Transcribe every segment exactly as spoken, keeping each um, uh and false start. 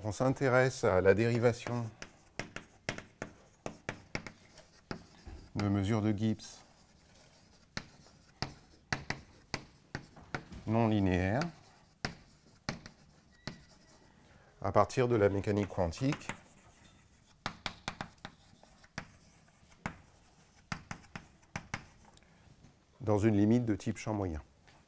on s'intéresse à la dérivation de mesures de Gibbs non linéaires à partir de la mécanique quantique, dans une limite de type champ moyen.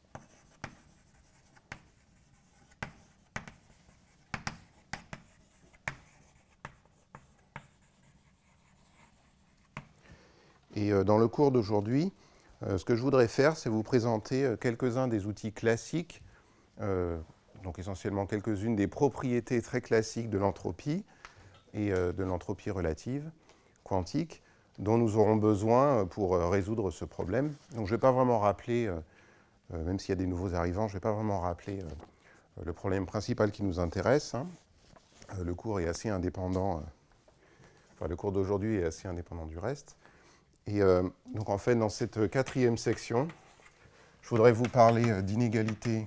Et dans le cours d'aujourd'hui, euh, ce que je voudrais faire, c'est vous présenter quelques-uns des outils classiques, euh, donc essentiellement quelques-unes des propriétés très classiques de l'entropie et euh, de l'entropie relative quantique, dont nous aurons besoin pour euh, résoudre ce problème. Donc je ne vais pas vraiment rappeler, euh, euh, même s'il y a des nouveaux arrivants, je ne vais pas vraiment rappeler euh, le problème principal qui nous intéresse. Hein. Euh, le cours est assez indépendant, euh, enfin le cours d'aujourd'hui est assez indépendant du reste. Et euh, donc en fait, dans cette quatrième section, je voudrais vous parler d'inégalités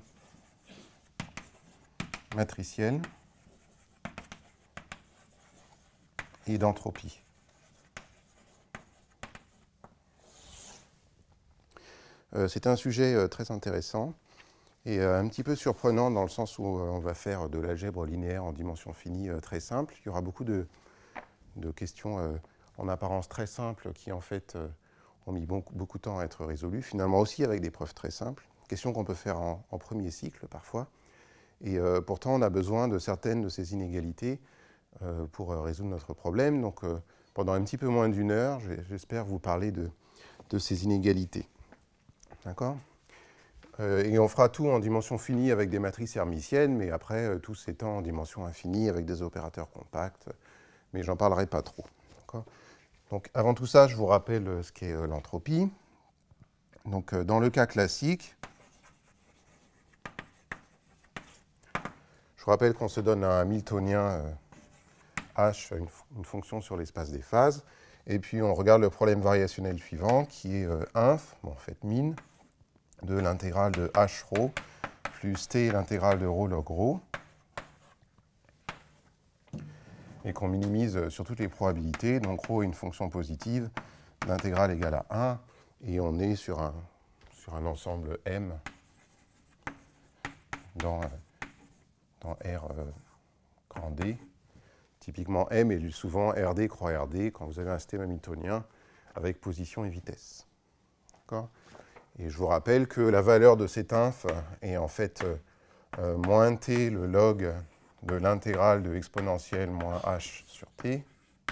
matricielles et d'entropie. Euh, c'est un sujet euh, très intéressant et euh, un petit peu surprenant dans le sens où euh, on va faire de l'algèbre linéaire en dimension finie euh, très simple. Il y aura beaucoup de, de questions euh, en apparence très simples qui en fait euh, ont mis beaucoup, beaucoup de temps à être résolues, finalement aussi avec des preuves très simples, questions qu'on peut faire en, en premier cycle parfois. Et euh, pourtant, on a besoin de certaines de ces inégalités euh, pour euh, résoudre notre problème. Donc, euh, pendant un petit peu moins d'une heure, j'espère vous parler de, de ces inégalités. D'accord ? euh, Et on fera tout en dimension finie avec des matrices hermitiennes, mais après, euh, tout s'étend en dimension infinie avec des opérateurs compacts. Mais j'en parlerai pas trop. D'accord ? Donc, avant tout ça, je vous rappelle euh, ce qu'est euh, l'entropie. Donc, euh, dans le cas classique, je vous rappelle qu'on se donne un Hamiltonien euh, H, une, une fonction sur l'espace des phases, et puis on regarde le problème variationnel suivant, qui est euh, inf, bon, en fait min, de l'intégrale de h rho plus t l'intégrale de rho log rho, et qu'on minimise sur toutes les probabilités. Donc rho est une fonction positive, l'intégrale égale à un, et on est sur un, sur un ensemble M dans, dans R euh, grand D. Typiquement, M est souvent R D croix R D quand vous avez un système hamiltonien avec position et vitesse. D'accord ? Et je vous rappelle que la valeur de cet inf est en fait euh, moins t le log de l'intégrale de exponentielle moins h sur t,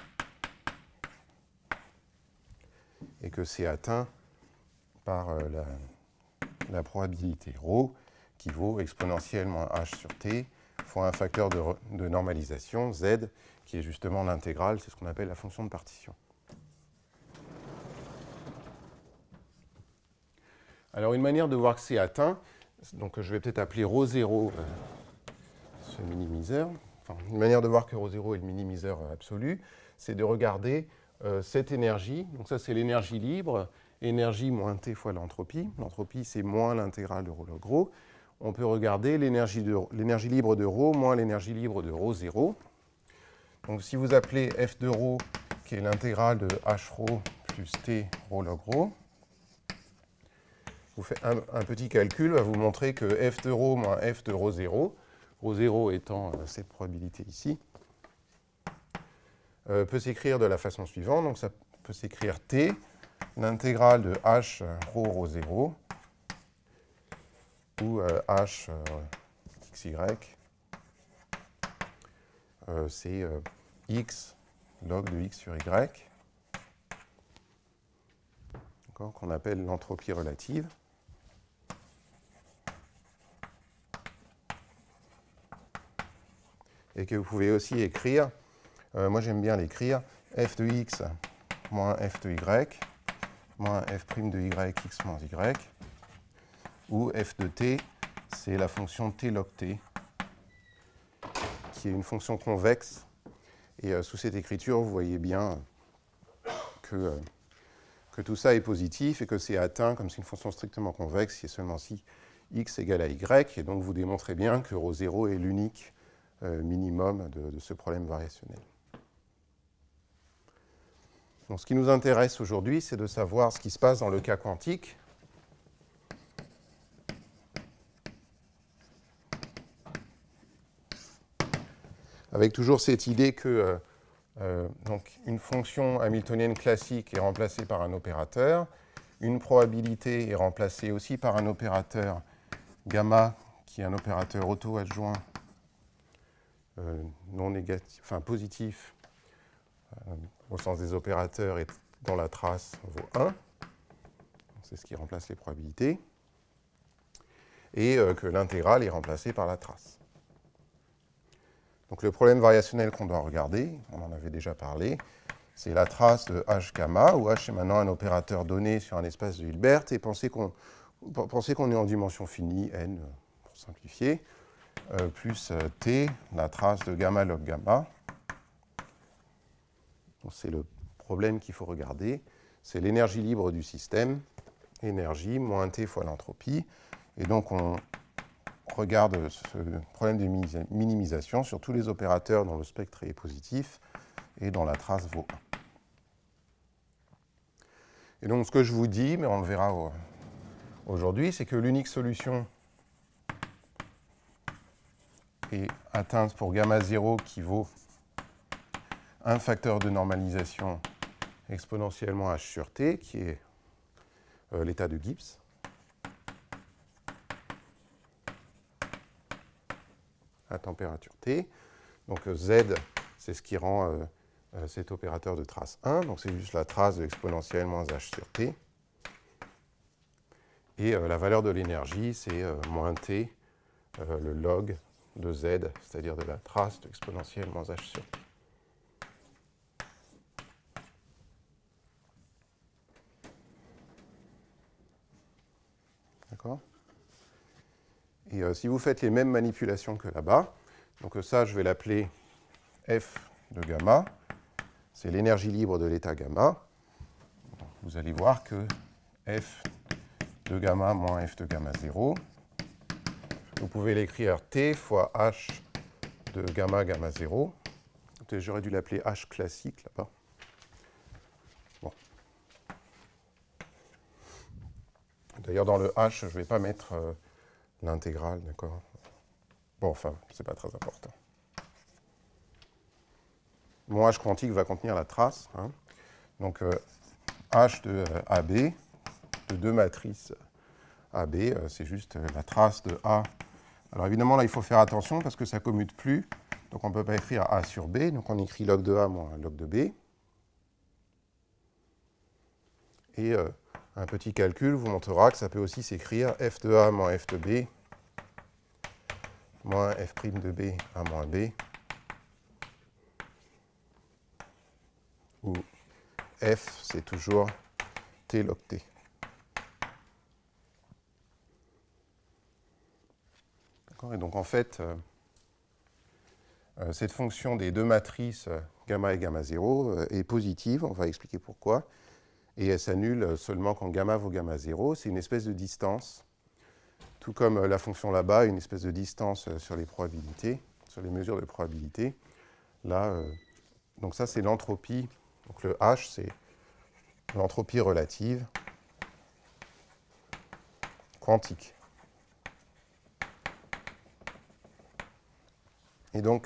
et que c'est atteint par euh, la, la probabilité ρ qui vaut exponentielle moins h sur t fois un facteur de, de normalisation, z, qui est justement l'intégrale, c'est ce qu'on appelle la fonction de partition. Alors une manière de voir que c'est atteint, donc je vais peut-être appeler ρ zéro euh, ce minimiseur, enfin une manière de voir que ρ zéro est le minimiseur absolu, c'est de regarder euh, cette énergie, donc ça c'est l'énergie libre, énergie moins t fois l'entropie, l'entropie c'est moins l'intégrale de ρ log rho. On peut regarder l'énergie libre de ρ moins l'énergie libre de ρ zéro. Donc si vous appelez f de ρ, qui est l'intégrale de h rho plus t ρ log rho, vous faites un, un petit calcul, va vous montrer que f de ρ moins f de ρ zéro, ρ zéro étant euh, cette probabilité ici, euh, peut s'écrire de la façon suivante. Donc ça peut s'écrire t, l'intégrale de h ρ ρ zéro, ou euh, h euh, xy, euh, c'est euh, x log de x sur y, qu'on appelle l'entropie relative. Et que vous pouvez aussi écrire, euh, moi j'aime bien l'écrire, f de x moins f de y moins f' de y x moins y, où f de t, c'est la fonction t log t, qui est une fonction convexe. Et euh, sous cette écriture, vous voyez bien que, euh, que tout ça est positif et que c'est atteint comme c'est une fonction strictement convexe, si et seulement si x égale à y. Et donc vous démontrez bien que ρ zéro est l'unique euh, minimum de, de ce problème variationnel. Donc, ce qui nous intéresse aujourd'hui, c'est de savoir ce qui se passe dans le cas quantique. Avec toujours cette idée que euh, euh, donc une fonction hamiltonienne classique est remplacée par un opérateur, une probabilité est remplacée aussi par un opérateur gamma, qui est un opérateur auto-adjoint euh, non négatif, enfin positif, euh, au sens des opérateurs, et dont la trace vaut un. C'est ce qui remplace les probabilités. Et euh, que l'intégrale est remplacée par la trace. Donc le problème variationnel qu'on doit regarder, on en avait déjà parlé, c'est la trace de H gamma, où H est maintenant un opérateur donné sur un espace de Hilbert, et pensez qu'on pensez qu'on est en dimension finie, n, pour simplifier, euh, plus euh, t, la trace de gamma log gamma. C'est le problème qu'il faut regarder, c'est l'énergie libre du système, énergie moins t fois l'entropie, et donc on regarde ce problème de minimisation sur tous les opérateurs dont le spectre est positif et dont la trace vaut un. Et donc ce que je vous dis, mais on le verra aujourd'hui, c'est que l'unique solution est atteinte pour gamma zéro qui vaut un facteur de normalisation exponentiellement h sur t, qui est euh, l'état de Gibbs. À température T. Donc Z, c'est ce qui rend euh, euh, cet opérateur de trace un. Donc c'est juste la trace de exponentielle moins h sur T. Et euh, la valeur de l'énergie, c'est euh, moins T, euh, le log de Z, c'est-à-dire de la trace de exponentielle moins h sur T. D'accord ? Et euh, si vous faites les mêmes manipulations que là-bas, donc euh, ça, je vais l'appeler F de gamma. C'est l'énergie libre de l'état gamma. Vous allez voir que F de gamma moins F de gamma zéro. Vous pouvez l'écrire T fois H de gamma gamma zéro. J'aurais dû l'appeler H classique là-bas. Bon. D'ailleurs, dans le H, je ne vais pas mettre euh, l'intégrale, d'accord? Bon, enfin, c'est pas très important. Mon H quantique va contenir la trace. Hein. Donc, euh, H de euh, A B, de deux matrices A B, euh, c'est juste euh, la trace de A. Alors, évidemment, là, il faut faire attention parce que ça ne commute plus. Donc, on ne peut pas écrire A sur B. Donc, on écrit log de A moins log de B. Et euh, un petit calcul vous montrera que ça peut aussi s'écrire F de A moins F de B moins F' de B A moins B, où F, c'est toujours T log T. Et donc, en fait, euh, euh, cette fonction des deux matrices euh, gamma et gamma zéro euh, est positive, on va expliquer pourquoi, et elle s'annule seulement quand gamma vaut gamma zéro. C'est une espèce de distance, tout comme euh, la fonction là-bas, une espèce de distance euh, sur les probabilités, sur les mesures de probabilité. Là, euh, donc ça, c'est l'entropie. Donc le H, c'est l'entropie relative quantique. Et donc,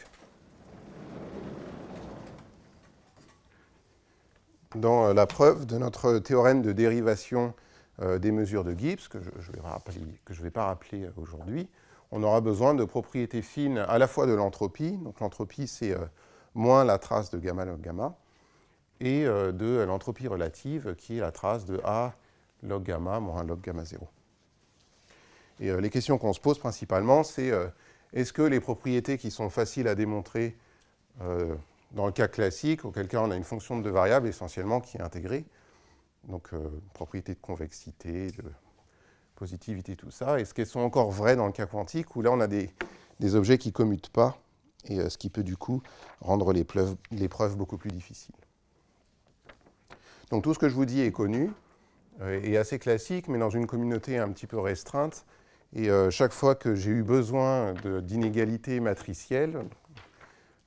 dans la preuve de notre théorème de dérivation euh, des mesures de Gibbs, que je ne vais pas rappeler aujourd'hui, on aura besoin de propriétés fines à la fois de l'entropie, donc l'entropie c'est euh, moins la trace de gamma log gamma, et euh, de l'entropie relative qui est la trace de A log gamma moins log gamma zéro. Et euh, les questions qu'on se pose principalement, c'est euh, est-ce que les propriétés qui sont faciles à démontrer euh, dans le cas classique, auquel cas on a une fonction de deux variables essentiellement qui est intégrée, donc euh, propriété de convexité, de positivité, tout ça, est-ce qu'elles sont encore vraies dans le cas quantique, où là on a des, des objets qui ne commutent pas, et euh, ce qui peut du coup rendre les preuves, les preuves beaucoup plus difficiles. Donc tout ce que je vous dis est connu, euh, est assez classique, mais dans une communauté un petit peu restreinte, et euh, chaque fois que j'ai eu besoin d'inégalités matricielles,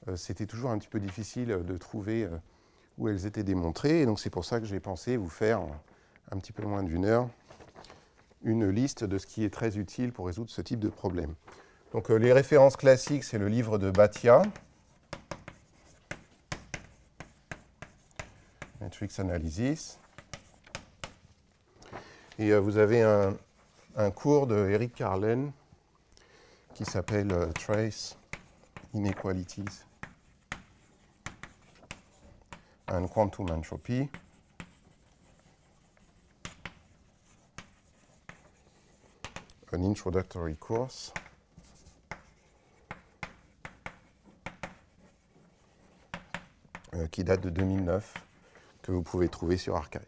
euh, c'était toujours un petit peu difficile de trouver euh, où elles étaient démontrées. Et donc c'est pour ça que j'ai pensé vous faire, en un petit peu moins d'une heure, une liste de ce qui est très utile pour résoudre ce type de problème. Donc euh, les références classiques, c'est le livre de Bhatia, Matrix Analysis. Et euh, vous avez un, un cours de Eric Carlen qui s'appelle euh, Trace Inequalities and Quantum Entropy. An introductory course. Euh, qui date de deux mille neuf, que vous pouvez trouver sur Archive.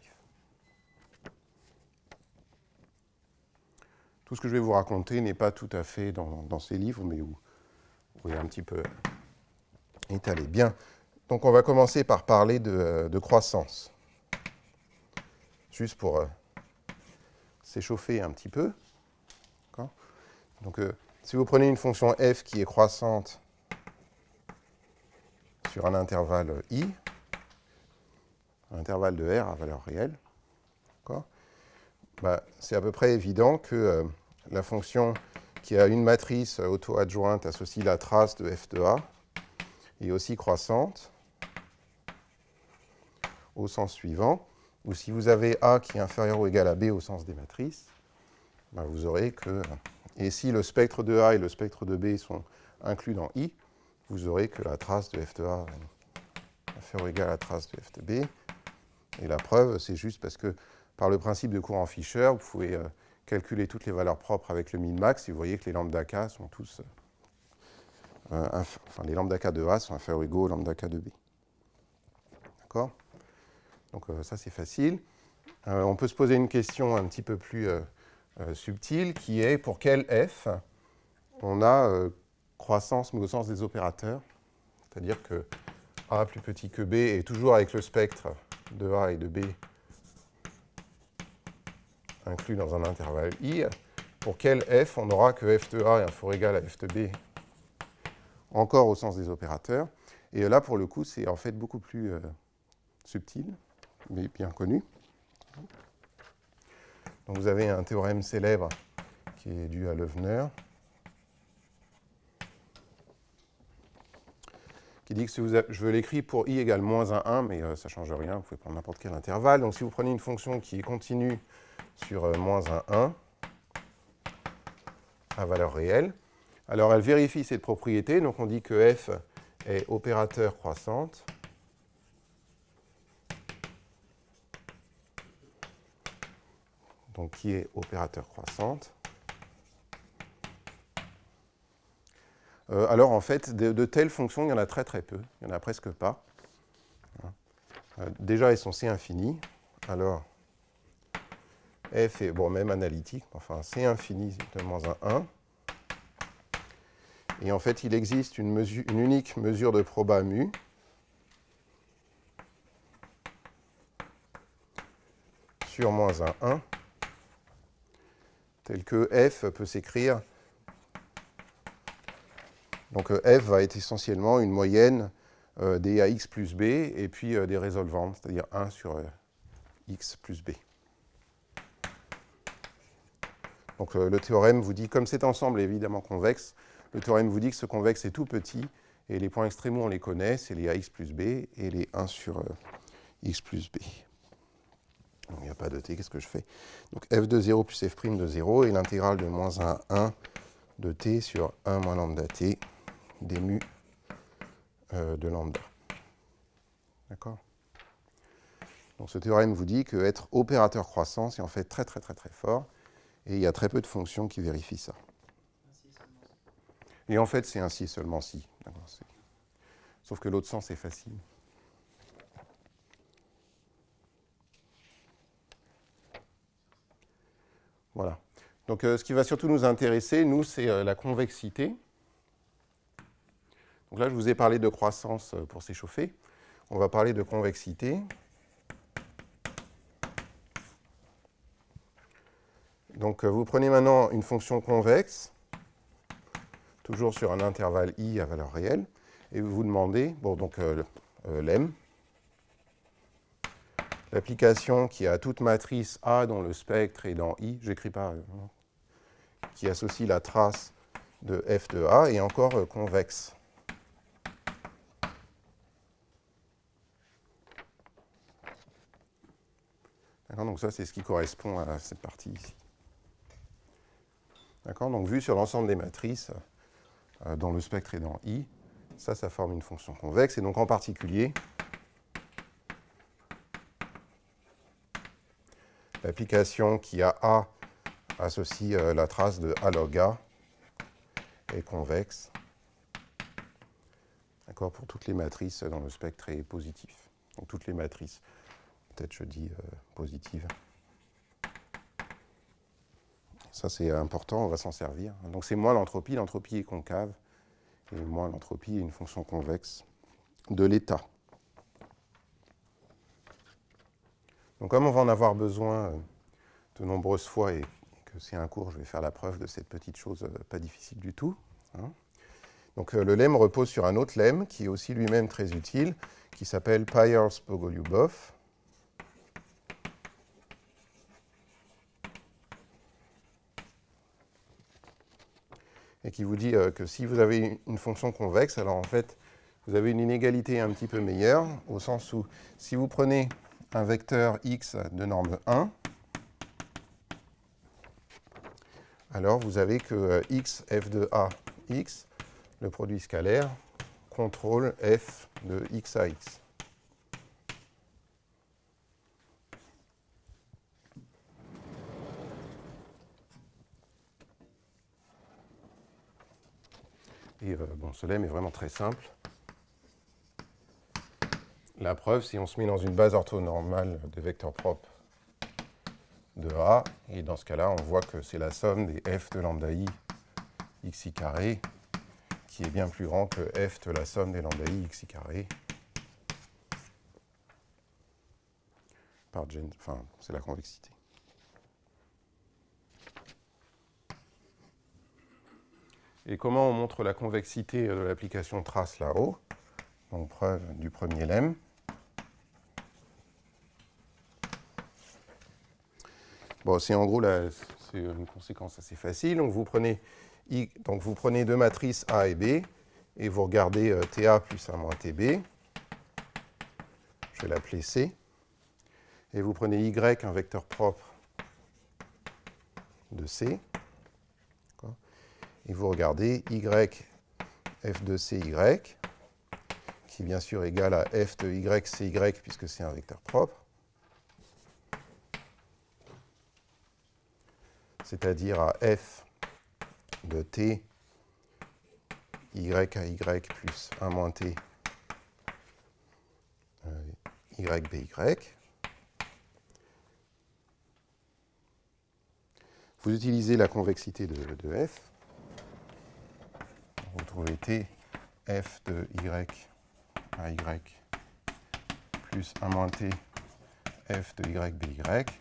Tout ce que je vais vous raconter n'est pas tout à fait dans, dans ces livres, mais où vous pouvez un petit peu étaler. Bien, donc on va commencer par parler de, de croissance. Juste pour euh, s'échauffer un petit peu. Donc, euh, si vous prenez une fonction f qui est croissante sur un intervalle i, un intervalle de R à valeur réelle, bah, c'est à peu près évident que euh, la fonction qui a une matrice auto-adjointe associe la trace de f de a est aussi croissante au sens suivant, où si vous avez a qui est inférieur ou égal à b au sens des matrices, bah, vous aurez que... Et si le spectre de A et le spectre de B sont inclus dans I, vous aurez que la trace de f de A est inférieure ou égale à la trace de f de B. Et la preuve, c'est juste parce que par le principe de courant Fisher, vous pouvez euh, calculer toutes les valeurs propres avec le min-max, et vous voyez que les lambda k sont tous... Euh, enfin, les lambda k de A sont inférieurs ou égaux aux lambda k de B. D'accord? Donc euh, ça, c'est facile. Euh, on peut se poser une question un petit peu plus... Euh, Euh, subtil, qui est pour quel f on a euh, croissance, mais au sens des opérateurs, c'est-à-dire que a plus petit que b est toujours avec le spectre de a et de b inclus dans un intervalle i, pour quel f on aura que f de a est inférieur ou égal à f de b, encore au sens des opérateurs. Et là, pour le coup, c'est en fait beaucoup plus euh, subtil, mais bien connu. Donc vous avez un théorème célèbre qui est dû à Loevner, qui dit que si vous avez, je veux l'écrire pour i égale moins un, un, mais euh, ça ne change rien, vous pouvez prendre n'importe quel intervalle. Donc si vous prenez une fonction qui est continue sur euh, moins un, un, à valeur réelle, alors elle vérifie cette propriété, donc on dit que f est opérateur croissante, donc qui est opérateur croissante. Euh, alors en fait, de, de telles fonctions, il y en a très très peu, il n'y en a presque pas. Euh, déjà, elles sont C infinies. Alors, f est, bon, même analytique, enfin C infini de moins un, un. Et en fait, il existe une, mesure, une unique mesure de proba mu sur moins un, un, tel que f peut s'écrire. Donc f va être essentiellement une moyenne euh, des ax plus b et puis euh, des résolvantes, c'est-à-dire un sur euh, x plus b. Donc euh, le théorème vous dit, comme cet ensemble est évidemment convexe, le théorème vous dit que ce convexe est tout petit et les points extrémaux on les connaît, c'est les ax plus b et les un sur euh, x plus b. Donc, il n'y a pas de t, qu'est-ce que je fais? Donc f de zéro plus f' de zéro et l'intégrale de moins un à un de t sur un moins lambda t des mu euh, de lambda. D'accord? Donc ce théorème vous dit que être opérateur croissant, c'est en fait très très très très fort, et il y a très peu de fonctions qui vérifient ça. Et en fait, c'est un si seulement si. Sauf que l'autre sens est facile. Voilà. Donc euh, ce qui va surtout nous intéresser, nous, c'est euh, la convexité. Donc là, je vous ai parlé de croissance euh, pour s'échauffer. On va parler de convexité. Donc euh, vous prenez maintenant une fonction convexe, toujours sur un intervalle i à valeur réelle, et vous vous demandez, bon, donc euh, euh, lemme, l'application qui a toute matrice A dont le spectre est dans I, j'écris pas, euh, qui associe la trace de F de A est encore euh, convexe. Donc ça, c'est ce qui correspond à cette partie ici. Donc vu sur l'ensemble des matrices euh, dont le spectre est dans I, ça, ça forme une fonction convexe. Et donc en particulier, l'application qui a A associe euh, la trace de A log A est convexe. D'accord, pour toutes les matrices dont le spectre est positif. Donc toutes les matrices. Peut-être je dis euh, positive. Ça, c'est important, on va s'en servir. Donc c'est moins l'entropie, l'entropie est concave, et moins l'entropie est une fonction convexe de l'état. Donc comme on va en avoir besoin de nombreuses fois, et que c'est un cours, je vais faire la preuve de cette petite chose pas difficile du tout. Hein. Donc le lemme repose sur un autre lemme, qui est aussi lui-même très utile, qui s'appelle Peierls-Pogoliubov. Et qui vous dit euh, que si vous avez une fonction convexe, alors en fait, vous avez une inégalité un petit peu meilleure, au sens où si vous prenez un vecteur x de norme un, alors vous avez que euh, x, f de a, x, le produit scalaire, contrôle f de x à x. Et euh, bon, ce lemme est vraiment très simple. La preuve, si on se met dans une base orthonormale de vecteurs propres de A, et dans ce cas-là, on voit que c'est la somme des f de lambda i xi carré qui est bien plus grand que f de la somme des lambda i xi carré par gen, enfin, c'est la convexité. Et comment on montre la convexité de l'application trace là-haut? Donc preuve du premier lemme. Bon, c'est en gros la, c'est une conséquence assez facile. Donc vous prenez I, donc vous prenez deux matrices A et B et vous regardez euh, T A plus un moins T B. Je vais l'appeler C. Et vous prenez Y, un vecteur propre de C. Et vous regardez Y f de C Y, qui est bien sûr égal à f de Y C Y puisque c'est un vecteur propre. C'est-à-dire à f de t y à y plus un moins t euh, y by. Vous utilisez la convexité de, de f. Vous trouvez t f de y à y plus un moins t f de y by.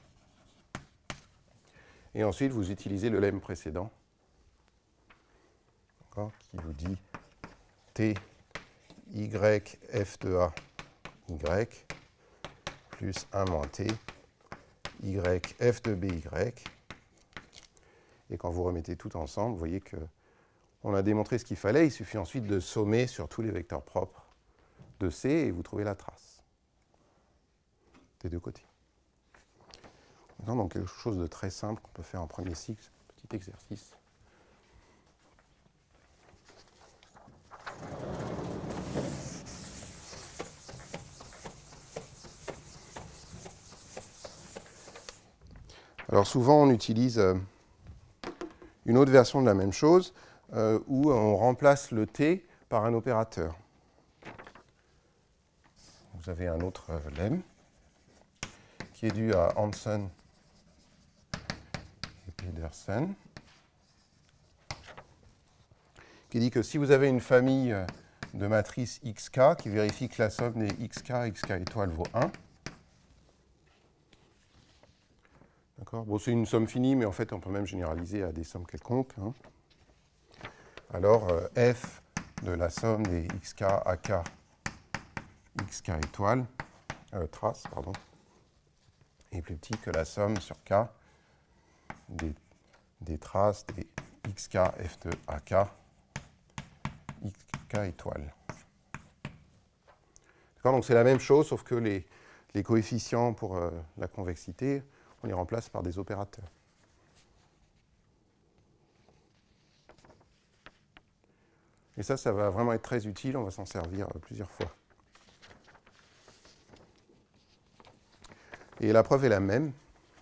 Et ensuite, vous utilisez le lemme précédent, qui vous dit t y f de a y plus un moins t y f de by. Et quand vous remettez tout ensemble, vous voyez qu'on a démontré ce qu'il fallait. Il suffit ensuite de sommer sur tous les vecteurs propres de C et vous trouvez la trace des deux côtés. Maintenant, donc quelque chose de très simple qu'on peut faire en premier cycle, petit exercice. Alors souvent, on utilise euh, une autre version de la même chose, euh, où on remplace le t par un opérateur. Vous avez un autre euh, lemme qui est dû à Hansen et Pedersen, qui dit que si vous avez une famille de matrices xk qui vérifie que la somme des xk, xk étoile vaut un, bon, c'est une somme finie, mais en fait, on peut même généraliser à des sommes quelconques. Hein. Alors, euh, f de la somme des xk, ak, xk étoiles, euh, traces, pardon, est plus petit que la somme sur k des, des traces des xk f de ak, xk étoiles. Donc c'est la même chose, sauf que les, les coefficients pour euh, la convexité, on les remplace par des opérateurs. Et ça, ça va vraiment être très utile, on va s'en servir euh, plusieurs fois. Et la preuve est la même.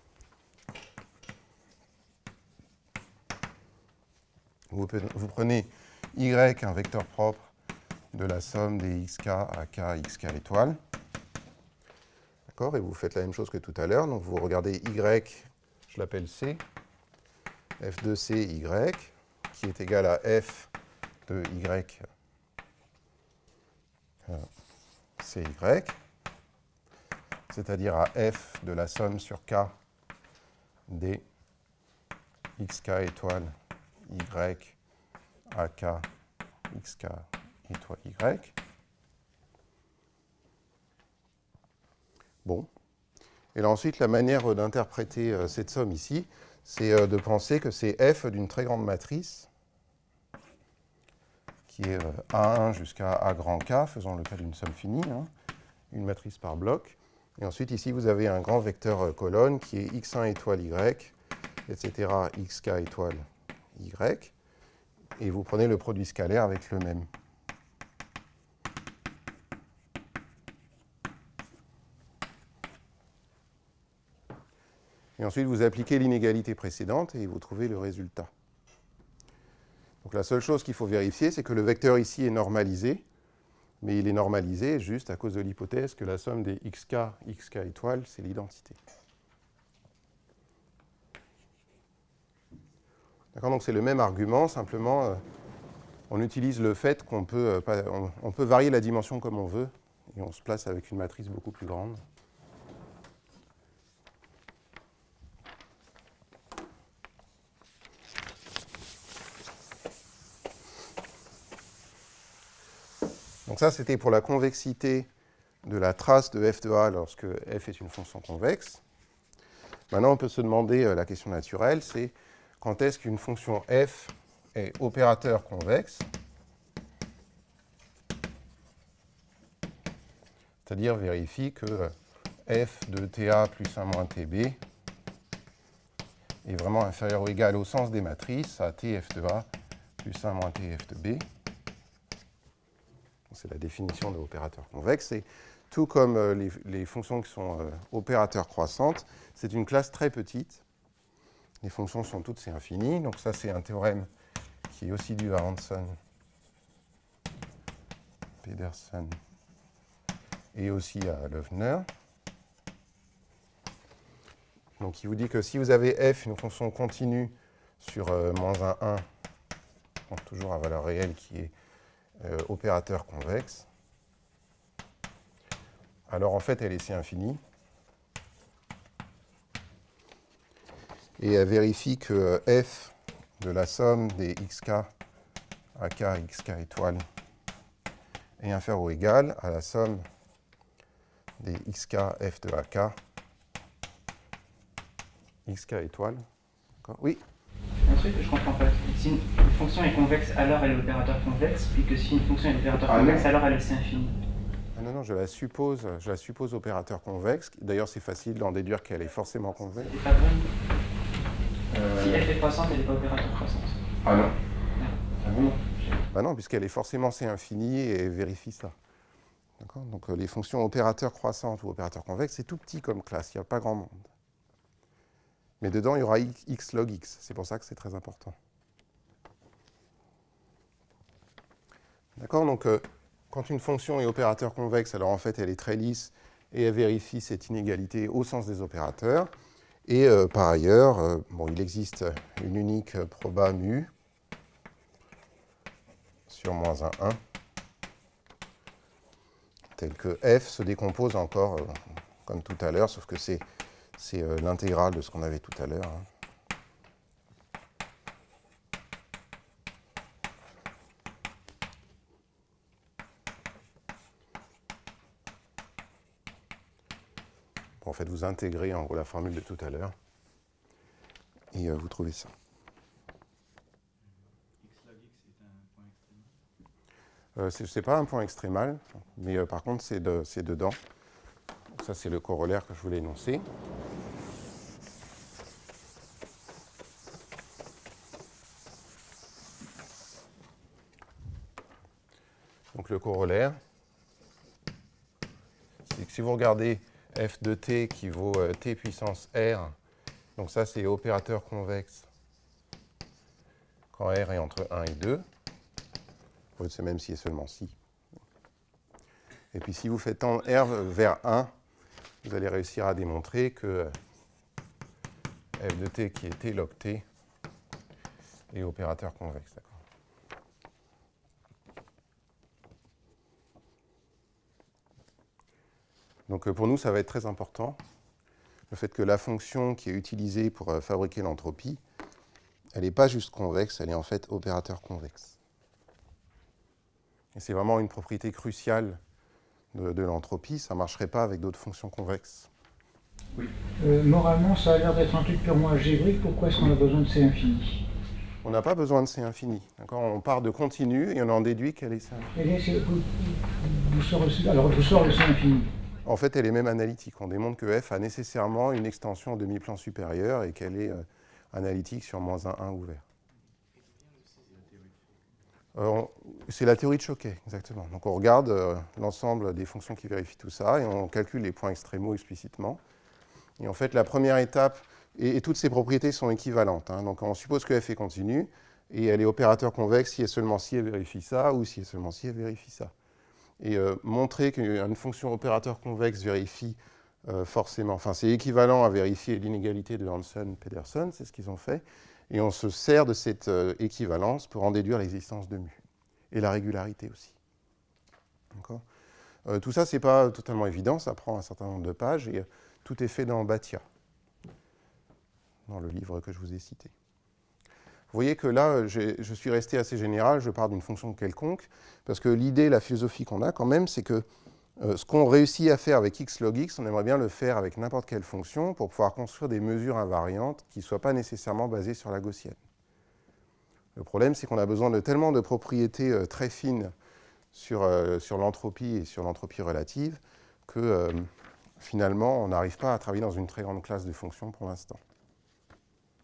Vous, vous prenez y, un vecteur propre de la somme des xk, ak, xk étoiles. D'accord? Et vous faites la même chose que tout à l'heure. Donc vous regardez y, je l'appelle c, f de c, y, qui est égal à f de y, euh, cy, c'est-à-dire à f de la somme sur k des xk étoiles y, ak, xk étoile y. Bon. Et là ensuite, la manière d'interpréter euh, cette somme ici, c'est euh, de penser que c'est f d'une très grande matrice, qui est euh, A un jusqu'à A grand K, faisant le cas d'une somme finie, hein, une matrice par bloc. Et ensuite, ici, vous avez un grand vecteur euh, colonne qui est x un étoile y, et cetera, xk étoile y, et vous prenez le produit scalaire avec le même. Et ensuite, vous appliquez l'inégalité précédente et vous trouvez le résultat. Donc la seule chose qu'il faut vérifier, c'est que le vecteur ici est normalisé, mais il est normalisé juste à cause de l'hypothèse que la somme des xk, xk étoiles, c'est l'identité. D'accord, donc c'est le même argument, simplement euh, on utilise le fait qu'on peut, euh, pas, on, on peut varier la dimension comme on veut, et on se place avec une matrice beaucoup plus grande. Donc ça, c'était pour la convexité de la trace de f de A lorsque f est une fonction convexe. Maintenant, on peut se demander euh, la question naturelle, c'est quand est-ce qu'une fonction f est opérateur convexe, c'est-à-dire vérifie que f de ta plus un moins tb est vraiment inférieur ou égal au sens des matrices à tf de A plus un moins tf de b. C'est la définition de l'opérateur convexe. Et tout comme euh, les, les fonctions qui sont euh, opérateurs croissantes, c'est une classe très petite. Les fonctions sont toutes C infinies. Donc ça, c'est un théorème qui est aussi dû à Hanson, Pedersen et aussi à Loeffner. Donc il vous dit que si vous avez f, une fonction continue sur euh, moins un, un, donc toujours à valeur réelle qui est Euh, opérateur convexe, alors en fait elle est C infinie, et elle vérifie que f de la somme des xk, ak, xk étoiles est inférieur ou égal à la somme des xk, f de ak, xk étoiles. Oui. Un truc que je ne comprends pas. Si une fonction est convexe, alors elle est opérateur convexe, puis que si une fonction est opérateur ah, convexe, non. alors elle est C infini. Ah non, non, je la suppose, je la suppose opérateur convexe. D'ailleurs, c'est facile d'en déduire qu'elle est forcément convexe. C'est pas vrai. Euh... Si f est croissante, elle n'est pas opérateur croissante. Ah non. Ah bon? Bah non, puisqu'elle est forcément C infini et vérifie ça. D'accord? Donc euh, les fonctions opérateurs croissantes ou opérateurs convexes, c'est tout petit comme classe, il n'y a pas grand monde. Mais dedans, il y aura x log x. C'est pour ça que c'est très important. D'accord? Donc, euh, quand une fonction est opérateur convexe, alors en fait, elle est très lisse et elle vérifie cette inégalité au sens des opérateurs. Et euh, par ailleurs, euh, bon, il existe une unique proba mu sur moins un, un, telle que f se décompose encore euh, comme tout à l'heure, sauf que c'est C'est euh, l'intégrale de ce qu'on avait tout à l'heure. Hein. En fait, vous intégrez en gros la formule de tout à l'heure et euh, vous trouvez ça. X log x est un point extrémal euh, Ce n'est pas un point extrémal, mais euh, par contre, c'est de, dedans. Donc ça, c'est le corollaire que je voulais énoncer. Donc le corollaire, c'est que si vous regardez f de t qui vaut euh, t puissance r, donc ça c'est opérateur convexe quand r est entre un et deux, c'est même si et seulement si. Et puis si vous faites tendre r vers un, vous allez réussir à démontrer que f de t qui est t log t est opérateur convexe. Donc pour nous, ça va être très important, le fait que la fonction qui est utilisée pour fabriquer l'entropie, elle n'est pas juste convexe, elle est en fait opérateur convexe. Et c'est vraiment une propriété cruciale de, de l'entropie, ça ne marcherait pas avec d'autres fonctions convexes. Oui. Euh, moralement, ça a l'air d'être un truc purement algébrique, pourquoi est-ce qu'on a besoin de C infini? On n'a pas besoin de C infini. On part de continu et on en déduit qu'elle est C infini. Et vous, vous sortez, alors, vous sortez le C infini. En fait, elle est même analytique. On démontre que f a nécessairement une extension en demi-plan supérieur et qu'elle est euh, analytique sur moins un, un ouvert. Euh, c'est la théorie de Choquet, exactement. Donc on regarde euh, l'ensemble des fonctions qui vérifient tout ça et on calcule les points extrémaux explicitement. Et en fait, la première étape, et, et toutes ces propriétés sont équivalentes. Hein, donc on suppose que f est continue et elle est opérateur convexe si et seulement si elle vérifie ça ou si et seulement si elle vérifie ça. Et euh, montrer qu'une fonction opérateur convexe vérifie euh, forcément, enfin c'est équivalent à vérifier l'inégalité de Hansen-Pedersen, c'est ce qu'ils ont fait, et on se sert de cette euh, équivalence pour en déduire l'existence de mu, et la régularité aussi. D'accord ? euh, tout ça, c'est pas totalement évident, ça prend un certain nombre de pages, et euh, tout est fait dans Bhatia, dans le livre que je vous ai cité. Vous voyez que là, je suis resté assez général, je pars d'une fonction quelconque, parce que l'idée, la philosophie qu'on a quand même, c'est que euh, ce qu'on réussit à faire avec x log x, on aimerait bien le faire avec n'importe quelle fonction pour pouvoir construire des mesures invariantes qui ne soient pas nécessairement basées sur la gaussienne. Le problème, c'est qu'on a besoin de tellement de propriétés euh, très fines sur, euh, sur l'entropie et sur l'entropie relative que euh, finalement, on n'arrive pas à travailler dans une très grande classe de fonctions pour l'instant. D'accord ?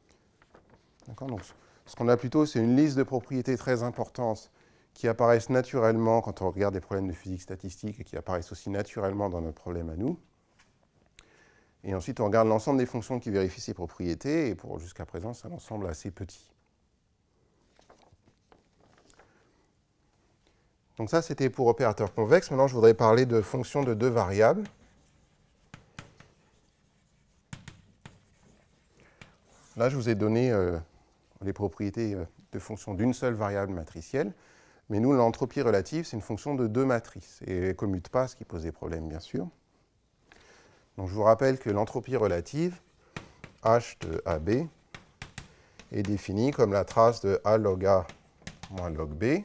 Donc, ce qu'on a plutôt, c'est une liste de propriétés très importantes qui apparaissent naturellement quand on regarde des problèmes de physique statistique et qui apparaissent aussi naturellement dans notre problème à nous. Et ensuite, on regarde l'ensemble des fonctions qui vérifient ces propriétés, et pour jusqu'à présent, c'est un ensemble assez petit. Donc ça, c'était pour opérateur convexe. Maintenant, je voudrais parler de fonctions de deux variables. Là, je vous ai donné euh, les propriétés de fonctions d'une seule variable matricielle. Mais nous, l'entropie relative, c'est une fonction de deux matrices. Et elle ne commute pas, ce qui pose des problèmes, bien sûr. Donc, je vous rappelle que l'entropie relative, H de A B, est définie comme la trace de A log A moins log B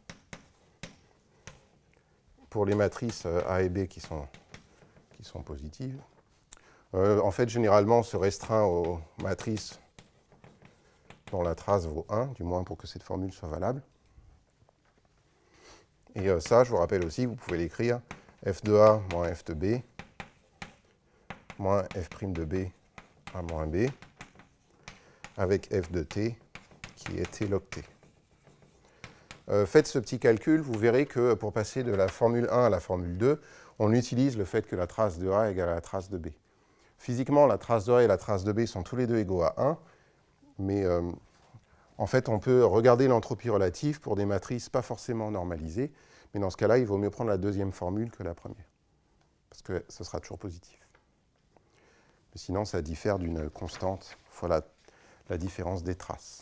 pour les matrices A et B qui sont, qui sont positives. Euh, en fait, généralement, on se restreint aux matrices dont la trace vaut un, du moins pour que cette formule soit valable. Et euh, ça, je vous rappelle aussi, vous pouvez l'écrire f de A moins f de B moins f' de B A moins B avec f de t qui est t log t. Euh, faites ce petit calcul, vous verrez que pour passer de la formule un à la formule deux, on utilise le fait que la trace de A égale à la trace de B. Physiquement, la trace de A et la trace de B sont tous les deux égaux à un, mais euh, en fait, on peut regarder l'entropie relative pour des matrices pas forcément normalisées, mais dans ce cas-là, il vaut mieux prendre la deuxième formule que la première, parce que ce sera toujours positif. Mais sinon, ça diffère d'une constante fois la, la différence des traces.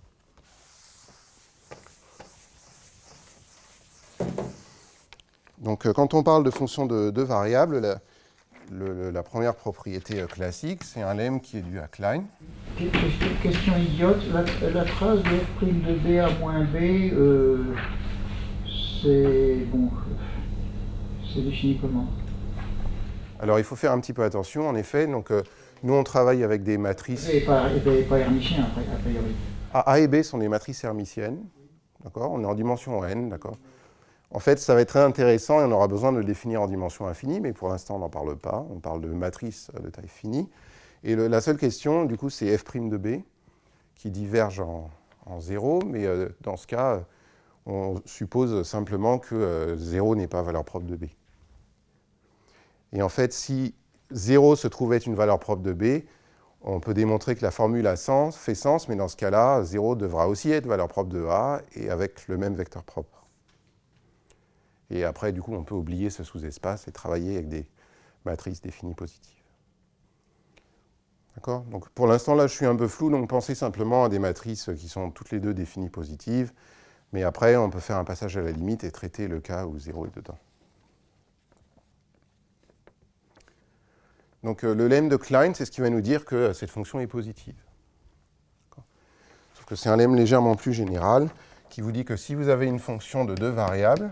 Donc, quand on parle de fonction de deux variables, la, le, la première propriété classique, c'est un lemme qui est dû à Klein. Question idiote, la, la trace de f' de B à moins B, euh, c'est bon, c'est défini comment? Alors il faut faire un petit peu attention, en effet. Donc, euh, nous, on travaille avec des matrices... Et pas, et pas, pas hermitien, après, a priori. A, A et B sont des matrices hermitiennes. D'accord? On est en dimension n, d'accord? En fait, ça va être très intéressant et on aura besoin de le définir en dimension infinie, mais pour l'instant, on n'en parle pas. On parle de matrices de taille finie. Et le, la seule question, du coup, c'est f' de B, qui diverge en, en zéro, mais euh, dans ce cas, on suppose simplement que euh, zéro n'est pas valeur propre de B. Et en fait, si zéro se trouve être une valeur propre de B, on peut démontrer que la formule a sens, fait sens, mais dans ce cas-là, zéro devra aussi être valeur propre de A, et avec le même vecteur propre. Et après, du coup, on peut oublier ce sous-espace et travailler avec des matrices définies positives. D'accord? Donc pour l'instant, là, je suis un peu flou, donc pensez simplement à des matrices qui sont toutes les deux définies positives, mais après, on peut faire un passage à la limite et traiter le cas où zéro est dedans. Donc euh, le lemme de Klein, c'est ce qui va nous dire que euh, cette fonction est positive. Sauf que c'est un lemme légèrement plus général, qui vous dit que si vous avez une fonction de deux variables,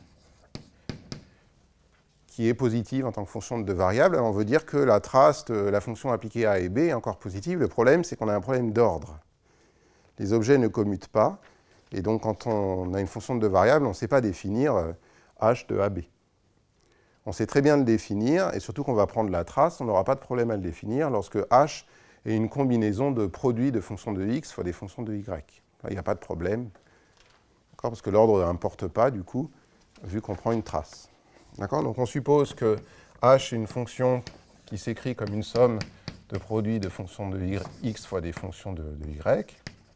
qui est positive en tant que fonction de deux variables, on veut dire que la trace de la fonction appliquée A et B est encore positive. Le problème, c'est qu'on a un problème d'ordre. Les objets ne commutent pas, et donc quand on a une fonction de deux variables, on ne sait pas définir h de A B. On sait très bien le définir, et surtout qu'on va prendre la trace, on n'aura pas de problème à le définir lorsque h est une combinaison de produits de fonctions de x fois des fonctions de y. Là, il n'y a pas de problème, parce que l'ordre n'importe pas, du coup, vu qu'on prend une trace. Donc on suppose que h est une fonction qui s'écrit comme une somme de produits de fonctions de x fois des fonctions de, de y.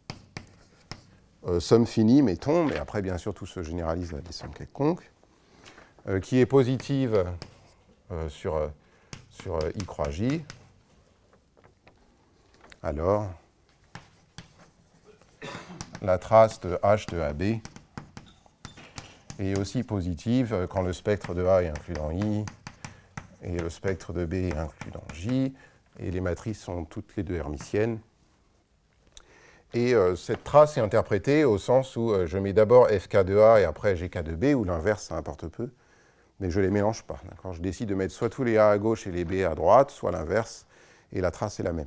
Euh, somme finie, mettons, mais après, bien sûr, tout se généralise à des sommes quelconques, euh, qui est positive euh, sur, euh, sur euh, i croix j. Alors, la trace de h de A B est aussi positive quand le spectre de A est inclus dans I, et le spectre de B est inclus dans J, et les matrices sont toutes les deux hermitiennes. Et euh, cette trace est interprétée au sens où euh, je mets d'abord F K de A et après G K de B, ou l'inverse, ça importe peu, mais je ne les mélange pas. Je décide de mettre soit tous les A à gauche et les B à droite, soit l'inverse, et la trace est la même.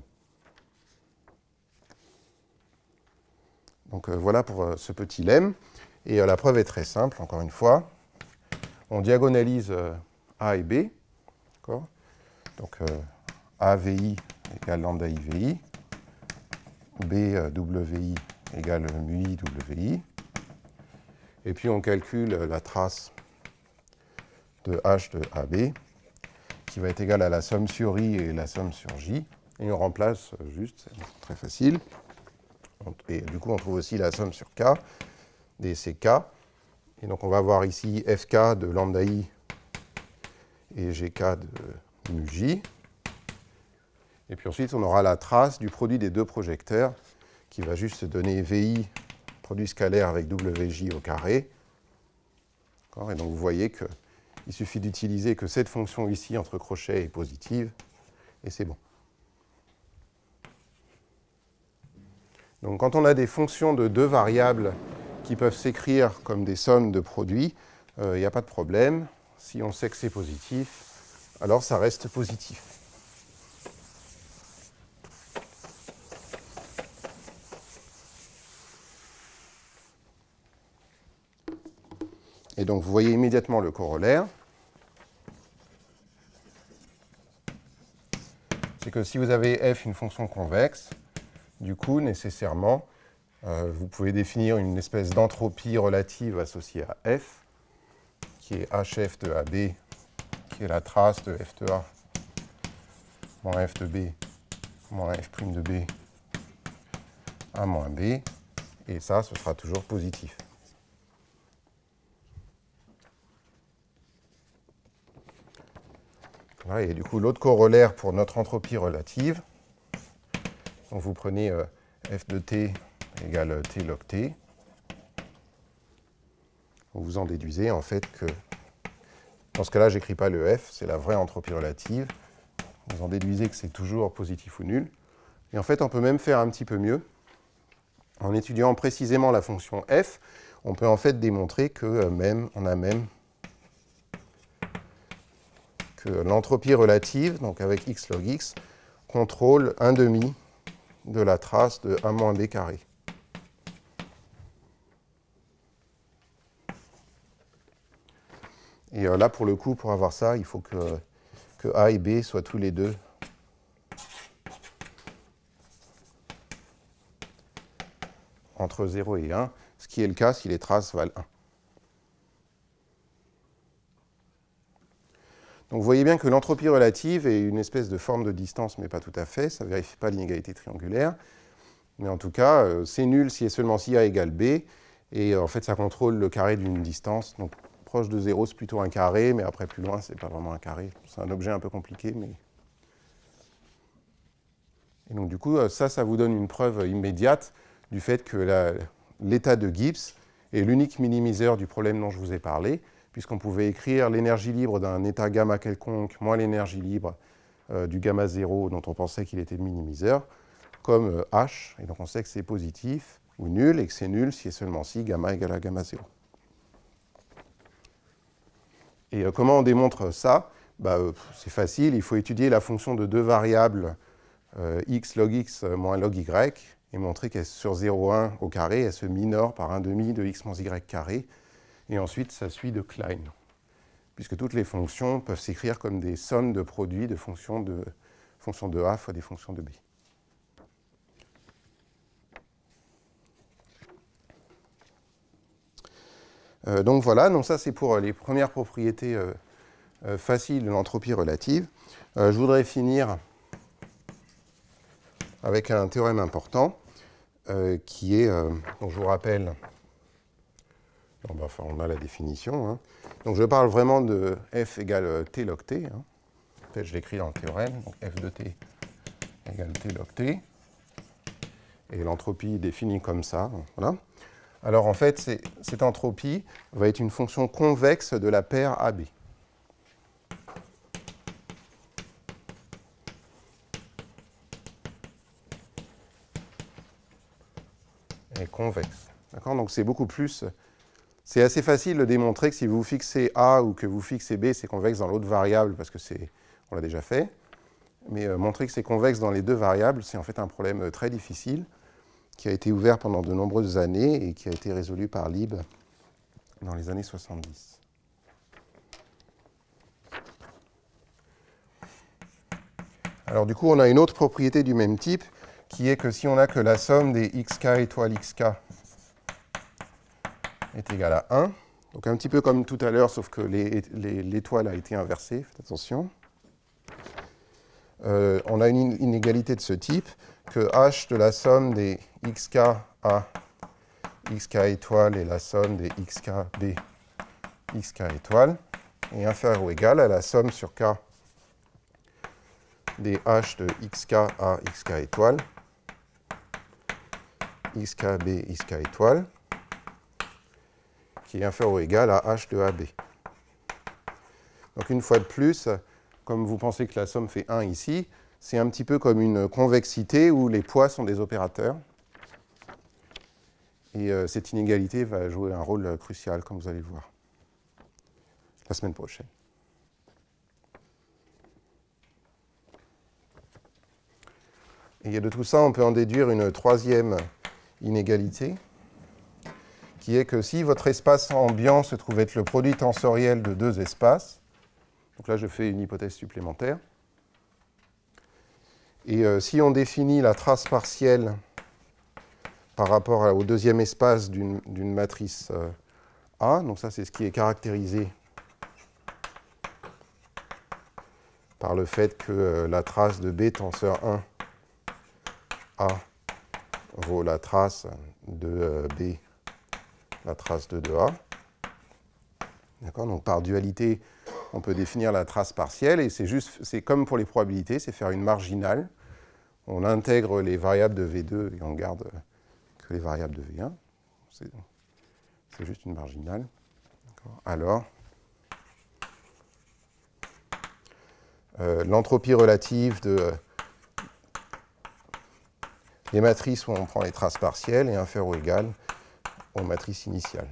Donc euh, voilà pour euh, ce petit lemme. Et euh, la preuve est très simple, encore une fois. On diagonalise euh, A et B. Donc euh, A V I égale lambda I V I. B euh, W I égale mu I W I. Et puis on calcule euh, la trace de H de A B, qui va être égale à la somme sur I et la somme sur J. Et on remplace euh, juste, c'est très facile. Et du coup, on trouve aussi la somme sur K. Et c'est K. Et donc, on va avoir ici F K de lambda I et G K de mu J. Et puis ensuite, on aura la trace du produit des deux projecteurs qui va juste donner V I, produit scalaire avec W J au carré. Et donc, vous voyez qu'il suffit d'utiliser que cette fonction ici, entre crochets, est positive, et c'est bon. Donc, quand on a des fonctions de deux variables qui peuvent s'écrire comme des sommes de produits, il euh, n'y a pas de problème. Si on sait que c'est positif, alors ça reste positif. Et donc, vous voyez immédiatement le corollaire. C'est que si vous avez f une fonction convexe, du coup, nécessairement, euh, vous pouvez définir une espèce d'entropie relative associée à f, qui est hf de A B, qui est la trace de f de A moins f de B moins f' de B A moins B, et ça, ce sera toujours positif. Voilà, et du coup, l'autre corollaire pour notre entropie relative, donc vous prenez euh, f de t égale t log t. Vous en déduisez en fait que, dans ce cas-là, je n'écris pas le f, c'est la vraie entropie relative. Vous en déduisez que c'est toujours positif ou nul. Et en fait, on peut même faire un petit peu mieux. En étudiant précisément la fonction f, on peut en fait démontrer que euh, même, on a même que l'entropie relative, donc avec x log x, contrôle un demi de la trace de a moins b carré. Et euh, là, pour le coup, pour avoir ça, il faut que, que a et b soient tous les deux entre zéro et un, ce qui est le cas si les traces valent un. Donc vous voyez bien que l'entropie relative est une espèce de forme de distance, mais pas tout à fait, ça ne vérifie pas l'inégalité triangulaire. Mais en tout cas, euh, c'est nul si et seulement si a égale b, et euh, en fait ça contrôle le carré d'une distance. Donc proche de zéro, c'est plutôt un carré, mais après plus loin, c'est pas vraiment un carré. C'est un objet un peu compliqué, mais... Et donc du coup, ça, ça vous donne une preuve immédiate du fait que l'état de Gibbs est l'unique minimiseur du problème dont je vous ai parlé, puisqu'on pouvait écrire l'énergie libre d'un état gamma quelconque moins l'énergie libre euh, du gamma zéro dont on pensait qu'il était minimiseur, comme euh, H, et donc on sait que c'est positif ou nul, et que c'est nul si et seulement si gamma égale à gamma zéro. Et euh, comment on démontre ça? Bah, euh, c'est facile, il faut étudier la fonction de deux variables euh, x log x moins log y, et montrer qu'elle sur zéro virgule un au carré, elle se minore par un demi de x moins y carré, et ensuite ça suit de Klein, puisque toutes les fonctions peuvent s'écrire comme des sommes de produits de fonctions de, fonctions de a fois des fonctions de b. Euh, donc voilà, donc ça c'est pour les premières propriétés euh, euh, faciles de l'entropie relative. Euh, je voudrais finir avec un théorème important euh, qui est, euh, dont je vous rappelle, non, bah, enfin, on a la définition. Hein. Donc je parle vraiment de f égale t log t. Hein. En fait, je l'écris dans le théorème, donc f de t égale t log t. Et l'entropie définie comme ça. Voilà. Alors en fait, cette entropie va être une fonction convexe de la paire A B. Elle est convexe. D'accord ? Donc c'est beaucoup plus... C'est assez facile de démontrer que si vous fixez A ou que vous fixez B, c'est convexe dans l'autre variable, parce que c'est... on l'a déjà fait. Mais euh, montrer que c'est convexe dans les deux variables, c'est en fait un problème euh, très difficile, qui a été ouvert pendant de nombreuses années et qui a été résolu par Lieb dans les années soixante-dix. Alors du coup, on a une autre propriété du même type, qui est que si on n'a que la somme des xk étoile xk est égale à un, donc un petit peu comme tout à l'heure, sauf que l'étoile a été inversée, faites attention, euh, on a une inégalité de ce type, que h de la somme des xk a xk étoile et la somme des xk b xk étoile est inférieur ou égal à la somme sur k des h de xk a xk étoile xk b xk étoile qui est inférieur ou égal à h de ab. Donc une fois de plus, comme vous pensez que la somme fait un ici, c'est un petit peu comme une convexité où les poids sont des opérateurs. Et euh, cette inégalité va jouer un rôle crucial, comme vous allez le voir, la semaine prochaine. Et de tout ça, on peut en déduire une troisième inégalité, qui est que si votre espace ambiant se trouve être le produit tensoriel de deux espaces, donc là je fais une hypothèse supplémentaire, et euh, si on définit la trace partielle par rapport au deuxième espace d'une matrice euh, A, donc ça c'est ce qui est caractérisé par le fait que euh, la trace de B tenseur un A vaut la trace de euh, B, la trace de deux A. D'accord ? Donc par dualité, on peut définir la trace partielle, et c'est juste, c'est comme pour les probabilités, c'est faire une marginale. On intègre les variables de V deux et on garde que les variables de V un. C'est juste une marginale. Alors, euh, l'entropie relative de euh, les matrices où on prend les traces partielles est inférieure ou égale aux matrices initiales.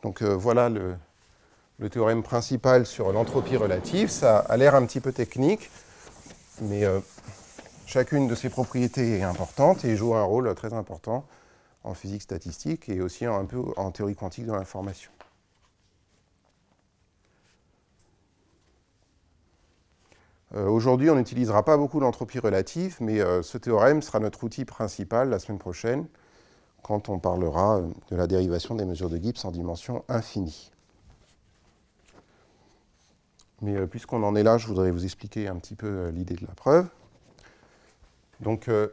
Donc euh, voilà le, le théorème principal sur l'entropie relative. Ça a l'air un petit peu technique, mais euh, chacune de ces propriétés est importante et joue un rôle très important en physique statistique et aussi un peu en théorie quantique de l'information. Euh, Aujourd'hui, on n'utilisera pas beaucoup l'entropie relative, mais euh, ce théorème sera notre outil principal la semaine prochaine, quand on parlera euh, de la dérivation des mesures de Gibbs en dimension infinie. Mais euh, puisqu'on en est là, je voudrais vous expliquer un petit peu euh, l'idée de la preuve. Donc, euh,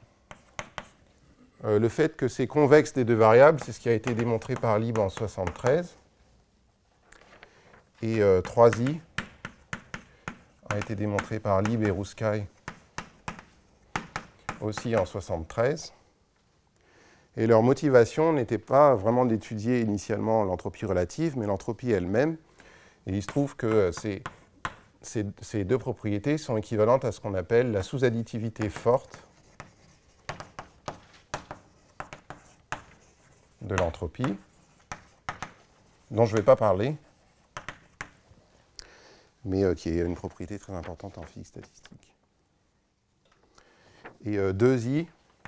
euh, le fait que c'est convexe des deux variables, c'est ce qui a été démontré par Lieb en soixante-treize. Et euh, trois i a été démontré par Lieb et Rouskaï aussi en soixante-treize. Et leur motivation n'était pas vraiment d'étudier initialement l'entropie relative, mais l'entropie elle-même. Et il se trouve que ces, ces, ces deux propriétés sont équivalentes à ce qu'on appelle la sous-additivité forte de l'entropie, dont je ne vais pas parler, mais euh, qui est une propriété très importante en physique statistique. Et euh, deux i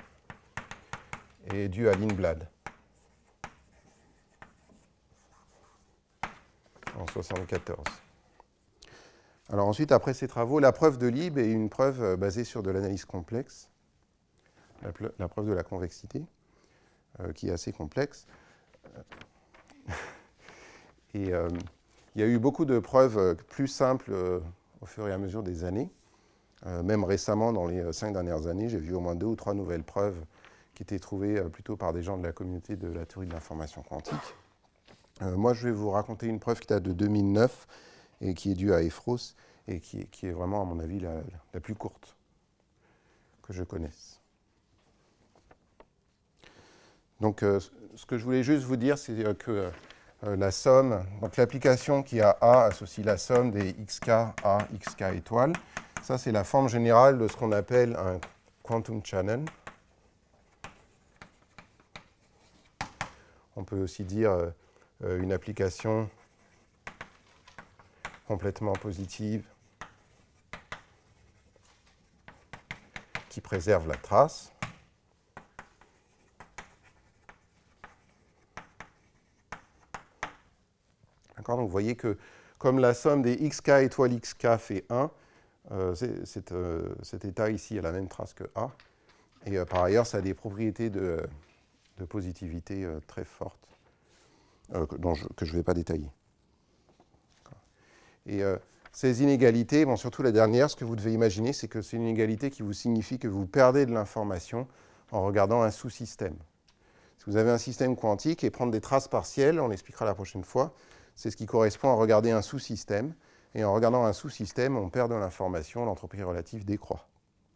est dû à Lindblad en soixante-quatorze. Alors ensuite, après ces travaux, la preuve de Lieb est une preuve euh, basée sur de l'analyse complexe, la, la preuve de la convexité, euh, qui est assez complexe. Et euh, il y a eu beaucoup de preuves plus simples euh, au fur et à mesure des années. Euh, même récemment, dans les cinq dernières années, j'ai vu au moins deux ou trois nouvelles preuves qui étaient trouvées euh, plutôt par des gens de la communauté de la théorie de l'information quantique. Euh, moi, je vais vous raconter une preuve qui date de deux mille neuf et qui est due à Efros et qui est, qui est vraiment, à mon avis, la, la plus courte que je connaisse. Donc, euh, ce que je voulais juste vous dire, c'est que euh, la somme, donc l'application qui a A associe la somme des xk A, xk étoiles. Ça, c'est la forme générale de ce qu'on appelle un quantum channel. On peut aussi dire euh, une application complètement positive qui préserve la trace. D'accord ? Donc vous voyez que comme la somme des xk étoiles xk fait un, euh, c'est, c'est, euh, cet état ici a la même trace que A. Et euh, par ailleurs, ça a des propriétés de, de positivité euh, très fortes, euh, dont je, que je ne vais pas détailler. Et euh, ces inégalités, bon, surtout la dernière, ce que vous devez imaginer, c'est que c'est une inégalité qui vous signifie que vous perdez de l'information en regardant un sous-système. Si vous avez un système quantique et prendre des traces partielles, on l'expliquera la prochaine fois, c'est ce qui correspond à regarder un sous-système. Et en regardant un sous-système, on perd de l'information, l'entropie relative décroît.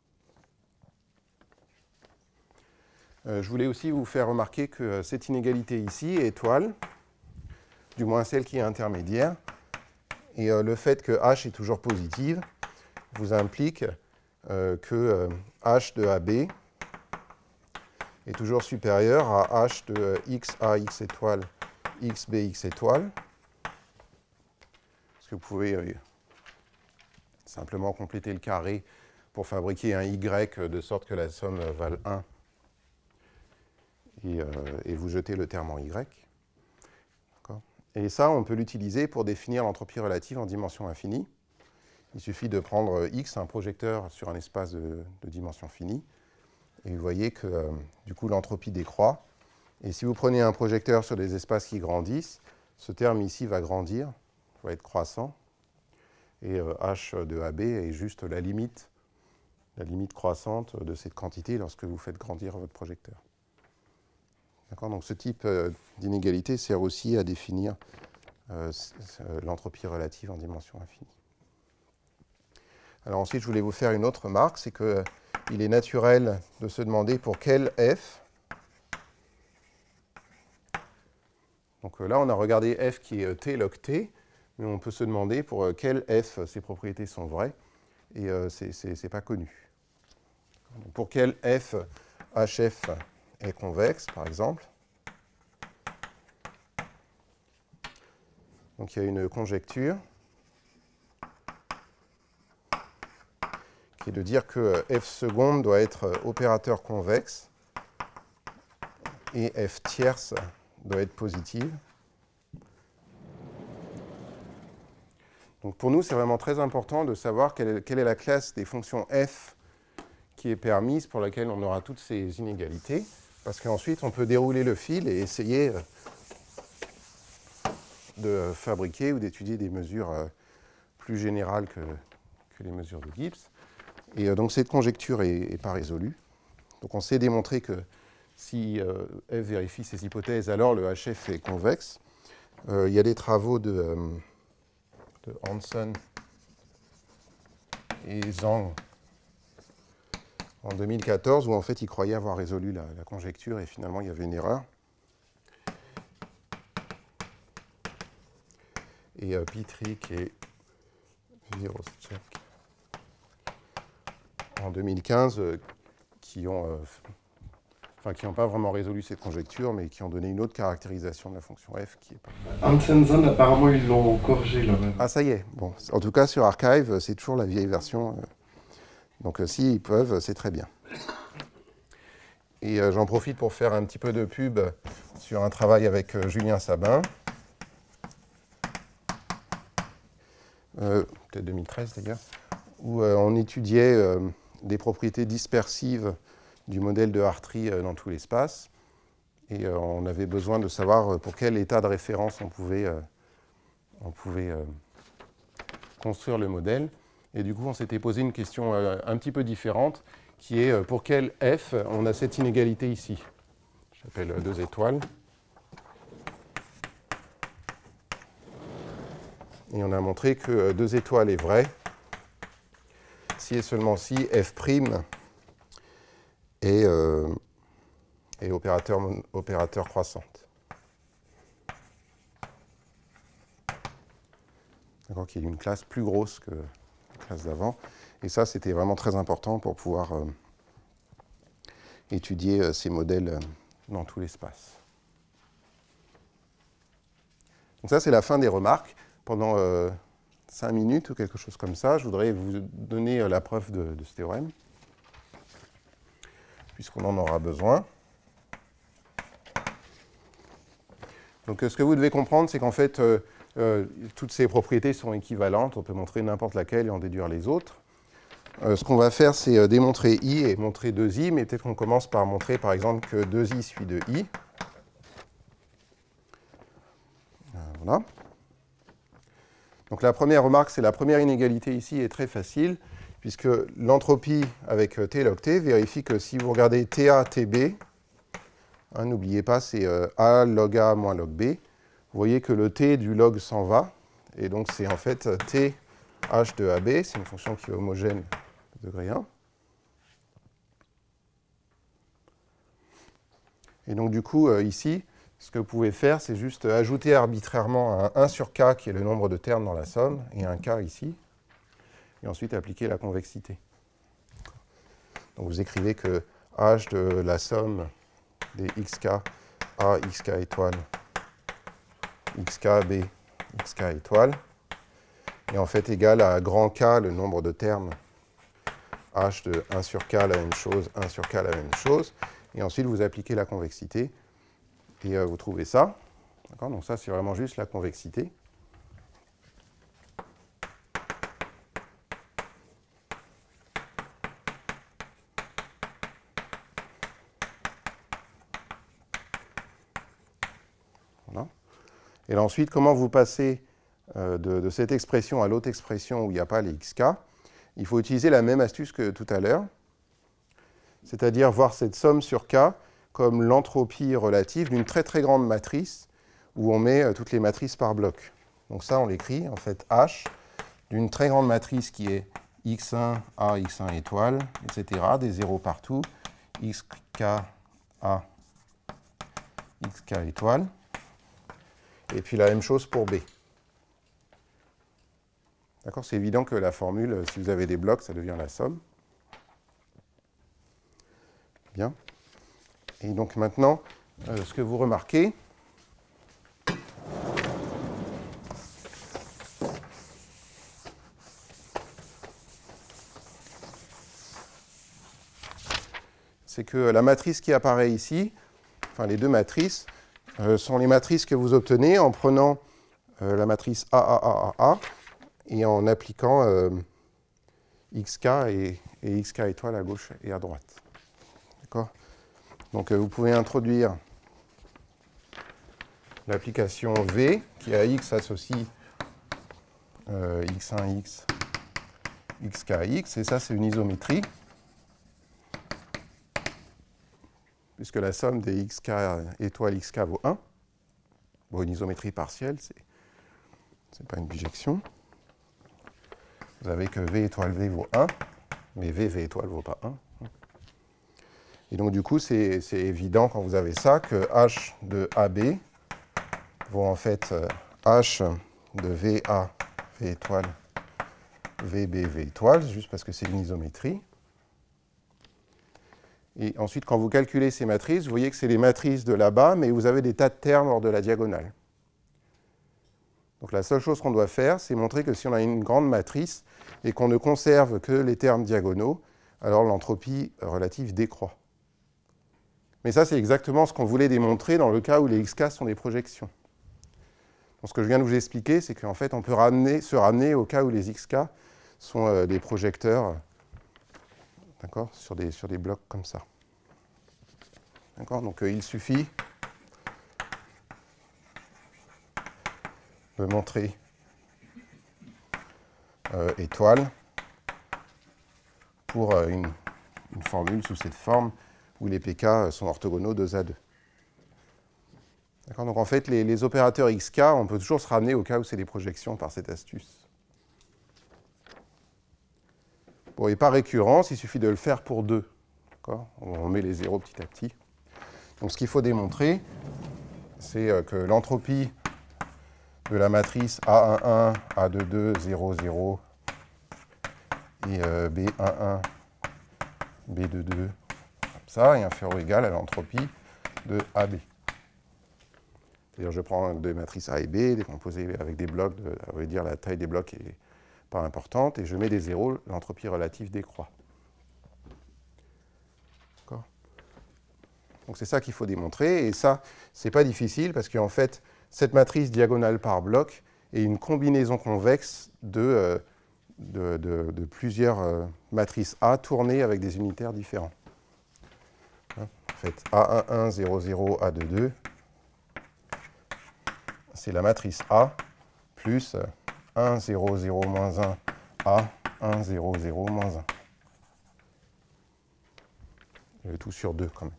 Euh, je voulais aussi vous faire remarquer que cette inégalité ici, étoile, du moins celle qui est intermédiaire, et euh, le fait que H est toujours positive, vous implique euh, que euh, H de A B est toujours supérieur à H de euh, X A X étoile, X B X étoile. Parce que vous pouvez euh, simplement compléter le carré pour fabriquer un Y de sorte que la somme vale un et, euh, et vous jetez le terme en Y. Et ça, on peut l'utiliser pour définir l'entropie relative en dimension infinie. Il suffit de prendre X, un projecteur sur un espace de, de dimension finie, et vous voyez que euh, du coup l'entropie décroît. Et si vous prenez un projecteur sur des espaces qui grandissent, ce terme ici va grandir, va être croissant, et euh, H de A B est juste la limite, la limite croissante de cette quantité lorsque vous faites grandir votre projecteur. D'accord ? Donc ce type euh, d'inégalité sert aussi à définir euh, l'entropie relative en dimension infinie. Alors ensuite, je voulais vous faire une autre remarque, c'est qu'il euh, est naturel de se demander pour quel f. Donc euh, là, on a regardé f qui est t log t, mais on peut se demander pour euh, quel f ces propriétés sont vraies, et euh, ce n'est pas connu. Donc, pour quel f H F est convexe, par exemple. Donc il y a une conjecture qui est de dire que f seconde doit être opérateur convexe et f tierce doit être positive. Donc pour nous, c'est vraiment très important de savoir quelle est, quelle est la classe des fonctions f qui est permise, pour laquelle on aura toutes ces inégalités, parce qu'ensuite on peut dérouler le fil et essayer de fabriquer ou d'étudier des mesures plus générales que, que les mesures de Gibbs. Et donc cette conjecture n'est pas résolue. Donc on sait démontrer que si euh, f vérifie ces hypothèses, alors le H F est convexe. Euh, il y a des travaux de, euh, de Hansen et Zhang en deux mille quatorze, où en fait ils croyaient avoir résolu la, la conjecture et finalement il y avait une erreur. Et euh, Pitrick et Virostchek en deux mille quinze, euh, qui ont, euh, enfin, qui n'ont pas vraiment résolu cette conjecture, mais qui ont donné une autre caractérisation de la fonction f qui est pas... Hansen, apparemment, ils l'ont corrigé là même. Ah, ça y est. Bon, en tout cas, sur Archive, c'est toujours la vieille version. Euh, donc, euh, s'ils peuvent, c'est très bien. Et euh, j'en profite pour faire un petit peu de pub sur un travail avec euh, Julien Sabin. Euh, peut-être deux mille treize d'ailleurs, où euh, on étudiait euh, des propriétés dispersives du modèle de Hartree euh, dans tout l'espace. Et euh, on avait besoin de savoir pour quel état de référence on pouvait, euh, on pouvait euh, construire le modèle. Et du coup, on s'était posé une question euh, un petit peu différente, qui est euh, pour quel f on a cette inégalité ici. J'appelle euh, deux étoiles. Et on a montré que deux étoiles est vrai si et seulement si f' est, euh, est opérateur, opérateur croissante. D'accord, qu'il y ait une classe plus grosse que la classe d'avant. Et ça, c'était vraiment très important pour pouvoir euh, étudier euh, ces modèles euh, dans tout l'espace. Donc ça, c'est la fin des remarques. Pendant euh, cinq minutes ou quelque chose comme ça, je voudrais vous donner euh, la preuve de, de ce théorème, puisqu'on en aura besoin. Donc euh, ce que vous devez comprendre, c'est qu'en fait, euh, euh, toutes ces propriétés sont équivalentes. On peut montrer n'importe laquelle et en déduire les autres. Euh, ce qu'on va faire, c'est euh, démontrer I et montrer deux I, mais peut-être qu'on commence par montrer, par exemple, que deux I suit de I. Euh, voilà. Donc la première remarque, c'est la première inégalité ici est très facile, puisque l'entropie avec T log T vérifie que si vous regardez T A, T B, hein, n'oubliez pas, c'est euh, A log A moins log B, vous voyez que le T du log s'en va, et donc c'est en fait T H de A B, c'est une fonction qui est homogène de degré un. Et donc du coup, euh, ici, ce que vous pouvez faire, c'est juste ajouter arbitrairement un un sur k, qui est le nombre de termes dans la somme, et un k ici, et ensuite appliquer la convexité. Donc vous écrivez que h de la somme des xk a xk étoile, xk b, xk étoile, est en fait égal à grand K, le nombre de termes, h de un sur k, la même chose, un sur k, la même chose, et ensuite vous appliquez la convexité. Et euh, vous trouvez ça. Donc ça, c'est vraiment juste la convexité. Voilà. Et là, ensuite, comment vous passez euh, de, de cette expression à l'autre expression où il n'y a pas les xk? Il faut utiliser la même astuce que tout à l'heure, c'est-à-dire voir cette somme sur k comme l'entropie relative d'une très très grande matrice où on met euh, toutes les matrices par bloc. Donc ça, on l'écrit, en fait, H d'une très grande matrice qui est x un, A, x un étoile, et cetera, des zéros partout, xk, A, xk étoile, et puis la même chose pour B. D'accord, c'est évident que la formule, si vous avez des blocs, ça devient la somme. Bien. Et donc maintenant, euh, ce que vous remarquez, c'est que la matrice qui apparaît ici, enfin les deux matrices, euh, sont les matrices que vous obtenez en prenant euh, la matrice A, A, A, A, A, et en appliquant euh, xk et, et xk étoile à gauche et à droite. D'accord ? Donc euh, vous pouvez introduire l'application V, qui à x associe euh, x un, x, xk, x, et ça c'est une isométrie, puisque la somme des xk étoile xk vaut un. Bon, une isométrie partielle, c'est n'est pas une bijection. Vous avez que V étoile V vaut un, mais V, V étoile vaut pas un. Et donc du coup, c'est évident quand vous avez ça que H de A B vaut en fait euh, H de V A, V étoile, V B, V étoile, juste parce que c'est une isométrie. Et ensuite, quand vous calculez ces matrices, vous voyez que c'est les matrices de là-bas, mais vous avez des tas de termes hors de la diagonale. Donc la seule chose qu'on doit faire, c'est montrer que si on a une grande matrice et qu'on ne conserve que les termes diagonaux, alors l'entropie relative décroît. Mais ça, c'est exactement ce qu'on voulait démontrer dans le cas où les xk sont des projections. Donc ce que je viens de vous expliquer, c'est qu'en fait, on peut ramener, se ramener au cas où les xk sont euh, des projecteurs, d'accord, sur des, sur des blocs comme ça. D'accord, donc euh, il suffit de montrer euh, étoile pour euh, une, une formule sous cette forme où les P K sont orthogonaux deux à deux. Donc en fait, les, les opérateurs xk, on peut toujours se ramener au cas où c'est des projections par cette astuce. Bon, et par récurrence, il suffit de le faire pour deux. On met les zéros petit à petit. Donc ce qu'il faut démontrer, c'est que l'entropie de la matrice A un un, A deux deux, zéro zéro et euh, B un un, B deux deux, comme ça, est inférieur ou égal à l'entropie de A B. C'est-à-dire je prends des matrices A et B, décomposées avec des blocs, de, ça veut dire la taille des blocs n'est pas importante, et je mets des zéros, l'entropie relative décroît. D'accord ? Donc c'est ça qu'il faut démontrer, et ça, c'est pas difficile, parce qu'en fait, cette matrice diagonale par bloc est une combinaison convexe de, euh, de, de, de plusieurs euh, matrices A tournées avec des unitaires différents. Hein, en fait, A un un, zéro zéro, A deux deux, c'est la matrice A plus un, zéro, zéro, moins un, A, un, zéro, zéro, moins un. Il y a tout sur deux quand même.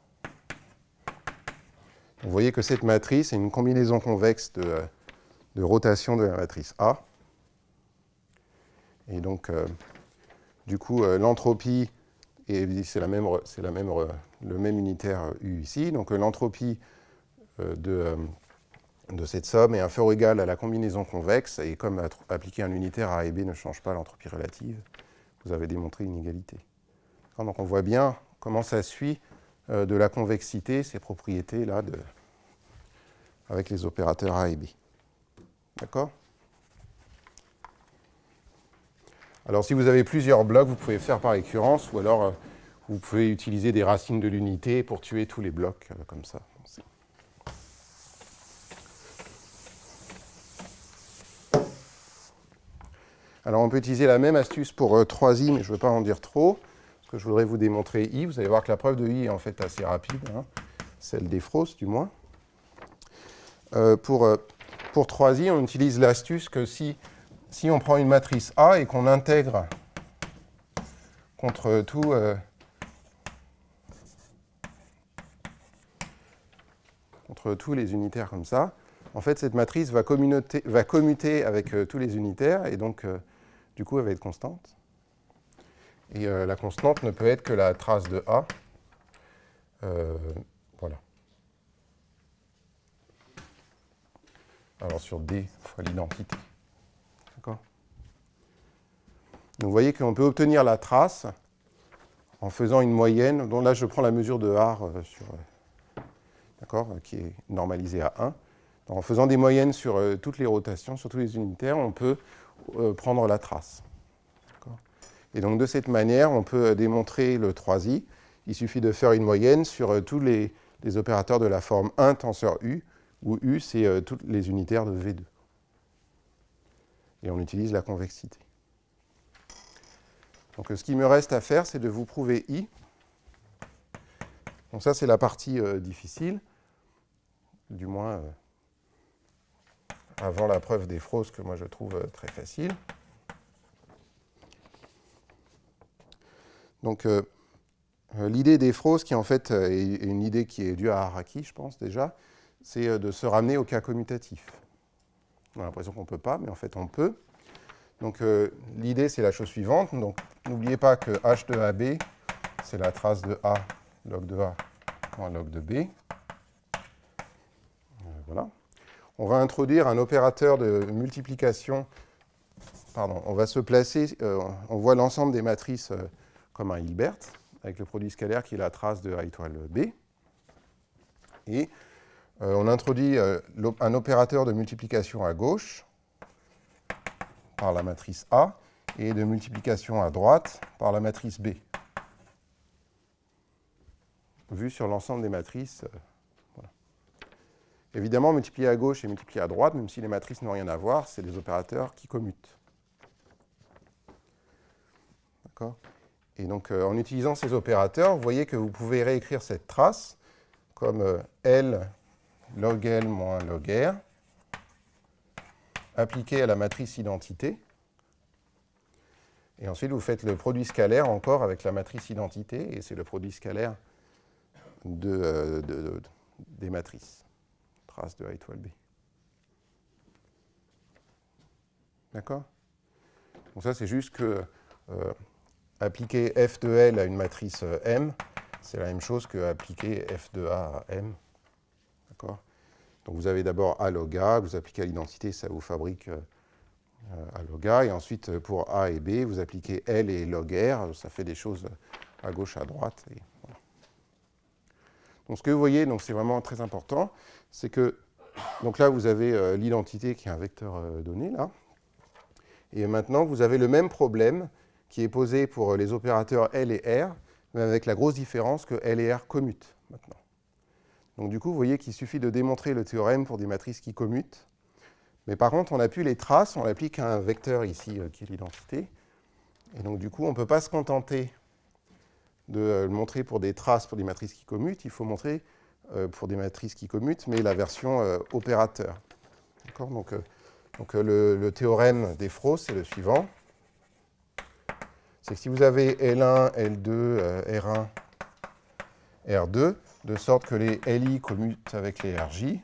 Vous voyez que cette matrice est une combinaison convexe de, de rotation de la matrice A. Et donc, euh, du coup, euh, l'entropie, c'est la même, c'est la même, le même unitaire U ici. Donc, euh, l'entropie euh, de, euh, de cette somme est inférieure ou égale à la combinaison convexe. Et comme appliquer un unitaire à A et B ne change pas l'entropie relative, vous avez démontré une égalité. Donc, on voit bien comment ça suit euh, de la convexité, ces propriétés-là, de, avec les opérateurs A et B. D'accord ? Alors, si vous avez plusieurs blocs, vous pouvez faire par récurrence, ou alors euh, vous pouvez utiliser des racines de l'unité pour tuer tous les blocs, euh, comme ça. Alors, on peut utiliser la même astuce pour euh, trois i, mais je ne veux pas en dire trop, parce que je voudrais vous démontrer i. Vous allez voir que la preuve de i est en fait assez rapide, hein, celle d'Efros du moins. Euh, pour, euh, pour trois i, on utilise l'astuce que si, si on prend une matrice A et qu'on intègre contre tout, euh, contre tous les unitaires comme ça, en fait, cette matrice va, va commuter avec euh, tous les unitaires, et donc, euh, du coup, elle va être constante. Et euh, la constante ne peut être que la trace de A. Euh, voilà. Alors, sur D fois l'identité. D'accord ? Donc, vous voyez qu'on peut obtenir la trace en faisant une moyenne, dont là, je prends la mesure de R euh, sur, euh, d'accord, qui est normalisée à un. En faisant des moyennes sur euh, toutes les rotations, sur tous les unitaires, on peut euh, prendre la trace. Et donc de cette manière, on peut démontrer le trois i, il suffit de faire une moyenne sur euh, tous les, les opérateurs de la forme un tenseur U, où U, c'est euh, toutes les unitaires de V deux. Et on utilise la convexité. Donc euh, ce qu'il me reste à faire, c'est de vous prouver I. Donc ça, c'est la partie euh, difficile, du moins euh, avant la preuve des Frost, que moi je trouve euh, très facile. Donc euh, euh, l'idée des Frost, qui en fait euh, est une idée qui est due à Araki, je pense déjà, c'est euh, de se ramener au cas commutatif. On a l'impression qu'on ne peut pas, mais en fait on peut. Donc euh, l'idée, c'est la chose suivante. Donc n'oubliez pas que H de A B, c'est la trace de A log de A moins log de B. Euh, voilà. On va introduire un opérateur de multiplication. Pardon, on va se placer, euh, on voit l'ensemble des matrices euh, comme un Hilbert, avec le produit scalaire qui est la trace de A étoile B. Et euh, on introduit euh, un opérateur de multiplication à gauche par la matrice A et de multiplication à droite par la matrice B. Vu sur l'ensemble des matrices. Euh, voilà. Évidemment, multiplier à gauche et multiplier à droite, même si les matrices n'ont rien à voir, c'est des opérateurs qui commutent. D'accord ? Et donc, euh, en utilisant ces opérateurs, vous voyez que vous pouvez réécrire cette trace comme euh, L log L moins log R appliqué à la matrice identité. Et ensuite, vous faites le produit scalaire encore avec la matrice identité, et c'est le produit scalaire de, euh, de, de, des matrices, trace de A étoile B. D'accord ? Donc ça, c'est juste que euh, appliquer F de L à une matrice M, c'est la même chose que appliquer F de A à M. D'accord ? Donc vous avez d'abord A log A, vous appliquez à l'identité, ça vous fabrique euh, A log A, et ensuite pour A et B, vous appliquez L et log R, ça fait des choses à gauche, à droite. Et voilà. Donc ce que vous voyez, donc c'est vraiment très important, c'est que, donc là vous avez euh, l'identité qui est un vecteur euh, donné, là, et maintenant vous avez le même problème qui est posé pour les opérateurs L et R, mais avec la grosse différence que L et R commutent maintenant. Donc du coup, vous voyez qu'il suffit de démontrer le théorème pour des matrices qui commutent. Mais par contre, on n'a plus les traces, on applique un vecteur ici euh, qui est l'identité. Et donc du coup, on ne peut pas se contenter de euh, le montrer pour des traces pour des matrices qui commutent. Il faut montrer euh, pour des matrices qui commutent, mais la version euh, opérateur. D'accord ? Donc, euh, donc euh, le, le théorème des Frost, c'est le suivant. C'est que si vous avez L un, L deux, euh, R un, R deux, de sorte que les L I commutent avec les R J,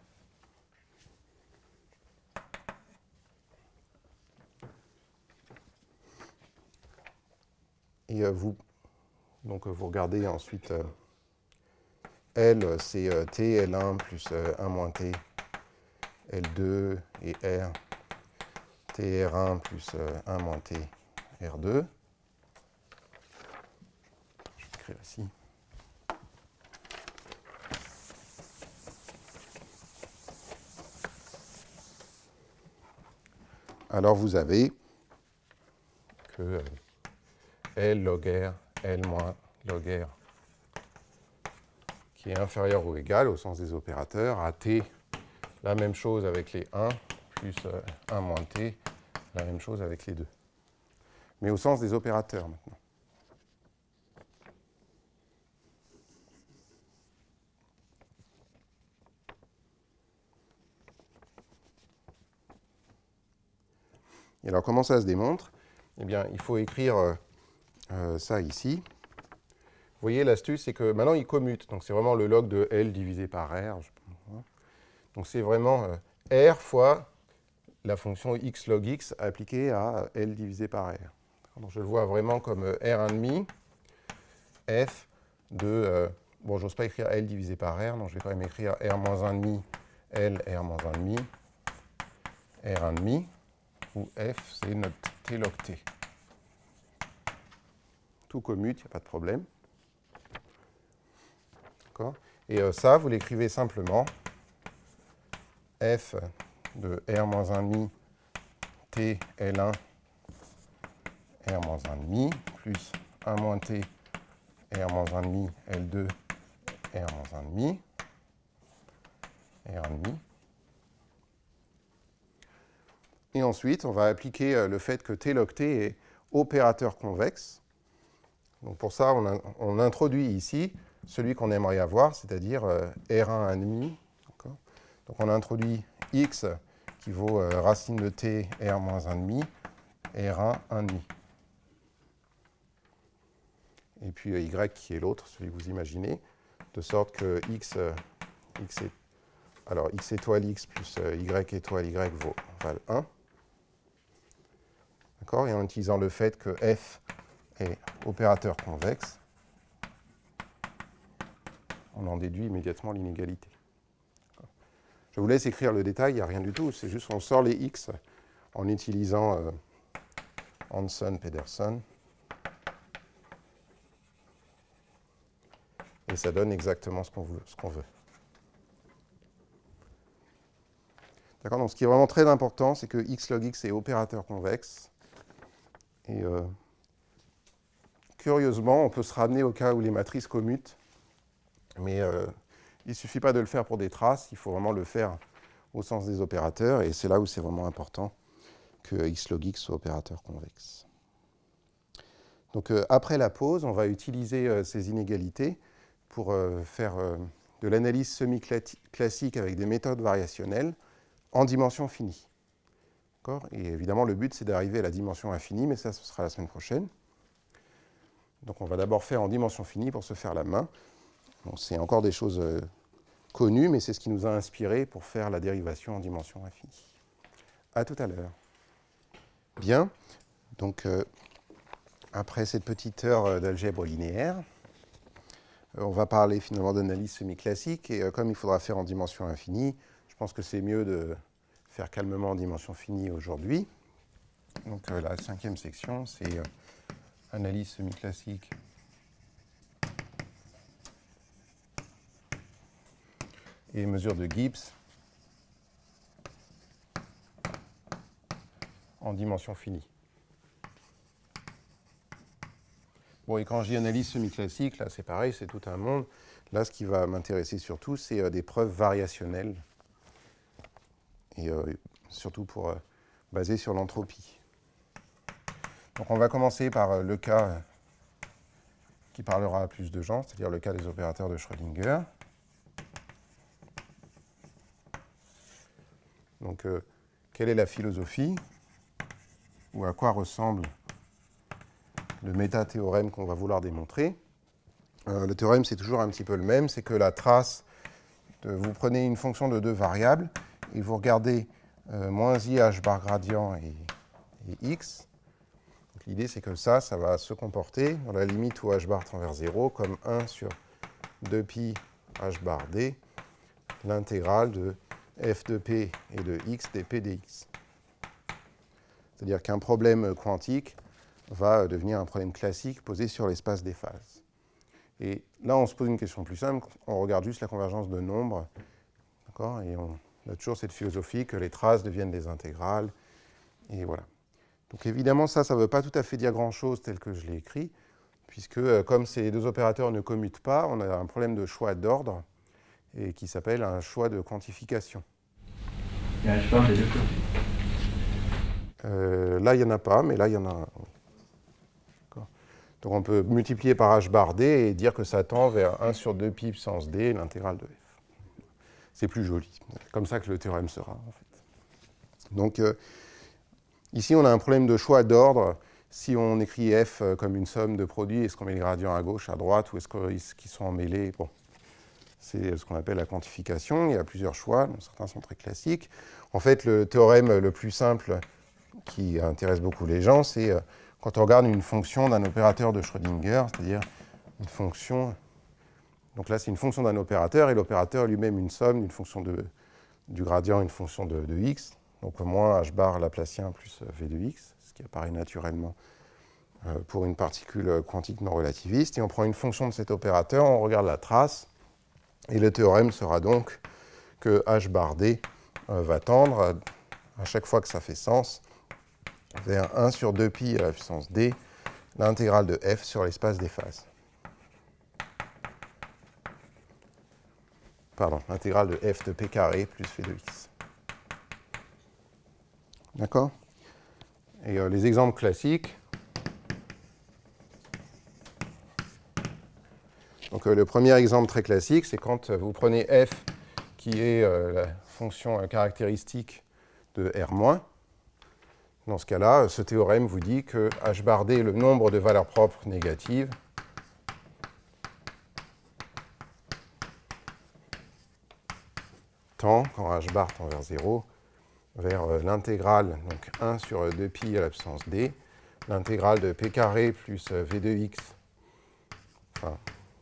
et euh, vous, donc, vous regardez ensuite euh, L, c'est euh, T, L un plus euh, un moins T, L deux et R, T R un plus euh, un moins T, R deux. Je vais écrire ici. Alors vous avez que euh, L log R, L moins log R, qui est inférieur ou égal au sens des opérateurs, à T, la même chose avec les un, plus euh, un moins T, la même chose avec les deux. Mais au sens des opérateurs maintenant. Et alors, comment ça se démontre ? Eh bien, il faut écrire euh, euh, ça ici. Vous voyez, l'astuce, c'est que maintenant, il commute. Donc, c'est vraiment le log de L divisé par R. Donc, c'est vraiment euh, R fois la fonction x log x appliquée à L divisé par R. Donc, je le vois vraiment comme euh, R un demi F de... Euh, bon, j'ose pas écrire L divisé par R, donc je vais quand même écrire R moins un demi L, R moins un demi R un demi, où F, c'est notre T log T. Tout commute, il n'y a pas de problème. D'accord ? Et euh, ça, vous l'écrivez simplement. F de R moins un demi T L un R moins un demi plus un moins T R moins un demi, L deux, R moins un demi, R un demi. Et ensuite, on va appliquer le fait que T log T est opérateur convexe. Donc pour ça, on, a, on introduit ici celui qu'on aimerait avoir, c'est-à-dire euh, R un un demi. Donc on introduit X qui vaut euh, racine de T R moins un demi, R un un demi. Et puis euh, Y qui est l'autre, celui que vous imaginez, de sorte que X, euh, X, est, alors, X étoile X plus euh, Y étoile Y vaut val un. D'accord? Et en utilisant le fait que F est opérateur convexe, on en déduit immédiatement l'inégalité. Je vous laisse écrire le détail, il n'y a rien du tout, c'est juste qu'on sort les X en utilisant euh, Hanson, Pedersen, et ça donne exactement ce qu'on veut. Ce qu'on veut. D'accord? Donc ce qui est vraiment très important, c'est que X log X est opérateur convexe. Et euh, curieusement, on peut se ramener au cas où les matrices commutent, mais euh, il ne suffit pas de le faire pour des traces, il faut vraiment le faire au sens des opérateurs, et c'est là où c'est vraiment important que X log X soit opérateur convexe. Donc euh, après la pause, on va utiliser euh, ces inégalités pour euh, faire euh, de l'analyse semi-classique avec des méthodes variationnelles en dimension finie. Et évidemment, le but, c'est d'arriver à la dimension infinie, mais ça, ce sera la semaine prochaine. Donc on va d'abord faire en dimension finie pour se faire la main. Bon, c'est encore des choses euh, connues, mais c'est ce qui nous a inspiré pour faire la dérivation en dimension infinie. À tout à l'heure. Bien, donc euh, après cette petite heure euh, d'algèbre linéaire, euh, on va parler finalement d'analyse semi-classique, et euh, comme il faudra faire en dimension infinie, je pense que c'est mieux de faire calmement en dimension finie aujourd'hui. Donc euh, la cinquième section, c'est euh, analyse semi-classique et mesure de Gibbs en dimension finie. Bon, et quand j'y analyse semi-classique, là c'est pareil, c'est tout un monde. Là, ce qui va m'intéresser surtout, c'est euh, des preuves variationnelles. Et euh, surtout pour euh, baser sur l'entropie. Donc on va commencer par euh, le cas euh, qui parlera à plus de gens, c'est-à-dire le cas des opérateurs de Schrödinger. Donc euh, quelle est la philosophie, ou à quoi ressemble le métathéorème qu'on va vouloir démontrer? euh, Le théorème, c'est toujours un petit peu le même, c'est que la trace, de, vous prenez une fonction de deux variables, et vous regardez euh, moins i h bar gradient et, et x. L'idée, c'est que ça, ça va se comporter dans la limite où h bar tend vers zéro comme un sur deux pi h bar d, l'intégrale de f de p et de x dp dx. C'est-à-dire qu'un problème quantique va devenir un problème classique posé sur l'espace des phases. Et là, on se pose une question plus simple, on regarde juste la convergence de nombres, d'accord, et on On a toujours cette philosophie que les traces deviennent des intégrales, et voilà. Donc évidemment, ça, ça ne veut pas tout à fait dire grand-chose tel que je l'ai écrit, puisque euh, comme ces deux opérateurs ne commutent pas, on a un problème de choix d'ordre, et qui s'appelle un choix de quantification. Il y a un h bar des deux côtés. Euh, là, il n'y en a pas, mais là, il y en a un. Donc on peut multiplier par h bar d et dire que ça tend vers un sur deux pi puissance d, l'intégrale de f. C'est plus joli. C'est comme ça que le théorème sera, en fait. Donc, euh, ici, on a un problème de choix d'ordre. Si on écrit f comme une somme de produits, est-ce qu'on met les gradients à gauche, à droite, ou est-ce qu'ils sont emmêlés? Bon, c'est ce qu'on appelle la quantification. Il y a plusieurs choix, dont certains sont très classiques. En fait, le théorème le plus simple qui intéresse beaucoup les gens, c'est euh, quand on regarde une fonction d'un opérateur de Schrödinger, c'est-à-dire une fonction... Donc là, c'est une fonction d'un opérateur, et l'opérateur lui-même une somme d'une fonction de, du gradient, une fonction de, de x, donc moins h bar laplacien plus v de x, ce qui apparaît naturellement euh, pour une particule quantique non relativiste. Et on prend une fonction de cet opérateur, on regarde la trace, et le théorème sera donc que h bar d euh, va tendre, à, à chaque fois que ça fait sens, vers un sur deux pi à la puissance d, l'intégrale de f sur l'espace des phases. pardon, l'intégrale de f de p carré plus v de x. D'accord? Et euh, les exemples classiques. Donc euh, le premier exemple très classique, c'est quand euh, vous prenez f qui est euh, la fonction euh, caractéristique de R-. Dans ce cas-là, ce théorème vous dit que h bar d est le nombre de valeurs propres négatives tend, quand h bar tend vers zéro, vers euh, l'intégrale, donc un sur deux pi à la puissance d, l'intégrale de p carré plus euh, v de x, enfin,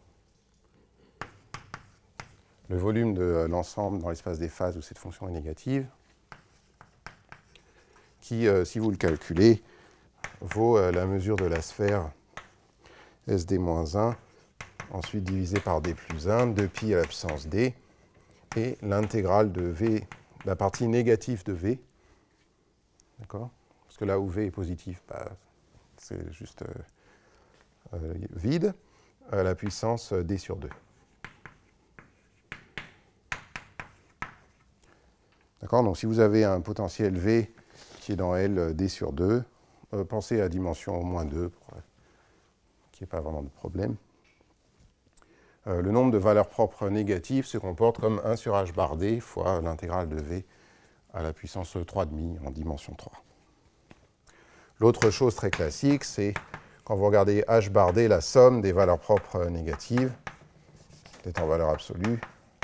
le volume de euh, l'ensemble dans l'espace des phases où cette fonction est négative, qui, euh, si vous le calculez, vaut euh, la mesure de la sphère S D moins un, ensuite divisé par d plus un, deux pi à la puissance d, et l'intégrale de v, la partie négative de v, d'accord? Parce que là où v est positif, bah, c'est juste euh, euh, vide, à la puissance d sur deux. D'accord? Donc si vous avez un potentiel v qui est dans L d sur deux, euh, pensez à dimension au moins deux, pour euh, qu'il n'y ait pas vraiment de problème. Euh, le nombre de valeurs propres négatives se comporte comme un sur h bar d fois l'intégrale de v à la puissance trois virgule cinq en dimension trois. L'autre chose très classique, c'est quand vous regardez h bar d, la somme des valeurs propres négatives, peut-être en valeur absolue,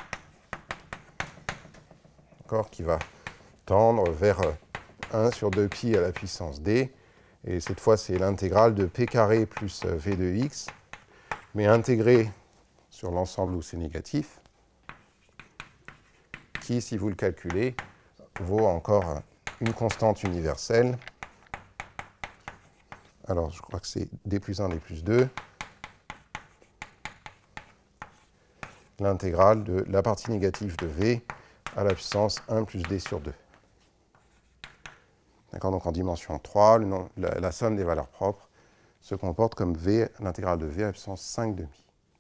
qui va tendre vers un sur deux pi à la puissance d. Et cette fois, c'est l'intégrale de p carré plus v de x, mais intégrée sur l'ensemble où c'est négatif, qui, si vous le calculez, vaut encore une constante universelle. Alors, je crois que c'est d plus un, d plus deux. L'intégrale de la partie négative de v à la puissance un plus d sur deux. D'accord, donc en dimension trois, le nom, la, la somme des valeurs propres se comporte comme v, l'intégrale de v à la puissance cinq demi.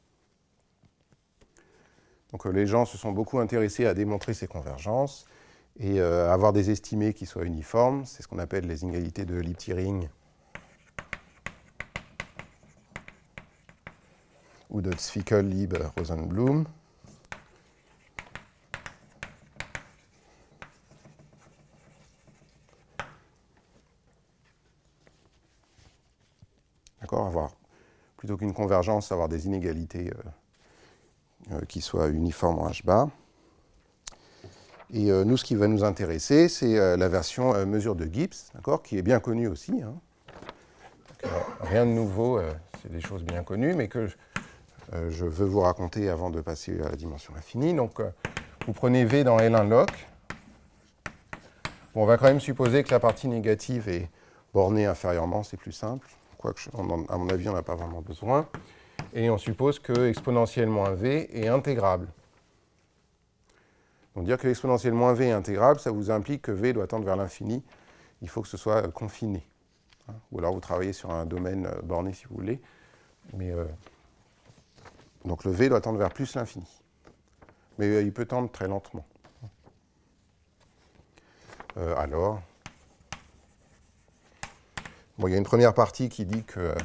Donc euh, les gens se sont beaucoup intéressés à démontrer ces convergences et euh, à avoir des estimés qui soient uniformes. C'est ce qu'on appelle les inégalités de Lipti-Ring ou de Zwickel-Lieb-Rosenblum. D'accord, avoir, plutôt qu'une convergence, avoir des inégalités euh, euh, qui soient uniformes en h bar. Et euh, nous, ce qui va nous intéresser, c'est euh, la version euh, mesure de Gibbs, d'accord, qui est bien connue aussi. Hein. Donc, euh, rien de nouveau, euh, c'est des choses bien connues, mais que euh, je veux vous raconter avant de passer à la dimension infinie. Donc, euh, vous prenez V dans L un loc. Bon, on va quand même supposer que la partie négative est bornée inférieurement, c'est plus simple. Quoique, à mon avis, on n'a pas vraiment besoin. Et on suppose que exponentielle moins v est intégrable. Donc dire que l'exponentielle moins v est intégrable, ça vous implique que v doit tendre vers l'infini. Il faut que ce soit confiné. Hein, ou alors vous travaillez sur un domaine borné si vous voulez. Mais, euh, donc le v doit tendre vers plus l'infini. Mais euh, il peut tendre très lentement. Euh, alors... Bon, il y a une première partie qui dit que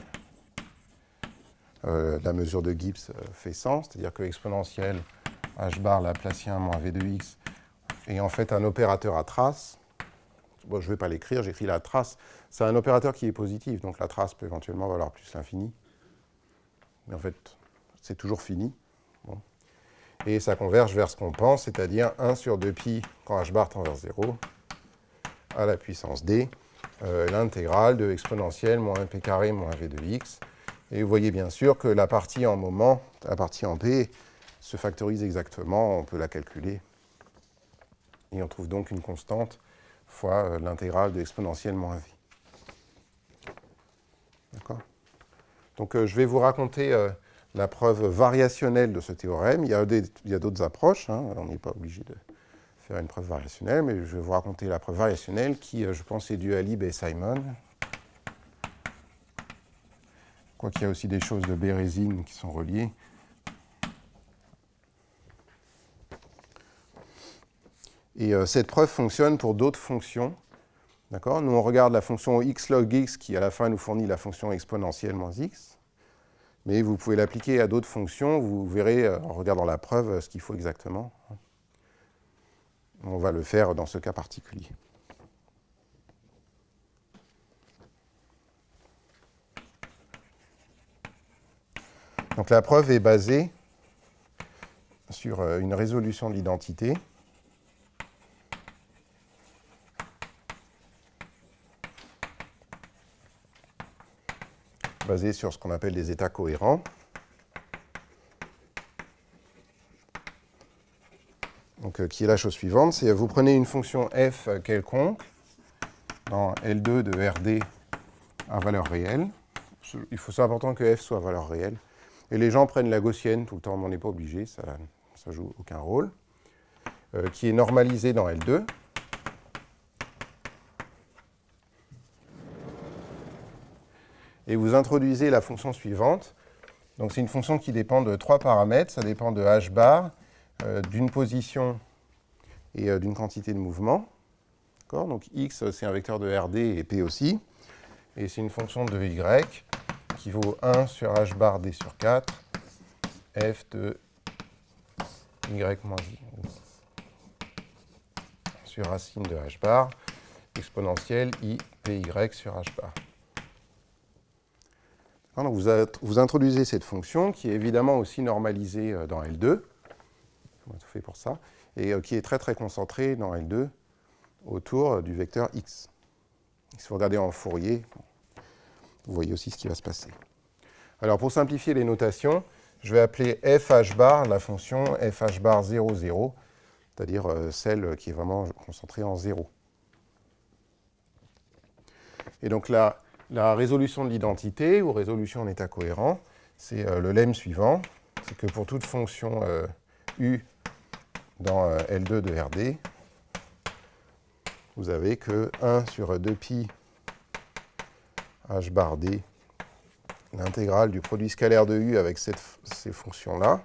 euh, la mesure de Gibbs euh, fait sens, c'est-à-dire que l'exponentielle h bar laplacien moins v de x est en fait un opérateur à trace. Bon, je ne vais pas l'écrire, j'écris la trace. C'est un opérateur qui est positif, donc la trace peut éventuellement valoir plus l'infini. Mais en fait, c'est toujours fini. Bon. Et ça converge vers ce qu'on pense, c'est-à-dire un sur deux pi quand h bar tend vers zéro à la puissance d. Euh, l'intégrale de exponentielle moins p carré moins v de x. Et vous voyez bien sûr que la partie en moment, la partie en p, se factorise exactement, on peut la calculer. Et on trouve donc une constante fois euh, l'intégrale de exponentielle moins v. D'accord? Donc euh, je vais vous raconter euh, la preuve variationnelle de ce théorème. Il y a, des, il y a d'autres approches, hein, on n'est pas obligé de faire une preuve variationnelle, mais je vais vous raconter la preuve variationnelle qui, je pense, est due à Lieb et Simon. Quoiqu'il y a aussi des choses de Bérésine qui sont reliées. Et euh, cette preuve fonctionne pour d'autres fonctions. D'accord ? Nous, on regarde la fonction x log x qui, à la fin, nous fournit la fonction exponentielle moins x. Mais vous pouvez l'appliquer à d'autres fonctions. Vous verrez, euh, en regardant la preuve, euh, ce qu'il faut exactement. On va le faire dans ce cas particulier. Donc la preuve est basée sur euh, une résolution de l'identité. Basée sur ce qu'on appelle des états cohérents. Donc, euh, qui est la chose suivante, c'est vous prenez une fonction f quelconque dans L deux de R D à valeur réelle. Il faut c'est important que f soit à valeur réelle. Et les gens prennent la gaussienne tout le temps, mais on n'est pas obligé, ça ne joue aucun rôle. Euh, qui est normalisée dans L deux. Et vous introduisez la fonction suivante. Donc c'est une fonction qui dépend de trois paramètres. Ça dépend de h bar, euh, d'une position et euh, d'une quantité de mouvement. Donc x, c'est un vecteur de R D et P aussi. Et c'est une fonction de y qui vaut un sur h bar d sur quatre, f de y moins i sur racine de h bar, exponentielle i py sur h bar. Donc vous, vous introduisez cette fonction qui est évidemment aussi normalisée dans L deux, on a tout fait pour ça, et qui est très très concentrée dans L deux autour du vecteur x. Si vous regardez en Fourier, vous voyez aussi ce qui va se passer. Alors pour simplifier les notations, je vais appeler fh bar la fonction fh bar zéro, zéro, c'est-à-dire celle qui est vraiment concentrée en zéro. Et donc là, la résolution de l'identité, ou résolution en état cohérent, c'est euh, le lemme suivant. C'est que pour toute fonction euh, u dans euh, L deux de R D, vous avez que un sur deux pi h bar d, l'intégrale du produit scalaire de u avec cette, ces fonctions-là,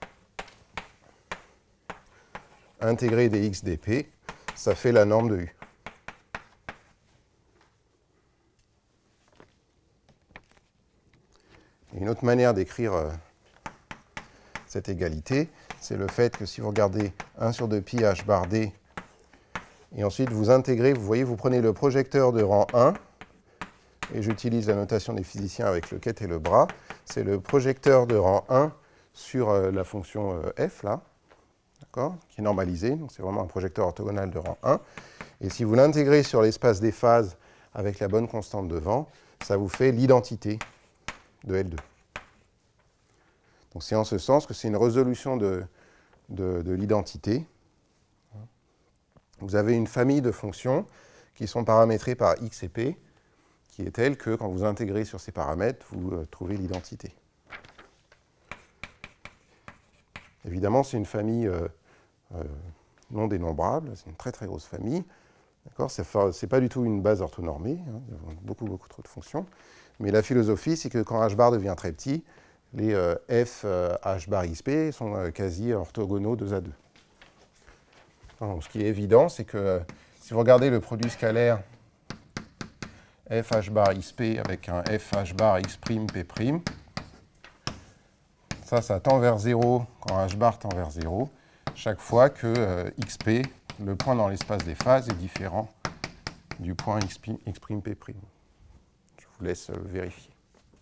intégré des x dp, ça fait la norme de u. Une autre manière d'écrire euh, cette égalité, c'est le fait que si vous regardez un sur deux pi h bar d, et ensuite vous intégrez, vous voyez, vous prenez le projecteur de rang un, et j'utilise la notation des physiciens avec le quête et le bras, c'est le projecteur de rang un sur euh, la fonction euh, f, là, d'accord, qui est normalisée, donc c'est vraiment un projecteur orthogonal de rang un, et si vous l'intégrez sur l'espace des phases avec la bonne constante devant, ça vous fait l'identité de L deux. Donc c'est en ce sens que c'est une résolution de, de, de l'identité. Vous avez une famille de fonctions qui sont paramétrées par x et p, qui est telle que quand vous intégrez sur ces paramètres, vous euh, trouvez l'identité. Évidemment, c'est une famille euh, euh, non dénombrable, c'est une très très grosse famille. Ce n'est pas du tout une base orthonormée, hein, il y a beaucoup beaucoup trop de fonctions. Mais la philosophie, c'est que quand h bar devient très petit, les euh, f euh, h bar xp sont euh, quasi orthogonaux deux à deux. Donc, ce qui est évident, c'est que euh, si vous regardez le produit scalaire f h bar xp avec un f h bar x' p', ça, ça tend vers zéro quand h bar tend vers zéro, chaque fois que euh, xp, le point dans l'espace des phases, est différent du point x', p'. Je vous laisse euh, vérifier.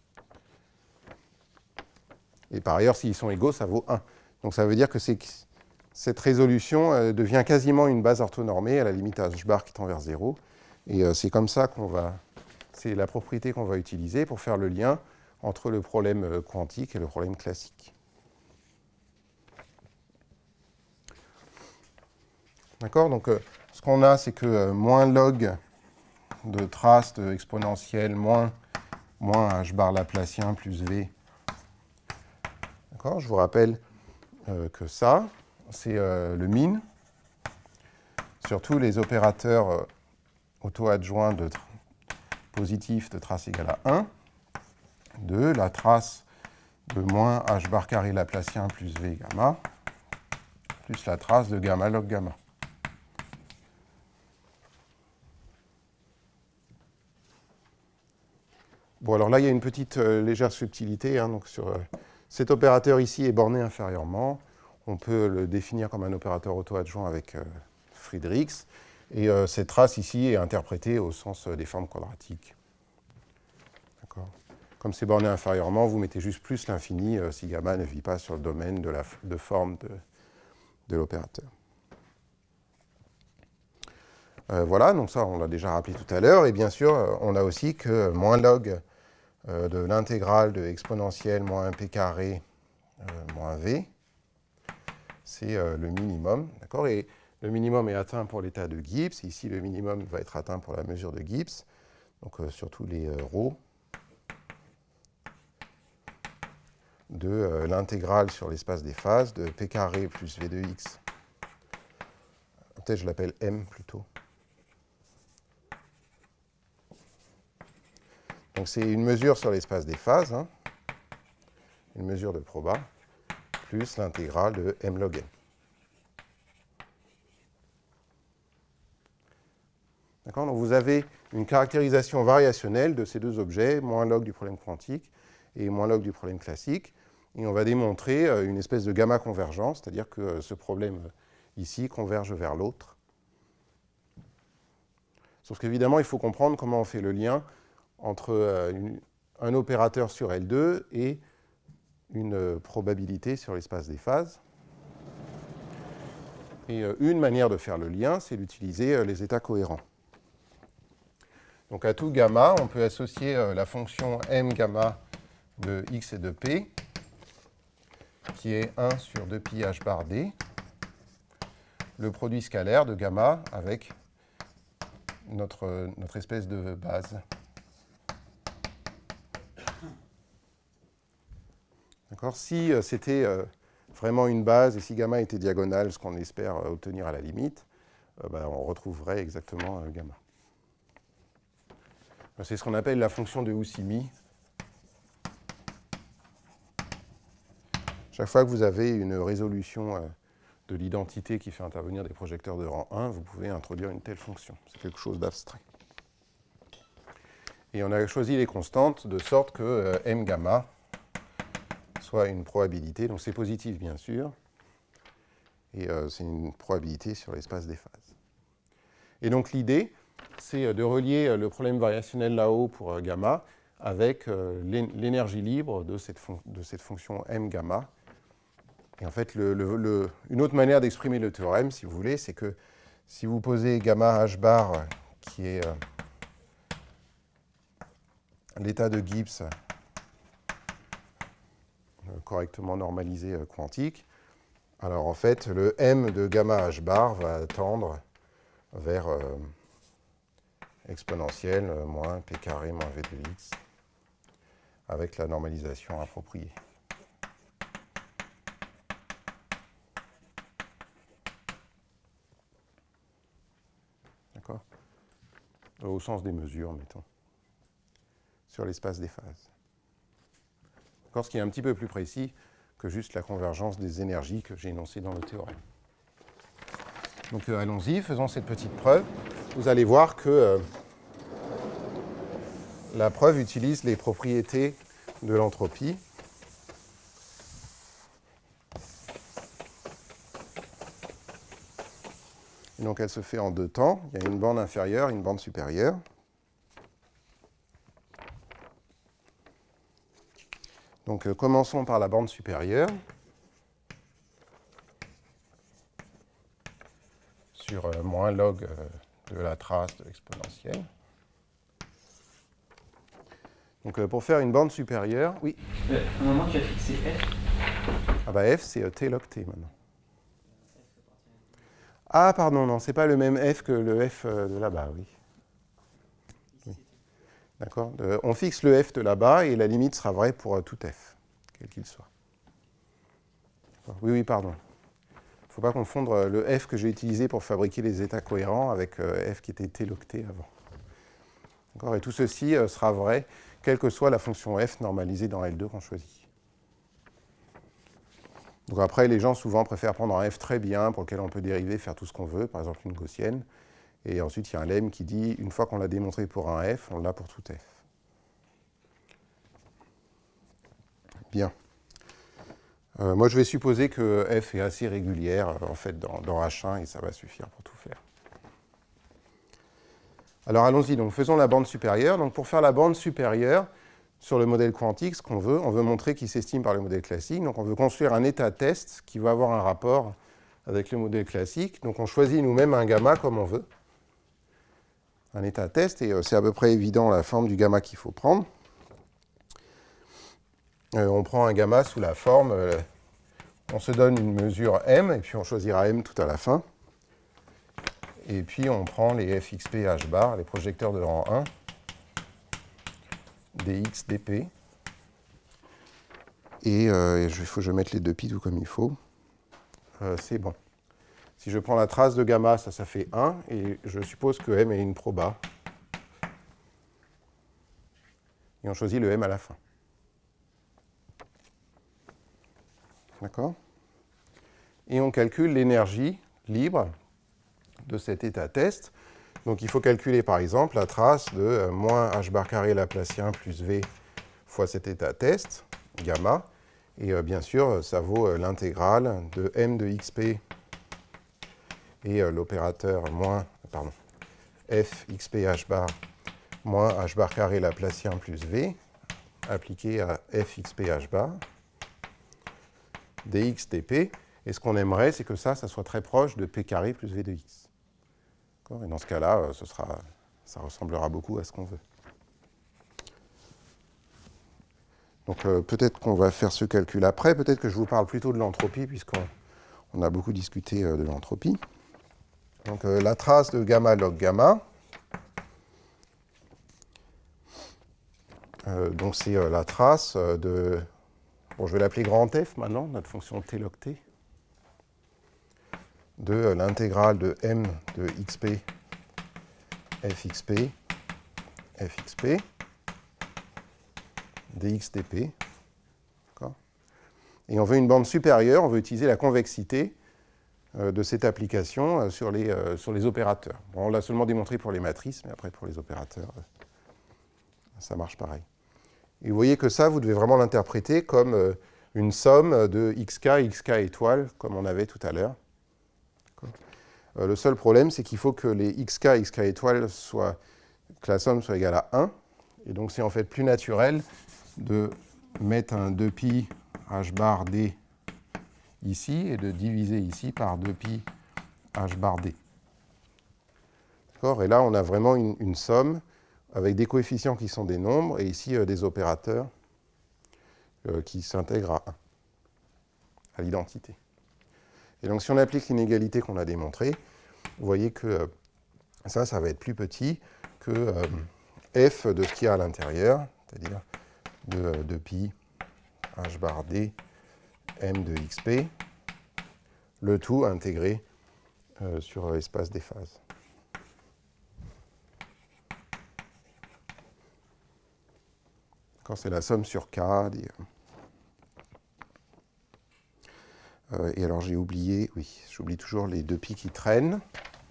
Et par ailleurs, s'ils sont égaux, ça vaut un. Donc ça veut dire que cette résolution euh, devient quasiment une base orthonormée, à la limite h bar qui tend vers zéro. Et euh, c'est comme ça qu'on va... C'est la propriété qu'on va utiliser pour faire le lien entre le problème euh, quantique et le problème classique. D'accord? Donc euh, ce qu'on a, c'est que euh, moins log de trace de exponentielle moins, moins h bar laplacien plus v. D'accord? Je vous rappelle euh, que ça, c'est euh, le min sur tous les opérateurs euh, auto-adjoints de positif de trace égale à un, de la trace de moins h bar carré laplacien plus v gamma, plus la trace de gamma log gamma. Bon, alors là, il y a une petite euh, légère subtilité. Hein, donc sur, euh, cet opérateur ici est borné inférieurement. On peut le définir comme un opérateur auto-adjoint avec euh, Friedrichs. Et euh, cette trace ici est interprétée au sens euh, des formes quadratiques. D'accord. Comme c'est borné inférieurement, vous mettez juste plus l'infini euh, si gamma ne vit pas sur le domaine de, la, de forme de, de l'opérateur. Euh, voilà, donc ça, on l'a déjà rappelé tout à l'heure. Et bien sûr, on a aussi que moins log euh, de l'intégrale de exponentielle moins un p carré euh, moins v, c'est euh, le minimum. D'accord. Et le minimum est atteint pour l'état de Gibbs. Et ici, le minimum va être atteint pour la mesure de Gibbs. Donc, euh, sur tous les euh, ρ de euh, l'intégrale sur l'espace des phases de p carré plus v de x. Peut-être je l'appelle m plutôt. Donc c'est une mesure sur l'espace des phases, hein, une mesure de proba, plus l'intégrale de m log n. D'accord. Donc vous avez une caractérisation variationnelle de ces deux objets, moins log du problème quantique et moins log du problème classique. Et on va démontrer une espèce de gamma convergence, c'est-à-dire que ce problème ici converge vers l'autre. Sauf qu'évidemment, il faut comprendre comment on fait le lien entre euh, une, un opérateur sur L deux et une euh, probabilité sur l'espace des phases. Et euh, une manière de faire le lien, c'est d'utiliser euh, les états cohérents. Donc à tout gamma, on peut associer euh, la fonction m gamma de x et de p, qui est un sur deux pi h bar d, le produit scalaire de gamma avec notre, notre espèce de base. Si euh, c'était euh, vraiment une base et si gamma était diagonale, ce qu'on espère euh, obtenir à la limite, euh, ben, on retrouverait exactement euh, gamma. C'est ce qu'on appelle la fonction de Houssimi. Chaque fois que vous avez une résolution euh, de l'identité qui fait intervenir des projecteurs de rang un, vous pouvez introduire une telle fonction. C'est quelque chose d'abstrait. Et on a choisi les constantes de sorte que euh, m gamma soit une probabilité, donc c'est positif bien sûr, et euh, c'est une probabilité sur l'espace des phases. Et donc l'idée, c'est de relier le problème variationnel là-haut pour euh, gamma avec euh, l'énergie libre de cette, de cette fonction m gamma. Et en fait, le, le, le, une autre manière d'exprimer le théorème, si vous voulez, c'est que si vous posez gamma h bar, qui est euh, l'état de Gibbs correctement normalisé euh, quantique, alors en fait, le m de gamma h bar va tendre vers euh, exponentielle euh, moins p carré moins v de x avec la normalisation appropriée. D'accord? Au sens des mesures, mettons, sur l'espace des phases. Ce qui est un petit peu plus précis que juste la convergence des énergies que j'ai énoncée dans le théorème. Donc euh, allons-y, faisons cette petite preuve. Vous allez voir que euh, la preuve utilise les propriétés de l'entropie. Et donc elle se fait en deux temps. Il y a une bande inférieure et une bande supérieure. Donc euh, commençons par la bande supérieure. Sur euh, moins log euh, de la trace de l'exponentielle. Donc euh, pour faire une bande supérieure, oui. Euh, à un moment, tu as fixé f. Ah bah f, c'est euh, t log t maintenant. Ah pardon, non, c'est pas le même f que le f euh, de là-bas, oui. oui. D'accord. Euh, on fixe le f de là-bas et la limite sera vraie pour euh, tout f, quel qu'il soit. Oui, oui, pardon. Il ne faut pas confondre le f que j'ai utilisé pour fabriquer les états cohérents avec euh, f qui était t log t avant. D'accord. Et tout ceci euh, sera vrai, quelle que soit la fonction f normalisée dans L deux qu'on choisit. Donc après, les gens souvent préfèrent prendre un f très bien pour lequel on peut dériver, faire tout ce qu'on veut, par exemple une gaussienne. Et ensuite, il y a un lemme qui dit, une fois qu'on l'a démontré pour un f, on l'a pour tout f. Bien. Euh, moi, je vais supposer que F est assez régulière, euh, en fait, dans, dans H un, et ça va suffire pour tout faire. Alors, allons-y. Donc, faisons la bande supérieure. Donc, pour faire la bande supérieure, sur le modèle quantique, ce qu'on veut, on veut montrer qu'il s'estime par le modèle classique. Donc, on veut construire un état test qui va avoir un rapport avec le modèle classique. Donc, on choisit nous-mêmes un gamma comme on veut. Un état test, et euh, c'est à peu près évident la forme du gamma qu'il faut prendre. Euh, on prend un gamma sous la forme, euh, on se donne une mesure m, et puis on choisira m tout à la fin. Et puis on prend les f x p h bar, les projecteurs de rang un, dx, dp. Et euh, il faut que je mette les deux pi tout comme il faut. Euh, c'est bon. Si je prends la trace de gamma, ça, ça fait un, et je suppose que m est une proba. Et on choisit le m à la fin. D'accord? Et on calcule l'énergie libre de cet état test. Donc il faut calculer par exemple la trace de euh, moins h bar carré laplacien plus v fois cet état test, gamma. Et euh, bien sûr, ça vaut euh, l'intégrale de m de xp et euh, l'opérateur moins, pardon, f xp h bar moins h bar carré laplacien plus v appliqué à f xp h bar dx dp, et ce qu'on aimerait, c'est que ça, ça soit très proche de p carré plus v de x. Et dans ce cas-là, ce sera, ça ressemblera beaucoup à ce qu'on veut. Donc euh, peut-être qu'on va faire ce calcul après, peut-être que je vous parle plutôt de l'entropie, puisqu'on on a beaucoup discuté euh, de l'entropie. Donc euh, la trace de gamma log gamma, euh, donc c'est euh, la trace euh, de... Bon, je vais l'appeler grand F maintenant, notre fonction t log t, de euh, l'intégrale de m de xp fxp fxp dx dp. Et on veut une bande supérieure, on veut utiliser la convexité euh, de cette application euh, sur, les, euh, sur les opérateurs. Bon, on l'a seulement démontré pour les matrices, mais après pour les opérateurs, euh, ça marche pareil. Et vous voyez que ça, vous devez vraiment l'interpréter comme euh, une somme de xk, xk étoiles, comme on avait tout à l'heure. Euh, le seul problème, c'est qu'il faut que les xk, xk étoiles soient, que la somme soit égale à un. Et donc, c'est en fait plus naturel de mettre un deux pi h bar d ici et de diviser ici par deux pi h bar d. D'accord ? Et là, on a vraiment une, une somme avec des coefficients qui sont des nombres, et ici euh, des opérateurs euh, qui s'intègrent à un, à l'identité. Et donc si on applique l'inégalité qu'on a démontrée, vous voyez que euh, ça, ça va être plus petit que euh, f de ce qu'il y a à l'intérieur, c'est-à-dire de euh, deux pi h bar d m de xp, le tout intégré euh, sur l'espace des phases. C'est la somme sur K. Des... Euh, et alors j'ai oublié, oui, j'oublie toujours les deux pi qui traînent.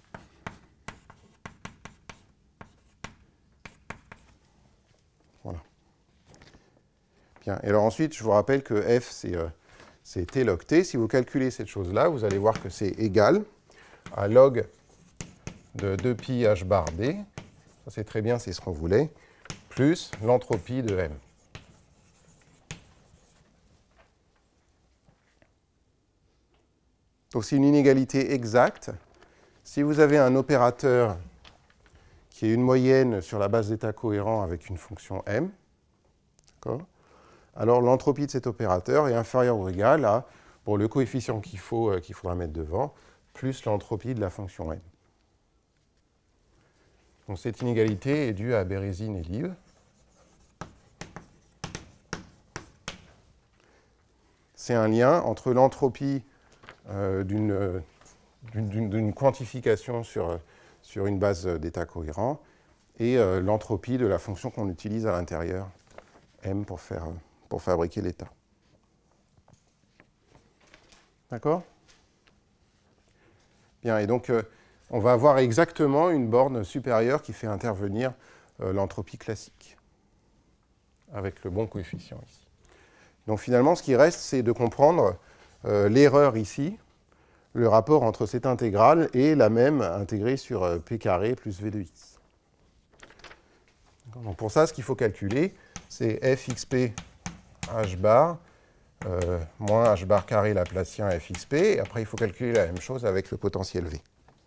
Voilà. Bien. Et alors ensuite, je vous rappelle que f, c'est euh, t log t. Si vous calculez cette chose-là, vous allez voir que c'est égal à log de deux pi h bar d. Ça, c'est très bien, c'est ce qu'on voulait, plus l'entropie de m. Donc c'est une inégalité exacte. Si vous avez un opérateur qui est une moyenne sur la base d'état cohérent avec une fonction m, alors l'entropie de cet opérateur est inférieure ou égale à bon, le coefficient qu'il faut, euh, qu'il faudra mettre devant, plus l'entropie de la fonction m. Donc cette inégalité est due à Bérésine et Lieb. C'est un lien entre l'entropie Euh, d'une quantification sur, sur une base d'état cohérent et euh, l'entropie de la fonction qu'on utilise à l'intérieur, m, pour, faire, pour fabriquer l'état. D'accord? Bien, et donc euh, on va avoir exactement une borne supérieure qui fait intervenir euh, l'entropie classique, avec le bon coefficient ici. Donc finalement, ce qui reste, c'est de comprendre euh, l'erreur ici, le rapport entre cette intégrale et la même intégrée sur euh, p carré plus v de x. Donc pour ça, ce qu'il faut calculer, c'est fxp h bar euh, moins h bar carré laplacien fxp. Et après, il faut calculer la même chose avec le potentiel v.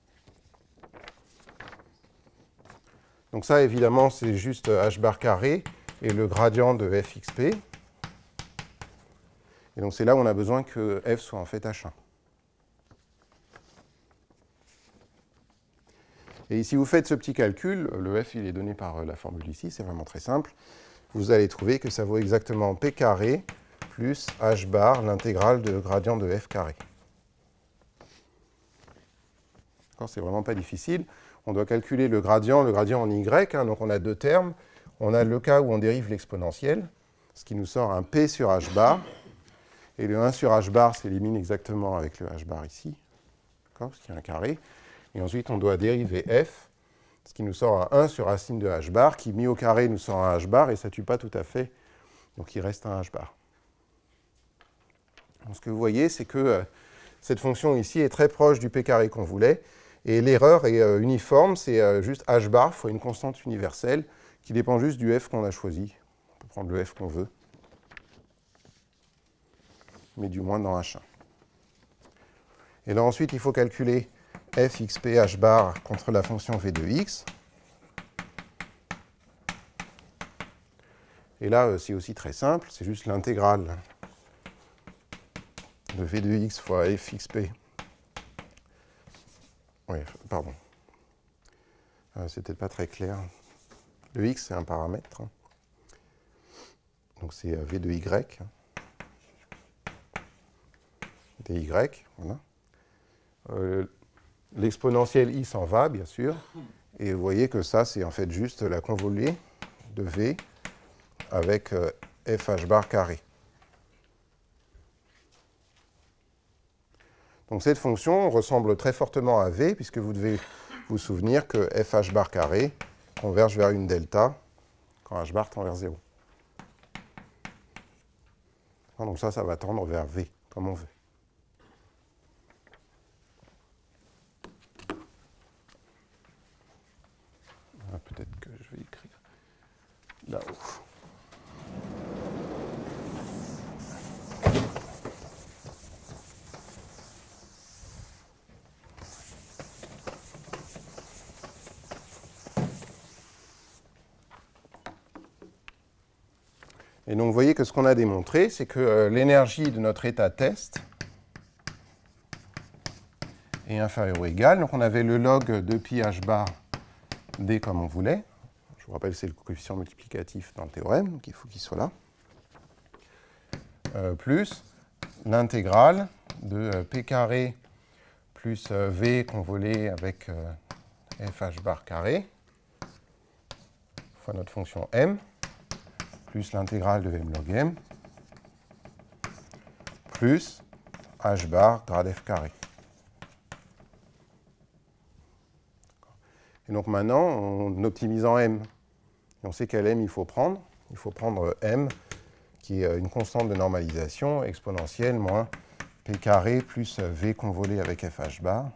Donc ça, évidemment, c'est juste h bar carré et le gradient de fxp. Et donc c'est là où on a besoin que f soit en fait h un. Et si vous faites ce petit calcul, le f il est donné par la formule ici, c'est vraiment très simple. Vous allez trouver que ça vaut exactement p carré plus h bar, l'intégrale de gradient de f carré. C'est vraiment pas difficile. On doit calculer le gradient, le gradient en y, hein, donc on a deux termes. On a le cas où on dérive l'exponentielle, ce qui nous sort un p sur h bar. Et le un sur h bar s'élimine exactement avec le h bar ici, parce qu'il y a un carré. Et ensuite, on doit dériver f, ce qui nous sort un un sur racine de h bar, qui mis au carré nous sort un h bar, et ça ne tue pas tout à fait. Donc il reste un h bar. Donc, ce que vous voyez, c'est que euh, cette fonction ici est très proche du p carré qu'on voulait. Et l'erreur est euh, uniforme, c'est euh, juste h bar fois une constante universelle qui dépend juste du f qu'on a choisi. On peut prendre le f qu'on veut, mais du moins dans h un. Et là ensuite, il faut calculer fxp h bar contre la fonction v de x. Et là, euh, c'est aussi très simple, c'est juste l'intégrale de v de x fois fxp. Oui, pardon. Euh, c'est peut-être pas très clair. Le x, c'est un paramètre. Donc c'est v de y. dy, voilà. Euh, L'exponentielle i s'en va, bien sûr. Et vous voyez que ça, c'est en fait juste la convolée de v avec euh, fh bar carré. Donc cette fonction ressemble très fortement à v, puisque vous devez vous souvenir que fh bar carré converge vers une delta quand h bar tend vers zéro. Donc ça, ça va tendre vers v, comme on veut. Peut-être que je vais écrire là-haut. Et donc, vous voyez que ce qu'on a démontré, c'est que euh, l'énergie de notre état test est inférieure ou égale. Donc, on avait le log de pi h bar d comme on voulait. Je vous rappelle, c'est le coefficient multiplicatif dans le théorème, donc il faut qu'il soit là. Euh, plus l'intégrale de euh, p carré plus euh, v convolé avec euh, fh bar carré fois notre fonction m, plus l'intégrale de m log m, plus h bar grade f carré. Et donc maintenant, en optimisant m, on sait quel m il faut prendre. Il faut prendre m, qui est une constante de normalisation, exponentielle moins p carré plus v convolé avec fh bar.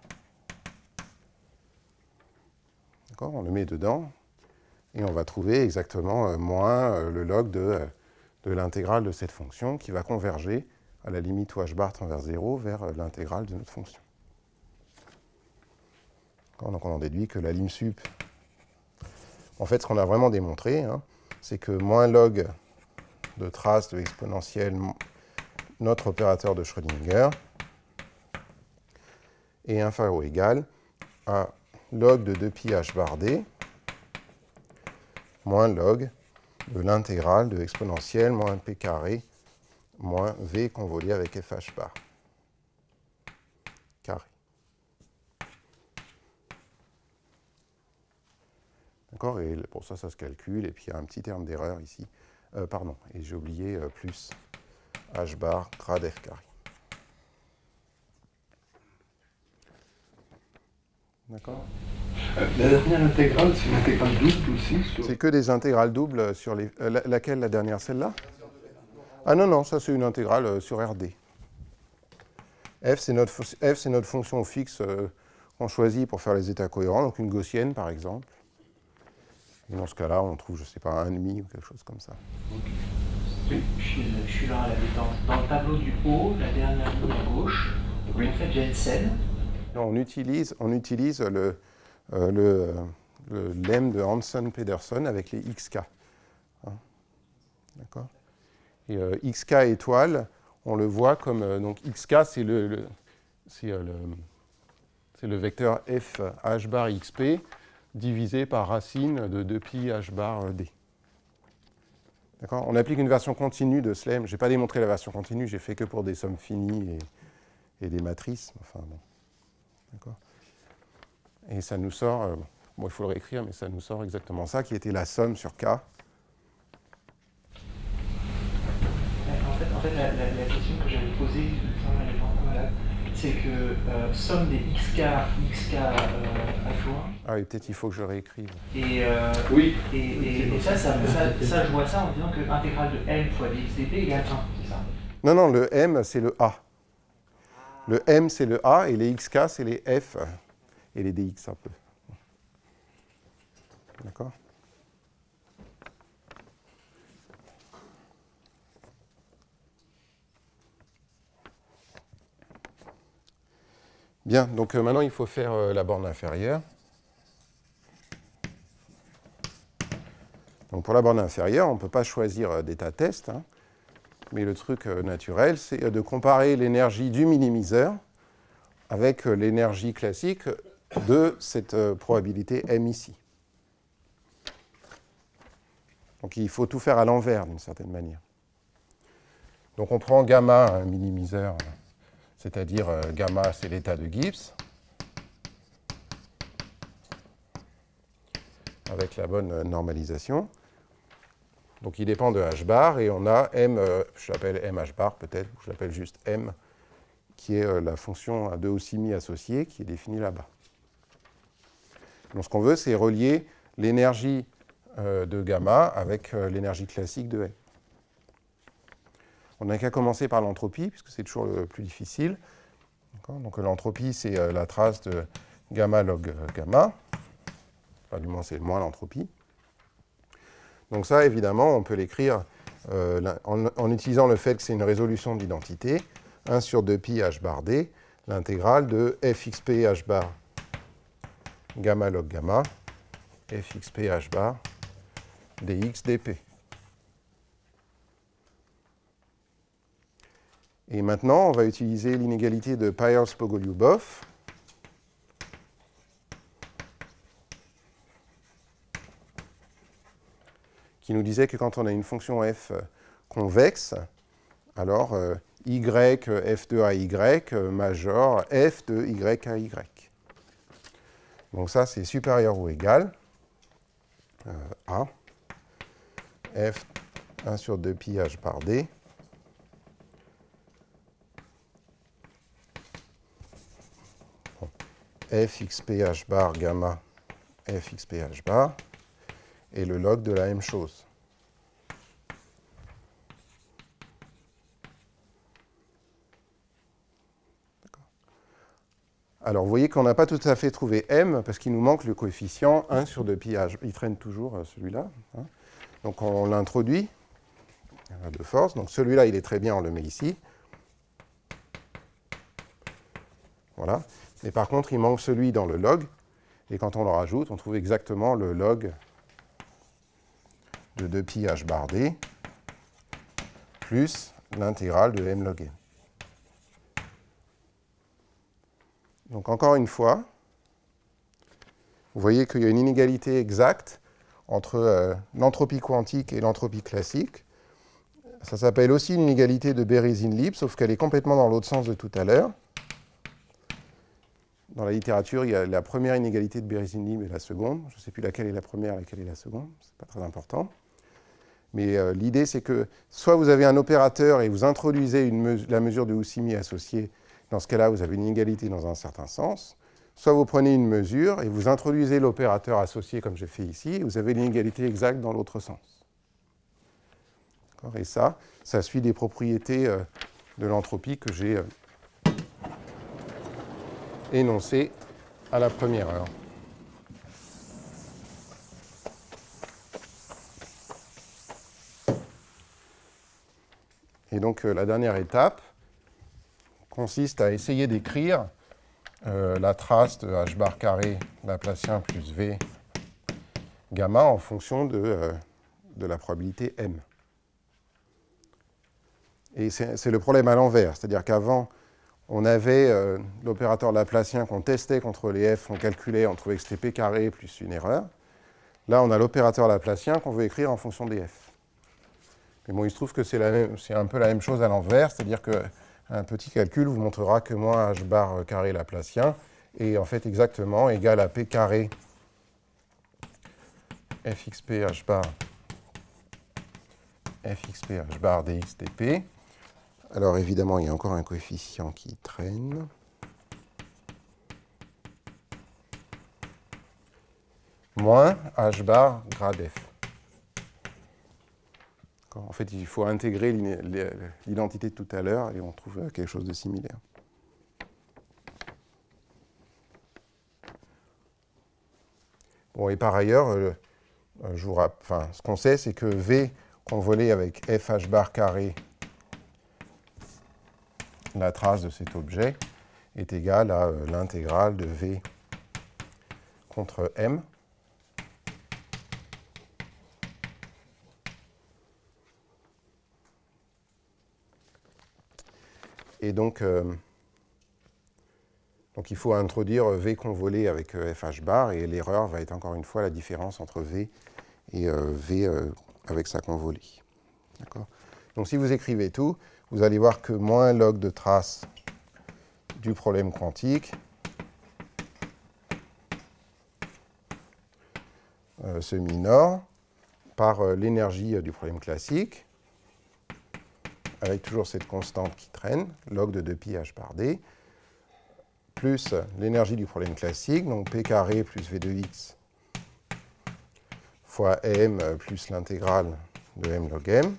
D'accord, on le met dedans. Et on va trouver exactement moins le log de, de l'intégrale de cette fonction qui va converger à la limite où h bar tend vers zéro vers l'intégrale de notre fonction. Donc on en déduit que la lim sup, en fait ce qu'on a vraiment démontré, hein, c'est que moins log de trace de l'exponentielle, notre opérateur de Schrödinger, est inférieur ou égal à log de deux pi h bar d moins log de l'intégrale de exponentielle moins p carré moins v convolé avec fh bar carré. D'accord? Et pour ça, ça se calcule. Et puis, il y a un petit terme d'erreur ici. Euh, pardon, et j'ai oublié euh, plus h bar grade f carré. D'accord? Euh, la dernière intégrale, c'est une intégrale double aussi sur... C'est que des intégrales doubles sur les... Euh, laquelle, la dernière? Celle-là? Ah non, non, ça c'est une intégrale euh, sur R D. F, c'est notre, F, c'est notre fonction fixe euh, qu'on choisit pour faire les états cohérents, donc une gaussienne par exemple. Et dans ce cas-là, on trouve, je ne sais pas, un demi ou quelque chose comme ça. Oui, je suis, je suis là à la détente. Dans le tableau du haut, la dernière ligne à gauche, oui. En fait, j'ai une scène. On utilise, on utilise le, euh, le, le lemme de Hansen-Pedersen avec les X K. Hein, d'accord. Et euh, X K étoile, on le voit comme... Euh, donc X K, c'est le, le, c'est, euh, le, c'est le vecteur F H bar X P divisé par racine de deux pi H bar D. D'accord. On applique une version continue de ce lemme. Je n'ai pas démontré la version continue, j'ai fait que pour des sommes finies et, et des matrices. Enfin, bon. D'accord. Et ça nous sort... Euh, bon, il faut le réécrire, mais ça nous sort exactement ça, qui était la somme sur K. En fait, en fait la, la, la question que j'avais posée, voilà, c'est que euh, somme des xk, xk euh, adjoints. Ah oui, peut-être il faut que je le réécrive. Et, euh, Oui. Et, et, et ça, ça, ça, ça, je vois ça en disant que l'intégrale de m fois dxdt égale un, c'est ça? Non, non, le m, c'est le a. Le m, c'est le a, et les xk, c'est les f, et les dx un peu. D'accord? Bien, donc euh, maintenant il faut faire euh, la borne inférieure. Donc pour la borne inférieure, on ne peut pas choisir euh, d'état test, hein, mais le truc euh, naturel, c'est euh, de comparer l'énergie du minimiseur avec euh, l'énergie classique de cette euh, probabilité m ici. Donc il faut tout faire à l'envers d'une certaine manière. Donc on prend gamma, un minimiseur, c'est-à-dire euh, gamma, c'est l'état de Gibbs, avec la bonne euh, normalisation. Donc il dépend de h bar, et on a m, euh, je l'appelle m h bar peut-être, ou je l'appelle juste m, qui est euh, la fonction à deux Haussimi associée, qui est définie là-bas. Donc ce qu'on veut, c'est relier l'énergie euh, de gamma avec euh, l'énergie classique de m. On n'a qu'à commencer par l'entropie, puisque c'est toujours le plus difficile. Donc l'entropie, c'est euh, la trace de gamma log euh, gamma. Enfin, du moins, c'est moins l'entropie. Donc ça, évidemment, on peut l'écrire euh, en, en utilisant le fait que c'est une résolution d'identité. un sur deux pi h bar d, l'intégrale de fxp h bar gamma log gamma, fxp h bar dx dp. Et maintenant, on va utiliser l'inégalité de Peierls-Pogoliubov. Qui nous disait que quand on a une fonction f convexe, alors euh, y f de à y euh, major f de y à y. Donc ça, c'est supérieur ou égal euh, à f un sur deux pi h bar d fxp h bar gamma fxp h bar et le log de la même chose. Alors, vous voyez qu'on n'a pas tout à fait trouvé m, parce qu'il nous manque le coefficient un sur deux pi h. Il traîne toujours, celui-là. Hein. Donc, on l'introduit de force. Donc, celui-là, il est très bien, on le met ici. Voilà. Mais par contre, il manque celui dans le log. Et quand on le rajoute, on trouve exactement le log de deux pi h bar d plus l'intégrale de m log n. Donc encore une fois, vous voyez qu'il y a une inégalité exacte entre euh, l'entropie quantique et l'entropie classique. Ça s'appelle aussi une inégalité de Bérézine-Lieb, sauf qu'elle est complètement dans l'autre sens de tout à l'heure. Dans la littérature, il y a la première inégalité de Bérézine-Lieb et la seconde. Je ne sais plus laquelle est la première et laquelle est la seconde. Ce n'est pas très important. Mais euh, l'idée, c'est que soit vous avez un opérateur et vous introduisez une me la mesure de Haussimi associée. Dans ce cas-là, vous avez une inégalité dans un certain sens. Soit vous prenez une mesure et vous introduisez l'opérateur associé, comme j'ai fait ici, et vous avez l'inégalité exacte dans l'autre sens. Et ça, ça suit des propriétés euh, de l'entropie que j'ai euh, énoncées à la première heure. Et donc, euh, la dernière étape consiste à essayer d'écrire euh, la trace de h bar carré laplacien plus v gamma en fonction de, euh, de la probabilité m. Et c'est le problème à l'envers, c'est-à-dire qu'avant, on avait euh, l'opérateur laplacien qu'on testait contre les f, on calculait, on trouvait que c'était p carré plus une erreur. Là, on a l'opérateur laplacien qu'on veut écrire en fonction des f. Mais bon, il se trouve que c'est un peu la même chose à l'envers, c'est-à-dire qu'un petit calcul vous montrera que moins h bar carré laplacien est en fait exactement égal à p carré fxp h bar fxp h bar dx dp. Alors évidemment, il y a encore un coefficient qui traîne. Moins h bar grade f. En fait, il faut intégrer l'identité de tout à l'heure et on trouve quelque chose de similaire. Bon, et par ailleurs, euh, je vous rapp... enfin, ce qu'on sait, c'est que V convolé avec fh bar carré, la trace de cet objet, est égale à euh, l'intégrale de V contre M. Et donc, euh, donc, il faut introduire V convolé avec euh, fh bar, et l'erreur va être encore une fois la différence entre V et euh, V euh, avec sa convolée. D'accord ? Donc, si vous écrivez tout, vous allez voir que moins log de trace du problème quantique euh, se minore par euh, l'énergie euh, du problème classique, avec toujours cette constante qui traîne, log de deux pi h bar d, plus l'énergie du problème classique, donc p carré plus v de x fois m plus l'intégrale de m log m.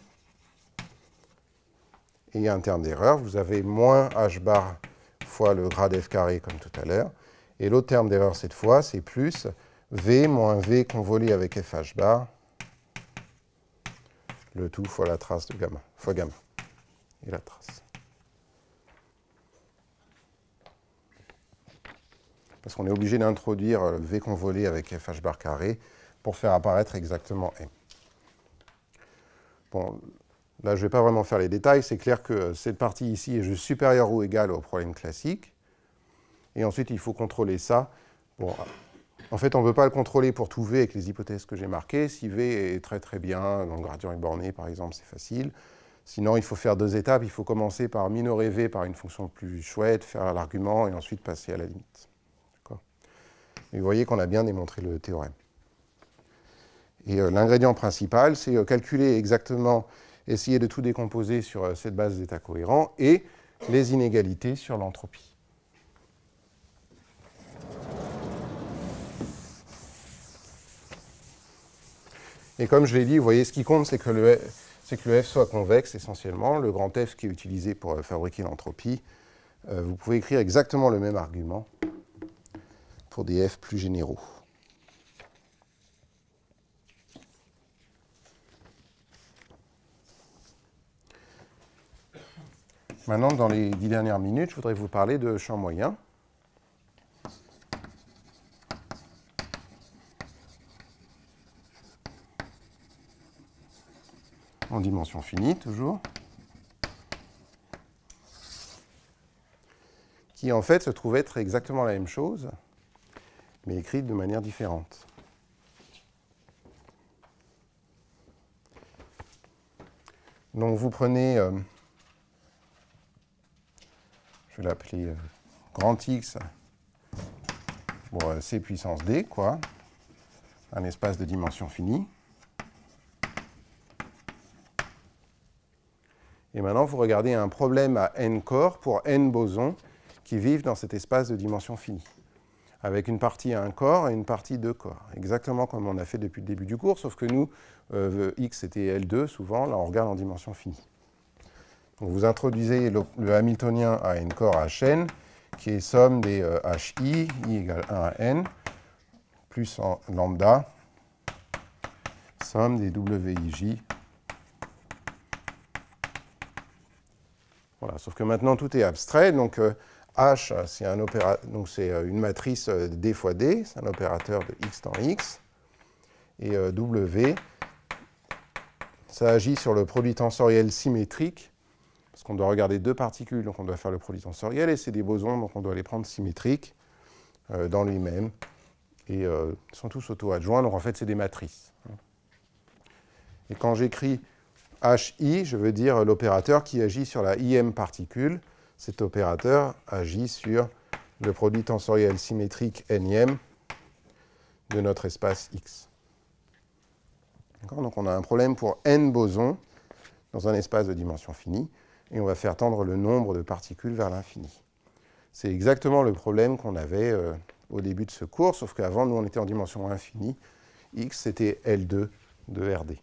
Et un terme d'erreur, vous avez moins h bar fois le grade f carré comme tout à l'heure. Et l'autre terme d'erreur cette fois, c'est plus v moins v convolé avec fh bar, le tout fois la trace de gamma, fois gamma. Et la trace. Parce qu'on est obligé d'introduire V convolé avec fh bar carré pour faire apparaître exactement M. Bon, là je ne vais pas vraiment faire les détails, c'est clair que cette partie ici est juste supérieure ou égale au problème classique. Et ensuite il faut contrôler ça. Bon, en fait on ne peut pas le contrôler pour tout V avec les hypothèses que j'ai marquées. Si V est très très bien, donc le gradient est borné par exemple, c'est facile. Sinon, il faut faire deux étapes. Il faut commencer par minorer V par une fonction plus chouette, faire l'argument, et ensuite passer à la limite. Et vous voyez qu'on a bien démontré le théorème. Et euh, l'ingrédient principal, c'est euh, calculer exactement, essayer de tout décomposer sur euh, cette base d'état cohérent, et les inégalités sur l'entropie. Et comme je l'ai dit, vous voyez, ce qui compte, c'est que le... c'est que le F soit convexe essentiellement, le grand F qui est utilisé pour fabriquer l'entropie. Euh, vous pouvez écrire exactement le même argument pour des F plus généraux. Maintenant, dans les dix dernières minutes, je voudrais vous parler de champ moyen. En dimension finie, toujours, qui en fait se trouve être exactement la même chose, mais écrite de manière différente. Donc vous prenez, euh, je vais l'appeler euh, grand X, pour euh, C puissance D, quoi, un espace de dimension finie. Et maintenant, vous regardez un problème à n corps pour n bosons qui vivent dans cet espace de dimension finie. avec une partie un corps et une partie deux corps. Exactement comme on a fait depuis le début du cours, sauf que nous, euh, X c'était L deux souvent, là on regarde en dimension finie. Donc vous introduisez le, le Hamiltonien à n corps Hn, qui est somme des euh, Hi, I égale un à n, plus en lambda, somme des W I J. Voilà, sauf que maintenant tout est abstrait, donc euh, H, c'est un opéra... donc c'est une matrice D fois D, c'est un opérateur de X dans X, et euh, W, ça agit sur le produit tensoriel symétrique, parce qu'on doit regarder deux particules, donc on doit faire le produit tensoriel, et c'est des bosons, donc on doit les prendre symétriques euh, dans lui-même, et euh, ils sont tous auto-adjoints, donc en fait c'est des matrices. Et quand j'écris Hi, je veux dire l'opérateur qui agit sur la ième particule, cet opérateur agit sur le produit tensoriel symétrique n-ième de notre espace X. Donc on a un problème pour n bosons dans un espace de dimension finie, et on va faire tendre le nombre de particules vers l'infini. C'est exactement le problème qu'on avait euh, au début de ce cours, sauf qu'avant, nous, on était en dimension infinie. X, c'était L deux de R D.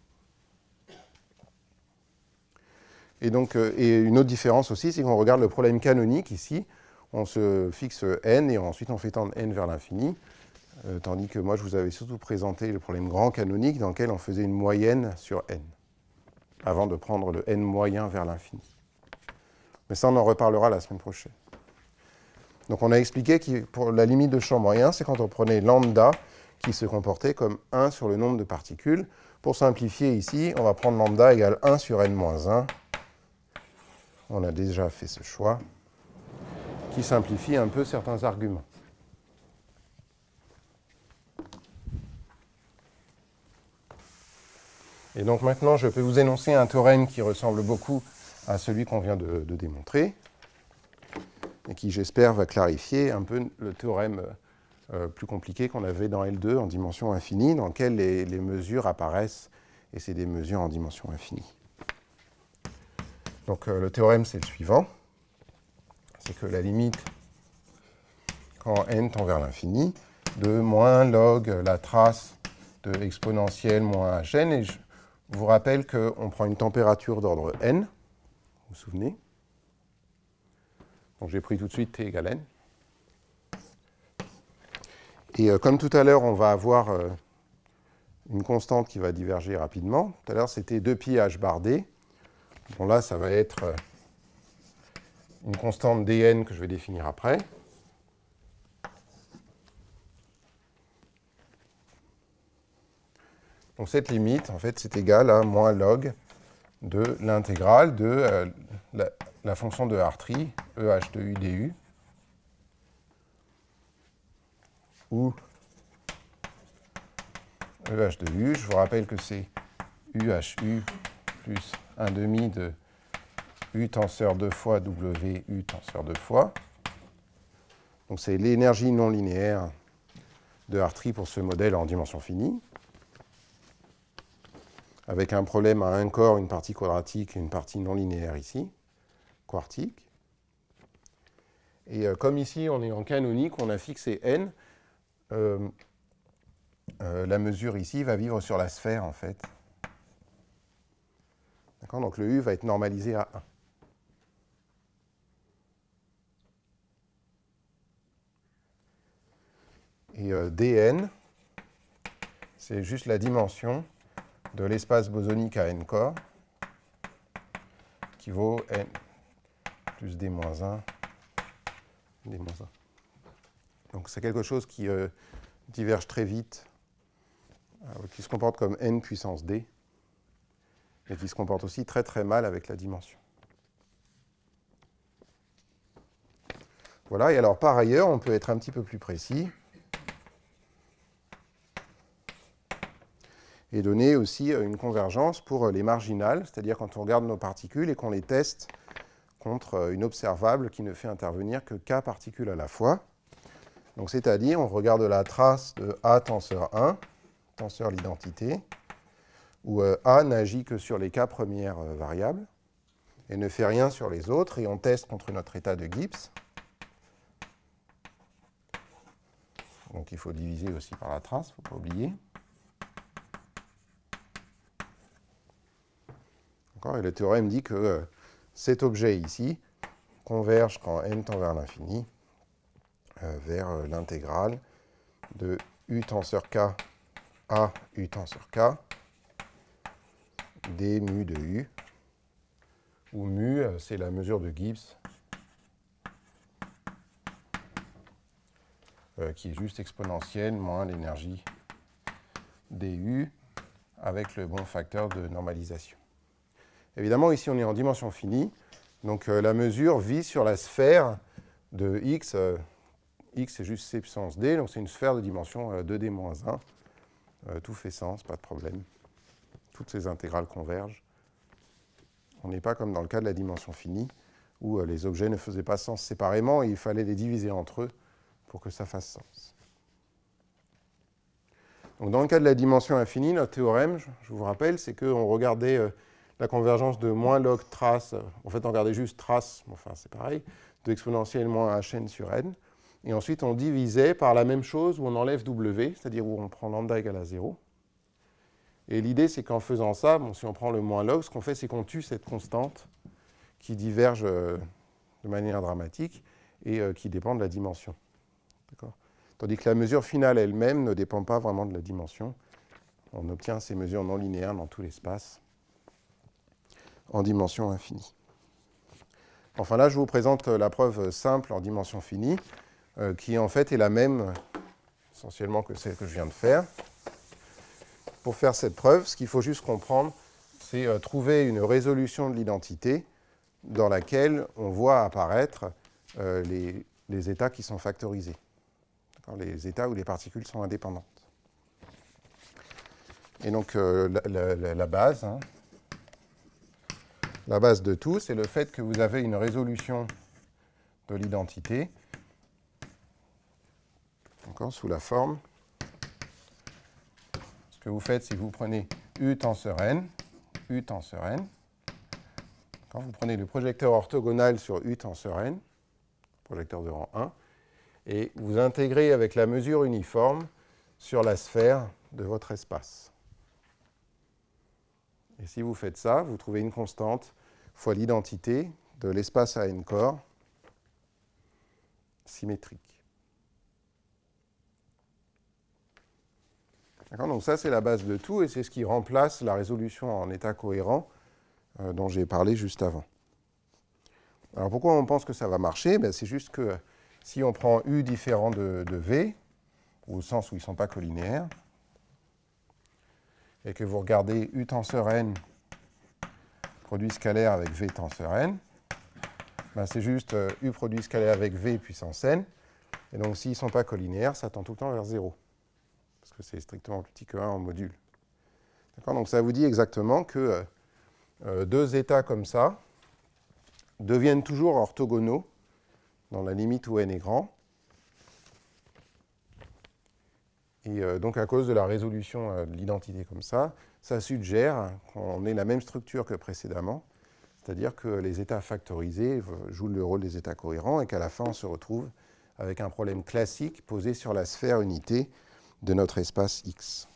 Et, donc, euh, et une autre différence aussi, c'est qu'on regarde le problème canonique ici. On se fixe n et ensuite on fait tendre n vers l'infini. Euh, tandis que moi, je vous avais surtout présenté le problème grand canonique dans lequel on faisait une moyenne sur n, avant de prendre le n moyen vers l'infini. Mais ça, on en reparlera la semaine prochaine. Donc on a expliqué que pour la limite de champ moyen, c'est quand on prenait lambda qui se comportait comme un sur le nombre de particules. Pour simplifier ici, on va prendre lambda égale un sur n moins un. On a déjà fait ce choix, qui simplifie un peu certains arguments. Et donc maintenant, je peux vous énoncer un théorème qui ressemble beaucoup à celui qu'on vient de, de démontrer, et qui, j'espère, va clarifier un peu le théorème euh, plus compliqué qu'on avait dans L deux en dimension infinie, dans lequel les, les mesures apparaissent, et c'est des mesures en dimension infinie. Donc euh, le théorème, c'est le suivant. C'est que la limite, quand n tend vers l'infini, de moins log la trace de exponentielle moins hn, et je vous rappelle qu'on prend une température d'ordre n, vous vous souvenez? Donc j'ai pris tout de suite t égale n. Et euh, comme tout à l'heure, on va avoir euh, une constante qui va diverger rapidement. Tout à l'heure, c'était deux pi h bar d. Bon, là, ça va être euh, une constante dn que je vais définir après. Donc cette limite, en fait, c'est égal à moins log de l'intégrale de euh, la, la fonction de Hartree, E H de U du, où E H de U, je vous rappelle que c'est U H U plus un demi de U tenseur deux fois W U tenseur deux fois. Donc c'est l'énergie non linéaire de Hartree pour ce modèle en dimension finie, avec un problème à un corps, une partie quadratique et une partie non linéaire ici, quartique. Et euh, comme ici on est en canonique, on a fixé n, euh, euh, la mesure ici va vivre sur la sphère en fait. D'accord, donc le U va être normalisé à un. Et euh, dn, c'est juste la dimension de l'espace bosonique à n corps, qui vaut n plus d moins un, d moins un. Donc c'est quelque chose qui euh, diverge très vite, euh, qui se comporte comme n puissance d, mais qui se comporte aussi très très mal avec la dimension. Voilà, et alors par ailleurs, on peut être un petit peu plus précis et donner aussi une convergence pour les marginales, c'est-à-dire quand on regarde nos particules et qu'on les teste contre une observable qui ne fait intervenir que k particules à la fois. Donc c'est-à-dire, on regarde la trace de A tenseur un, tenseur l'identité, où euh, A n'agit que sur les k premières euh, variables et ne fait rien sur les autres, et on teste contre notre état de Gibbs. Donc il faut diviser aussi par la trace, il ne faut pas oublier. Et le théorème dit que euh, cet objet ici converge quand n tend vers l'infini euh, vers euh, l'intégrale de u tenseur k à u tenseur k d mu de u, où mu, euh, c'est la mesure de Gibbs euh, qui est juste exponentielle moins l'énergie du avec le bon facteur de normalisation. Évidemment, ici, on est en dimension finie. Donc, euh, la mesure vit sur la sphère de x. Euh, x, c'est juste c puissance d. Donc, c'est une sphère de dimension euh, deux d moins un. Euh, tout fait sens, pas de problème. Toutes ces intégrales convergent. On n'est pas comme dans le cas de la dimension finie, où euh, les objets ne faisaient pas sens séparément et il fallait les diviser entre eux pour que ça fasse sens. Donc, dans le cas de la dimension infinie, notre théorème, je, je vous rappelle, c'est qu'on regardait... Euh, la convergence de moins log trace, en fait on regardait juste trace, enfin c'est pareil, de exponentielle moins hn sur n, et ensuite on divisait par la même chose où on enlève w, c'est-à-dire où on prend lambda égale à zéro. Et l'idée c'est qu'en faisant ça, bon, si on prend le moins log, ce qu'on fait c'est qu'on tue cette constante qui diverge euh, de manière dramatique et euh, qui dépend de la dimension. Tandis que la mesure finale elle-même ne dépend pas vraiment de la dimension. On obtient ces mesures non linéaires dans tout l'espace en dimension infinie. Enfin là, je vous présente la preuve simple en dimension finie, euh, qui en fait est la même essentiellement que celle que je viens de faire. Pour faire cette preuve, ce qu'il faut juste comprendre, c'est euh, trouver une résolution de l'identité dans laquelle on voit apparaître euh, les, les états qui sont factorisés, les états où les particules sont indépendantes. Et donc euh, la, la, la base, hein, La base de tout, c'est le fait que vous avez une résolution de l'identité, encore sous la forme. Ce que vous faites, c'est que vous prenez U tenseur n, U tenseur n. Quand vous prenez le projecteur orthogonal sur U tenseur n, projecteur de rang un, et vous intégrez avec la mesure uniforme sur la sphère de votre espace. Et si vous faites ça, vous trouvez une constante fois l'identité de l'espace à n corps symétrique. Donc ça, c'est la base de tout et c'est ce qui remplace la résolution en état cohérent euh, dont j'ai parlé juste avant. Alors pourquoi on pense que ça va marcher? Ben, c'est juste que si on prend U différent de, de V, au sens où ils ne sont pas collinéaires, et que vous regardez U tenseur n produit scalaire avec V tenseur n, ben c'est juste euh, U produit scalaire avec V puissance n, et donc s'ils ne sont pas collinéaires, ça tend tout le temps vers zéro, parce que c'est strictement plus petit que un en module. Donc ça vous dit exactement que euh, deux états comme ça deviennent toujours orthogonaux dans la limite où n est grand, et euh, donc à cause de la résolution euh, de l'identité comme ça, ça suggère qu'on ait la même structure que précédemment, c'est-à-dire que les états factorisés jouent le rôle des états cohérents et qu'à la fin on se retrouve avec un problème classique posé sur la sphère unité de notre espace X.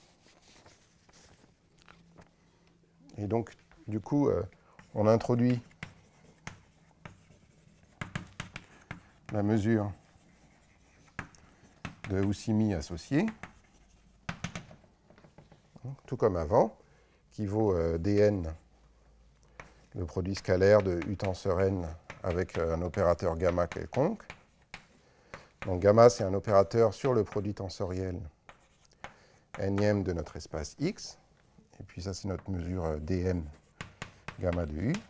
Et donc, du coup, euh, on introduit la mesure de Houssimi associée, tout comme avant, qui vaut euh, dn, le produit scalaire de U tenseur n avec euh, un opérateur gamma quelconque. Donc gamma, c'est un opérateur sur le produit tensoriel nième de notre espace X. Et puis ça, c'est notre mesure euh, dm gamma de U.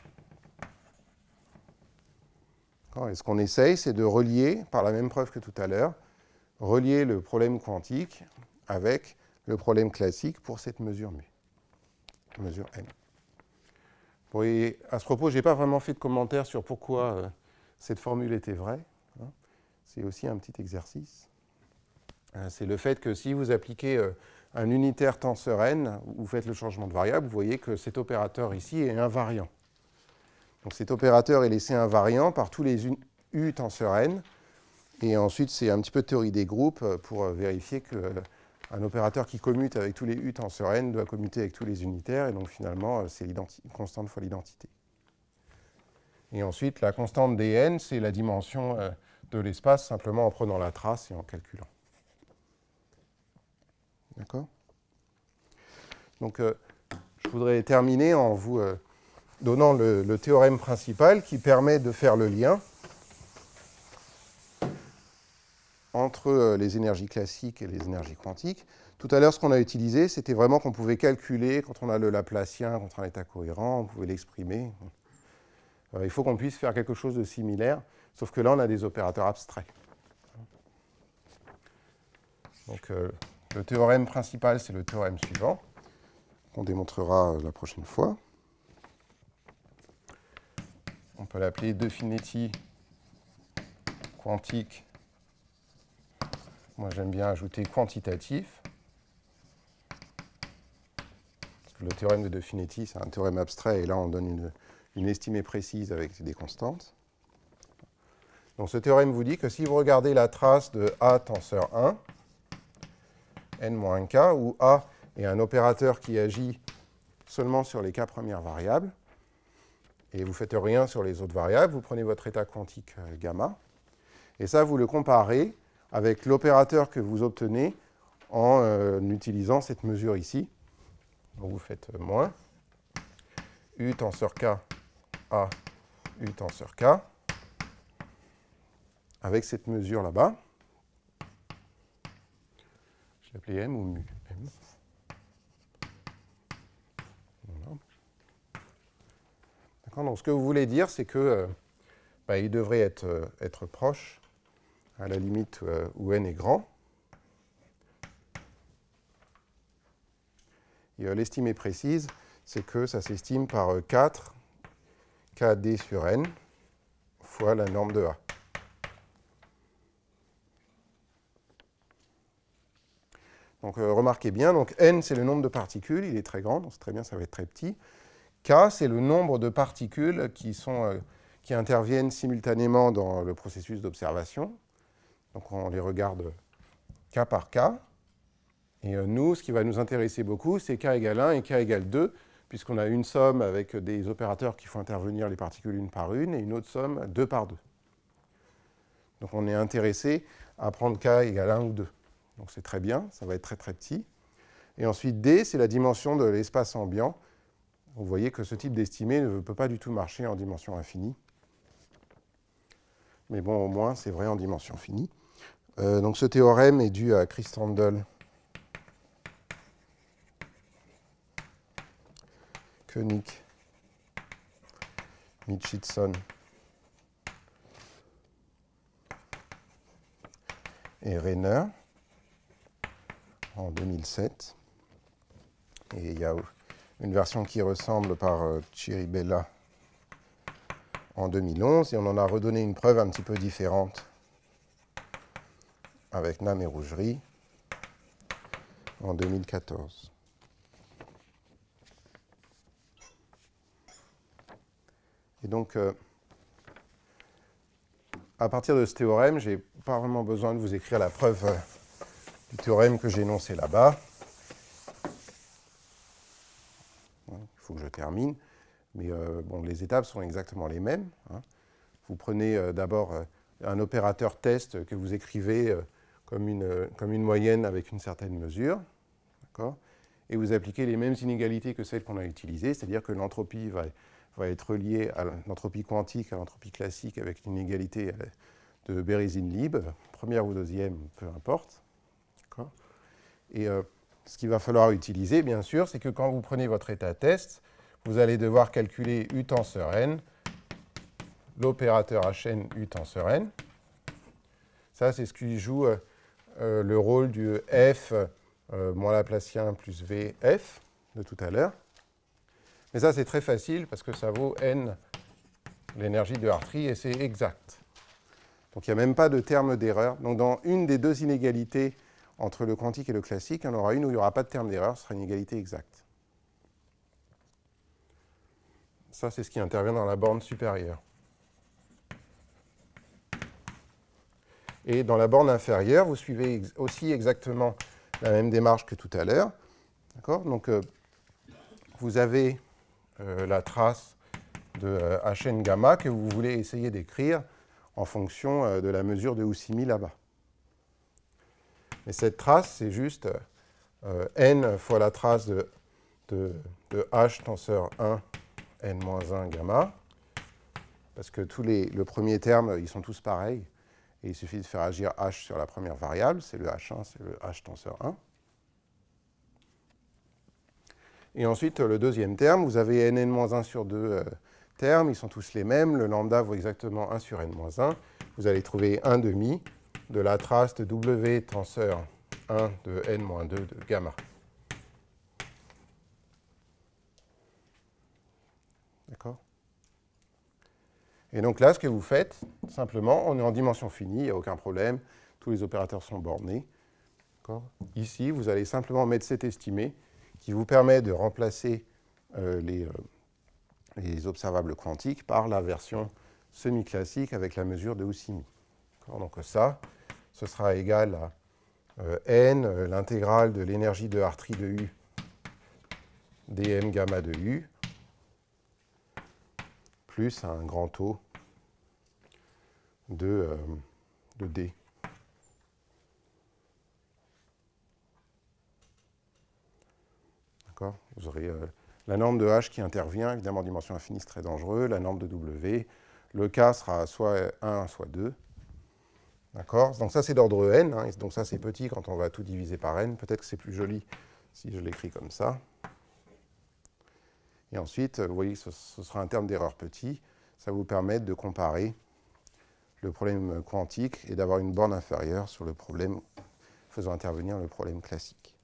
Et ce qu'on essaye, c'est de relier, par la même preuve que tout à l'heure, relier le problème quantique avec le problème classique pour cette mesure mu, mesure n. Bon, et à ce propos, je n'ai pas vraiment fait de commentaire sur pourquoi euh, cette formule était vraie. Hein. C'est aussi un petit exercice. Euh, c'est le fait que si vous appliquez euh, un unitaire tenseur n, vous faites le changement de variable, vous voyez que cet opérateur ici est invariant. Donc cet opérateur est laissé invariant par tous les U tenseur n Et ensuite, c'est un petit peu de théorie des groupes pour vérifier qu'un opérateur qui commute avec tous les U tenseur n doit commuter avec tous les unitaires. Et donc, finalement, c'est une constante fois l'identité. Et ensuite, la constante dn, c'est la dimension de l'espace, simplement en prenant la trace et en calculant. D'accord? Donc, euh, je voudrais terminer en vous euh, donnant le, le théorème principal qui permet de faire le lien entre euh, les énergies classiques et les énergies quantiques. Tout à l'heure, ce qu'on a utilisé, c'était vraiment qu'on pouvait calculer, quand on a le Laplacien contre un état cohérent, on pouvait l'exprimer. Euh, il faut qu'on puisse faire quelque chose de similaire, sauf que là, on a des opérateurs abstraits. Donc, euh, le théorème principal, c'est le théorème suivant, qu'on démontrera la prochaine fois. On peut l'appeler De Finetti quantique. Moi, j'aime bien ajouter quantitatif. Parce que le théorème de De Finetti, c'est un théorème abstrait, et là, on donne une, une estimée précise avec des constantes. Donc, ce théorème vous dit que si vous regardez la trace de A tenseur un, n moins k, où A est un opérateur qui agit seulement sur les k premières variables, et vous ne faites rien sur les autres variables, vous prenez votre état quantique euh, gamma, et ça, vous le comparez avec l'opérateur que vous obtenez en euh, utilisant cette mesure ici. Donc vous faites euh, moins U tenseur k A U tenseur k, avec cette mesure là-bas. Je l'ai appelé M ou mu? M. Voilà. D'accord, donc ce que vous voulez dire, c'est que euh, bah, il devrait être, euh, être proche à la limite euh, où n est grand. Et euh, l'estimée précise, c'est que ça s'estime par euh, quatre K D sur n fois la norme de A. Donc euh, remarquez bien, donc n c'est le nombre de particules, il est très grand, donc c'est très bien, ça va être très petit. K c'est le nombre de particules qui, sont, euh, qui interviennent simultanément dans le processus d'observation. Donc on les regarde K par K. Et euh, nous, ce qui va nous intéresser beaucoup, c'est K égale un et K égale deux, puisqu'on a une somme avec des opérateurs qui font intervenir les particules une par une, et une autre somme deux par deux. Donc on est intéressé à prendre K égale un ou deux. Donc c'est très bien, ça va être très très petit. Et ensuite, D, c'est la dimension de l'espace ambiant. Vous voyez que ce type d'estimé ne peut pas du tout marcher en dimension infinie. Mais bon, au moins, c'est vrai en dimension finie. Euh, donc ce théorème est dû à Christandel, Koenig, Mitchison et Renner en deux mille sept. Et il y a une version qui ressemble par euh, Chiribella en deux mille onze, et on en a redonné une preuve un petit peu différente avec Nam et Rougerie en deux mille quatorze. Et donc, euh, à partir de ce théorème, je n'ai pas vraiment besoin de vous écrire la preuve euh, du théorème que j'ai énoncé là-bas. Il faut que je termine. Mais euh, bon, les étapes sont exactement les mêmes. Hein. Vous prenez euh, d'abord euh, un opérateur test que vous écrivez euh, comme, une, euh, comme une moyenne avec une certaine mesure. Et vous appliquez les mêmes inégalités que celles qu'on a utilisées, c'est-à-dire que l'entropie va, va être reliée à l'entropie quantique, à l'entropie classique avec une inégalité de Bérézine-Lieb, première ou deuxième, peu importe. Et euh, ce qu'il va falloir utiliser, bien sûr, c'est que quand vous prenez votre état test, vous allez devoir calculer U tenseur n, l'opérateur Hn U tenseur n. Ça, c'est ce qui joue euh, euh, le rôle du f euh, moins Laplacien plus V f de tout à l'heure. Mais ça, c'est très facile parce que ça vaut n l'énergie de Hartree et c'est exact. Donc il n'y a même pas de terme d'erreur. Donc dans une des deux inégalités entre le quantique et le classique, il y en aura une où il n'y aura pas de terme d'erreur, ce sera une égalité exacte. Ça, c'est ce qui intervient dans la borne supérieure. Et dans la borne inférieure, vous suivez ex aussi exactement la même démarche que tout à l'heure. D'accord? Donc, euh, vous avez euh, la trace de euh, Hn gamma que vous voulez essayer d'écrire en fonction euh, de la mesure de Houssimi là-bas. Et cette trace, c'est juste euh, n fois la trace de, de, de h tenseur un, n moins un gamma, parce que tous les, le premier terme, ils sont tous pareils, et il suffit de faire agir h sur la première variable, c'est le h un, c'est le h tenseur un. Et ensuite, le deuxième terme, vous avez n n moins un sur deux euh, termes, ils sont tous les mêmes, le lambda vaut exactement un sur n moins un. Vous allez trouver un demi de la trace de w tenseur un de n moins deux de gamma. D'accord? Et donc là, ce que vous faites, simplement, on est en dimension finie, il n'y a aucun problème, tous les opérateurs sont bornés. Ici, vous allez simplement mettre cet estimé qui vous permet de remplacer euh, les, euh, les observables quantiques par la version semi-classique avec la mesure de Houssimi. Donc ça, ce sera égal à euh, n, euh, l'intégrale de l'énergie de R tri de U dm gamma de U, plus un grand taux de, euh, de D. D'accord? Vous aurez euh, la norme de H qui intervient, évidemment en dimension infinie, c'est très dangereux, la norme de W, le K sera soit un, soit deux. D'accord? Donc ça, c'est d'ordre n, hein, donc ça, c'est petit quand on va tout diviser par n. Peut-être que c'est plus joli si je l'écris comme ça. Et ensuite, vous voyez, ce, ce sera un terme d'erreur petit. Ça va vous permettre de comparer le problème quantique et d'avoir une borne inférieure sur le problème faisant intervenir le problème classique.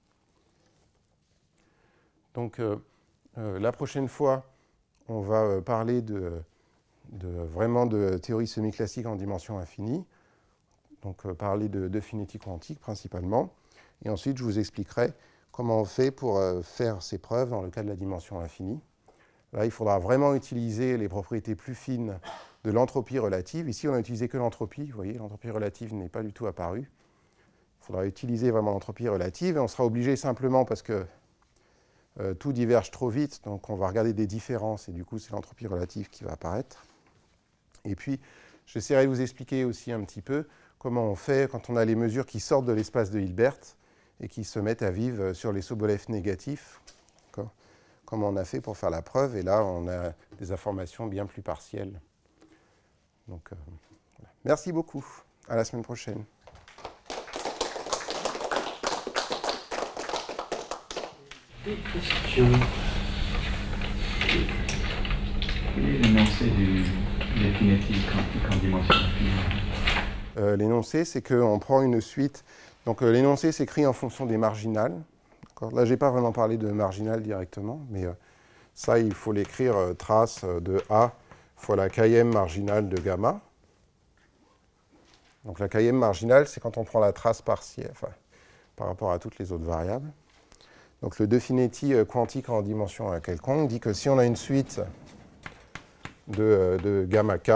Donc, euh, euh, la prochaine fois, on va euh, parler de, de, vraiment de théorie semi-classique en dimension infinie. Donc, euh, parler de, de phénétique quantique principalement. Et ensuite, je vous expliquerai comment on fait pour euh, faire ces preuves dans le cas de la dimension infinie. Là, il faudra vraiment utiliser les propriétés plus fines de l'entropie relative. Ici, on n'a utilisé que l'entropie. Vous voyez, l'entropie relative n'est pas du tout apparue. Il faudra utiliser vraiment l'entropie relative. Et on sera obligé simplement parce que euh, tout diverge trop vite. Donc, on va regarder des différences. Et du coup, c'est l'entropie relative qui va apparaître. Et puis, j'essaierai de vous expliquer aussi un petit peu comment on fait quand on a les mesures qui sortent de l'espace de Hilbert et qui se mettent à vivre sur les Sobolev négatifs. Comment on a fait pour faire la preuve. Et là, on a des informations bien plus partielles. Donc, euh, voilà. Merci beaucoup. À la semaine prochaine. Des questions. Quel est l'énoncé du définitif quantique en dimension infinie? Euh, l'énoncé, c'est qu'on prend une suite. Donc, euh, l'énoncé s'écrit en fonction des marginales. Là, je n'ai pas vraiment parlé de marginales directement, mais euh, ça, il faut l'écrire euh, trace de A fois la km marginale de gamma. Donc, la km marginale, c'est quand on prend la trace partielle, enfin, par rapport à toutes les autres variables. Donc, le Definetti euh, quantique en dimension euh, quelconque dit que si on a une suite de, euh, de gamma k,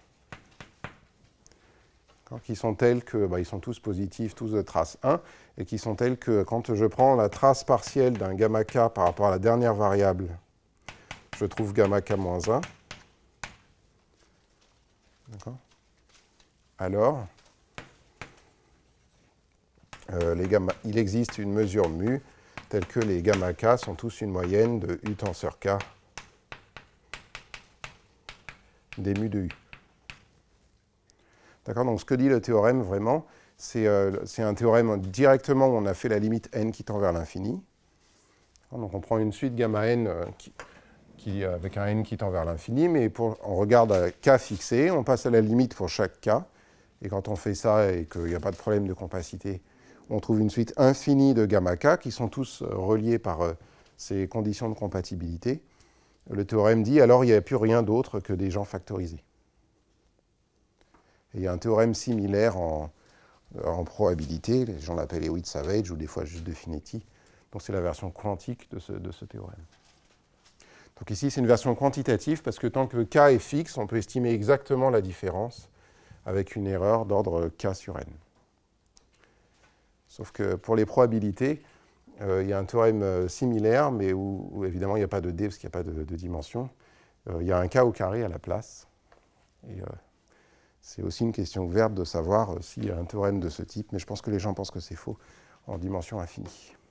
qui sont tels que, bah, ils sont tous positifs, tous de trace un, et qui sont tels que quand je prends la trace partielle d'un gamma k par rapport à la dernière variable, je trouve gamma k moins un. D'accord? Alors, euh, les gamma, il existe une mesure mu telle que les gamma k sont tous une moyenne de U tenseur k des mu de U. D'accord? Donc, ce que dit le théorème, vraiment, c'est euh, un théorème directement où on a fait la limite n qui tend vers l'infini. Donc, on prend une suite gamma n euh, qui, qui, avec un n qui tend vers l'infini, mais pour, on regarde à k fixé, on passe à la limite pour chaque k, et quand on fait ça et qu'il n'y a pas de problème de compacité, on trouve une suite infinie de gamma k qui sont tous euh, reliés par euh, ces conditions de compatibilité. Le théorème dit, alors il n'y a plus rien d'autre que des gens factorisés. Et il y a un théorème similaire en, en probabilité, les gens l'appellent Hewitt-Savage ou des fois juste Definetti. Donc c'est la version quantique de ce, de ce théorème. Donc ici c'est une version quantitative parce que tant que k est fixe, on peut estimer exactement la différence avec une erreur d'ordre K sur N. Sauf que pour les probabilités, euh, il y a un théorème euh, similaire, mais où, où évidemment il n'y a pas de D parce qu'il n'y a pas de, de dimension. Euh, il y a un K au carré à la place. Et euh, c'est aussi une question ouverte de savoir euh, s'il y a un théorème de ce type, mais je pense que les gens pensent que c'est faux en dimension infinie.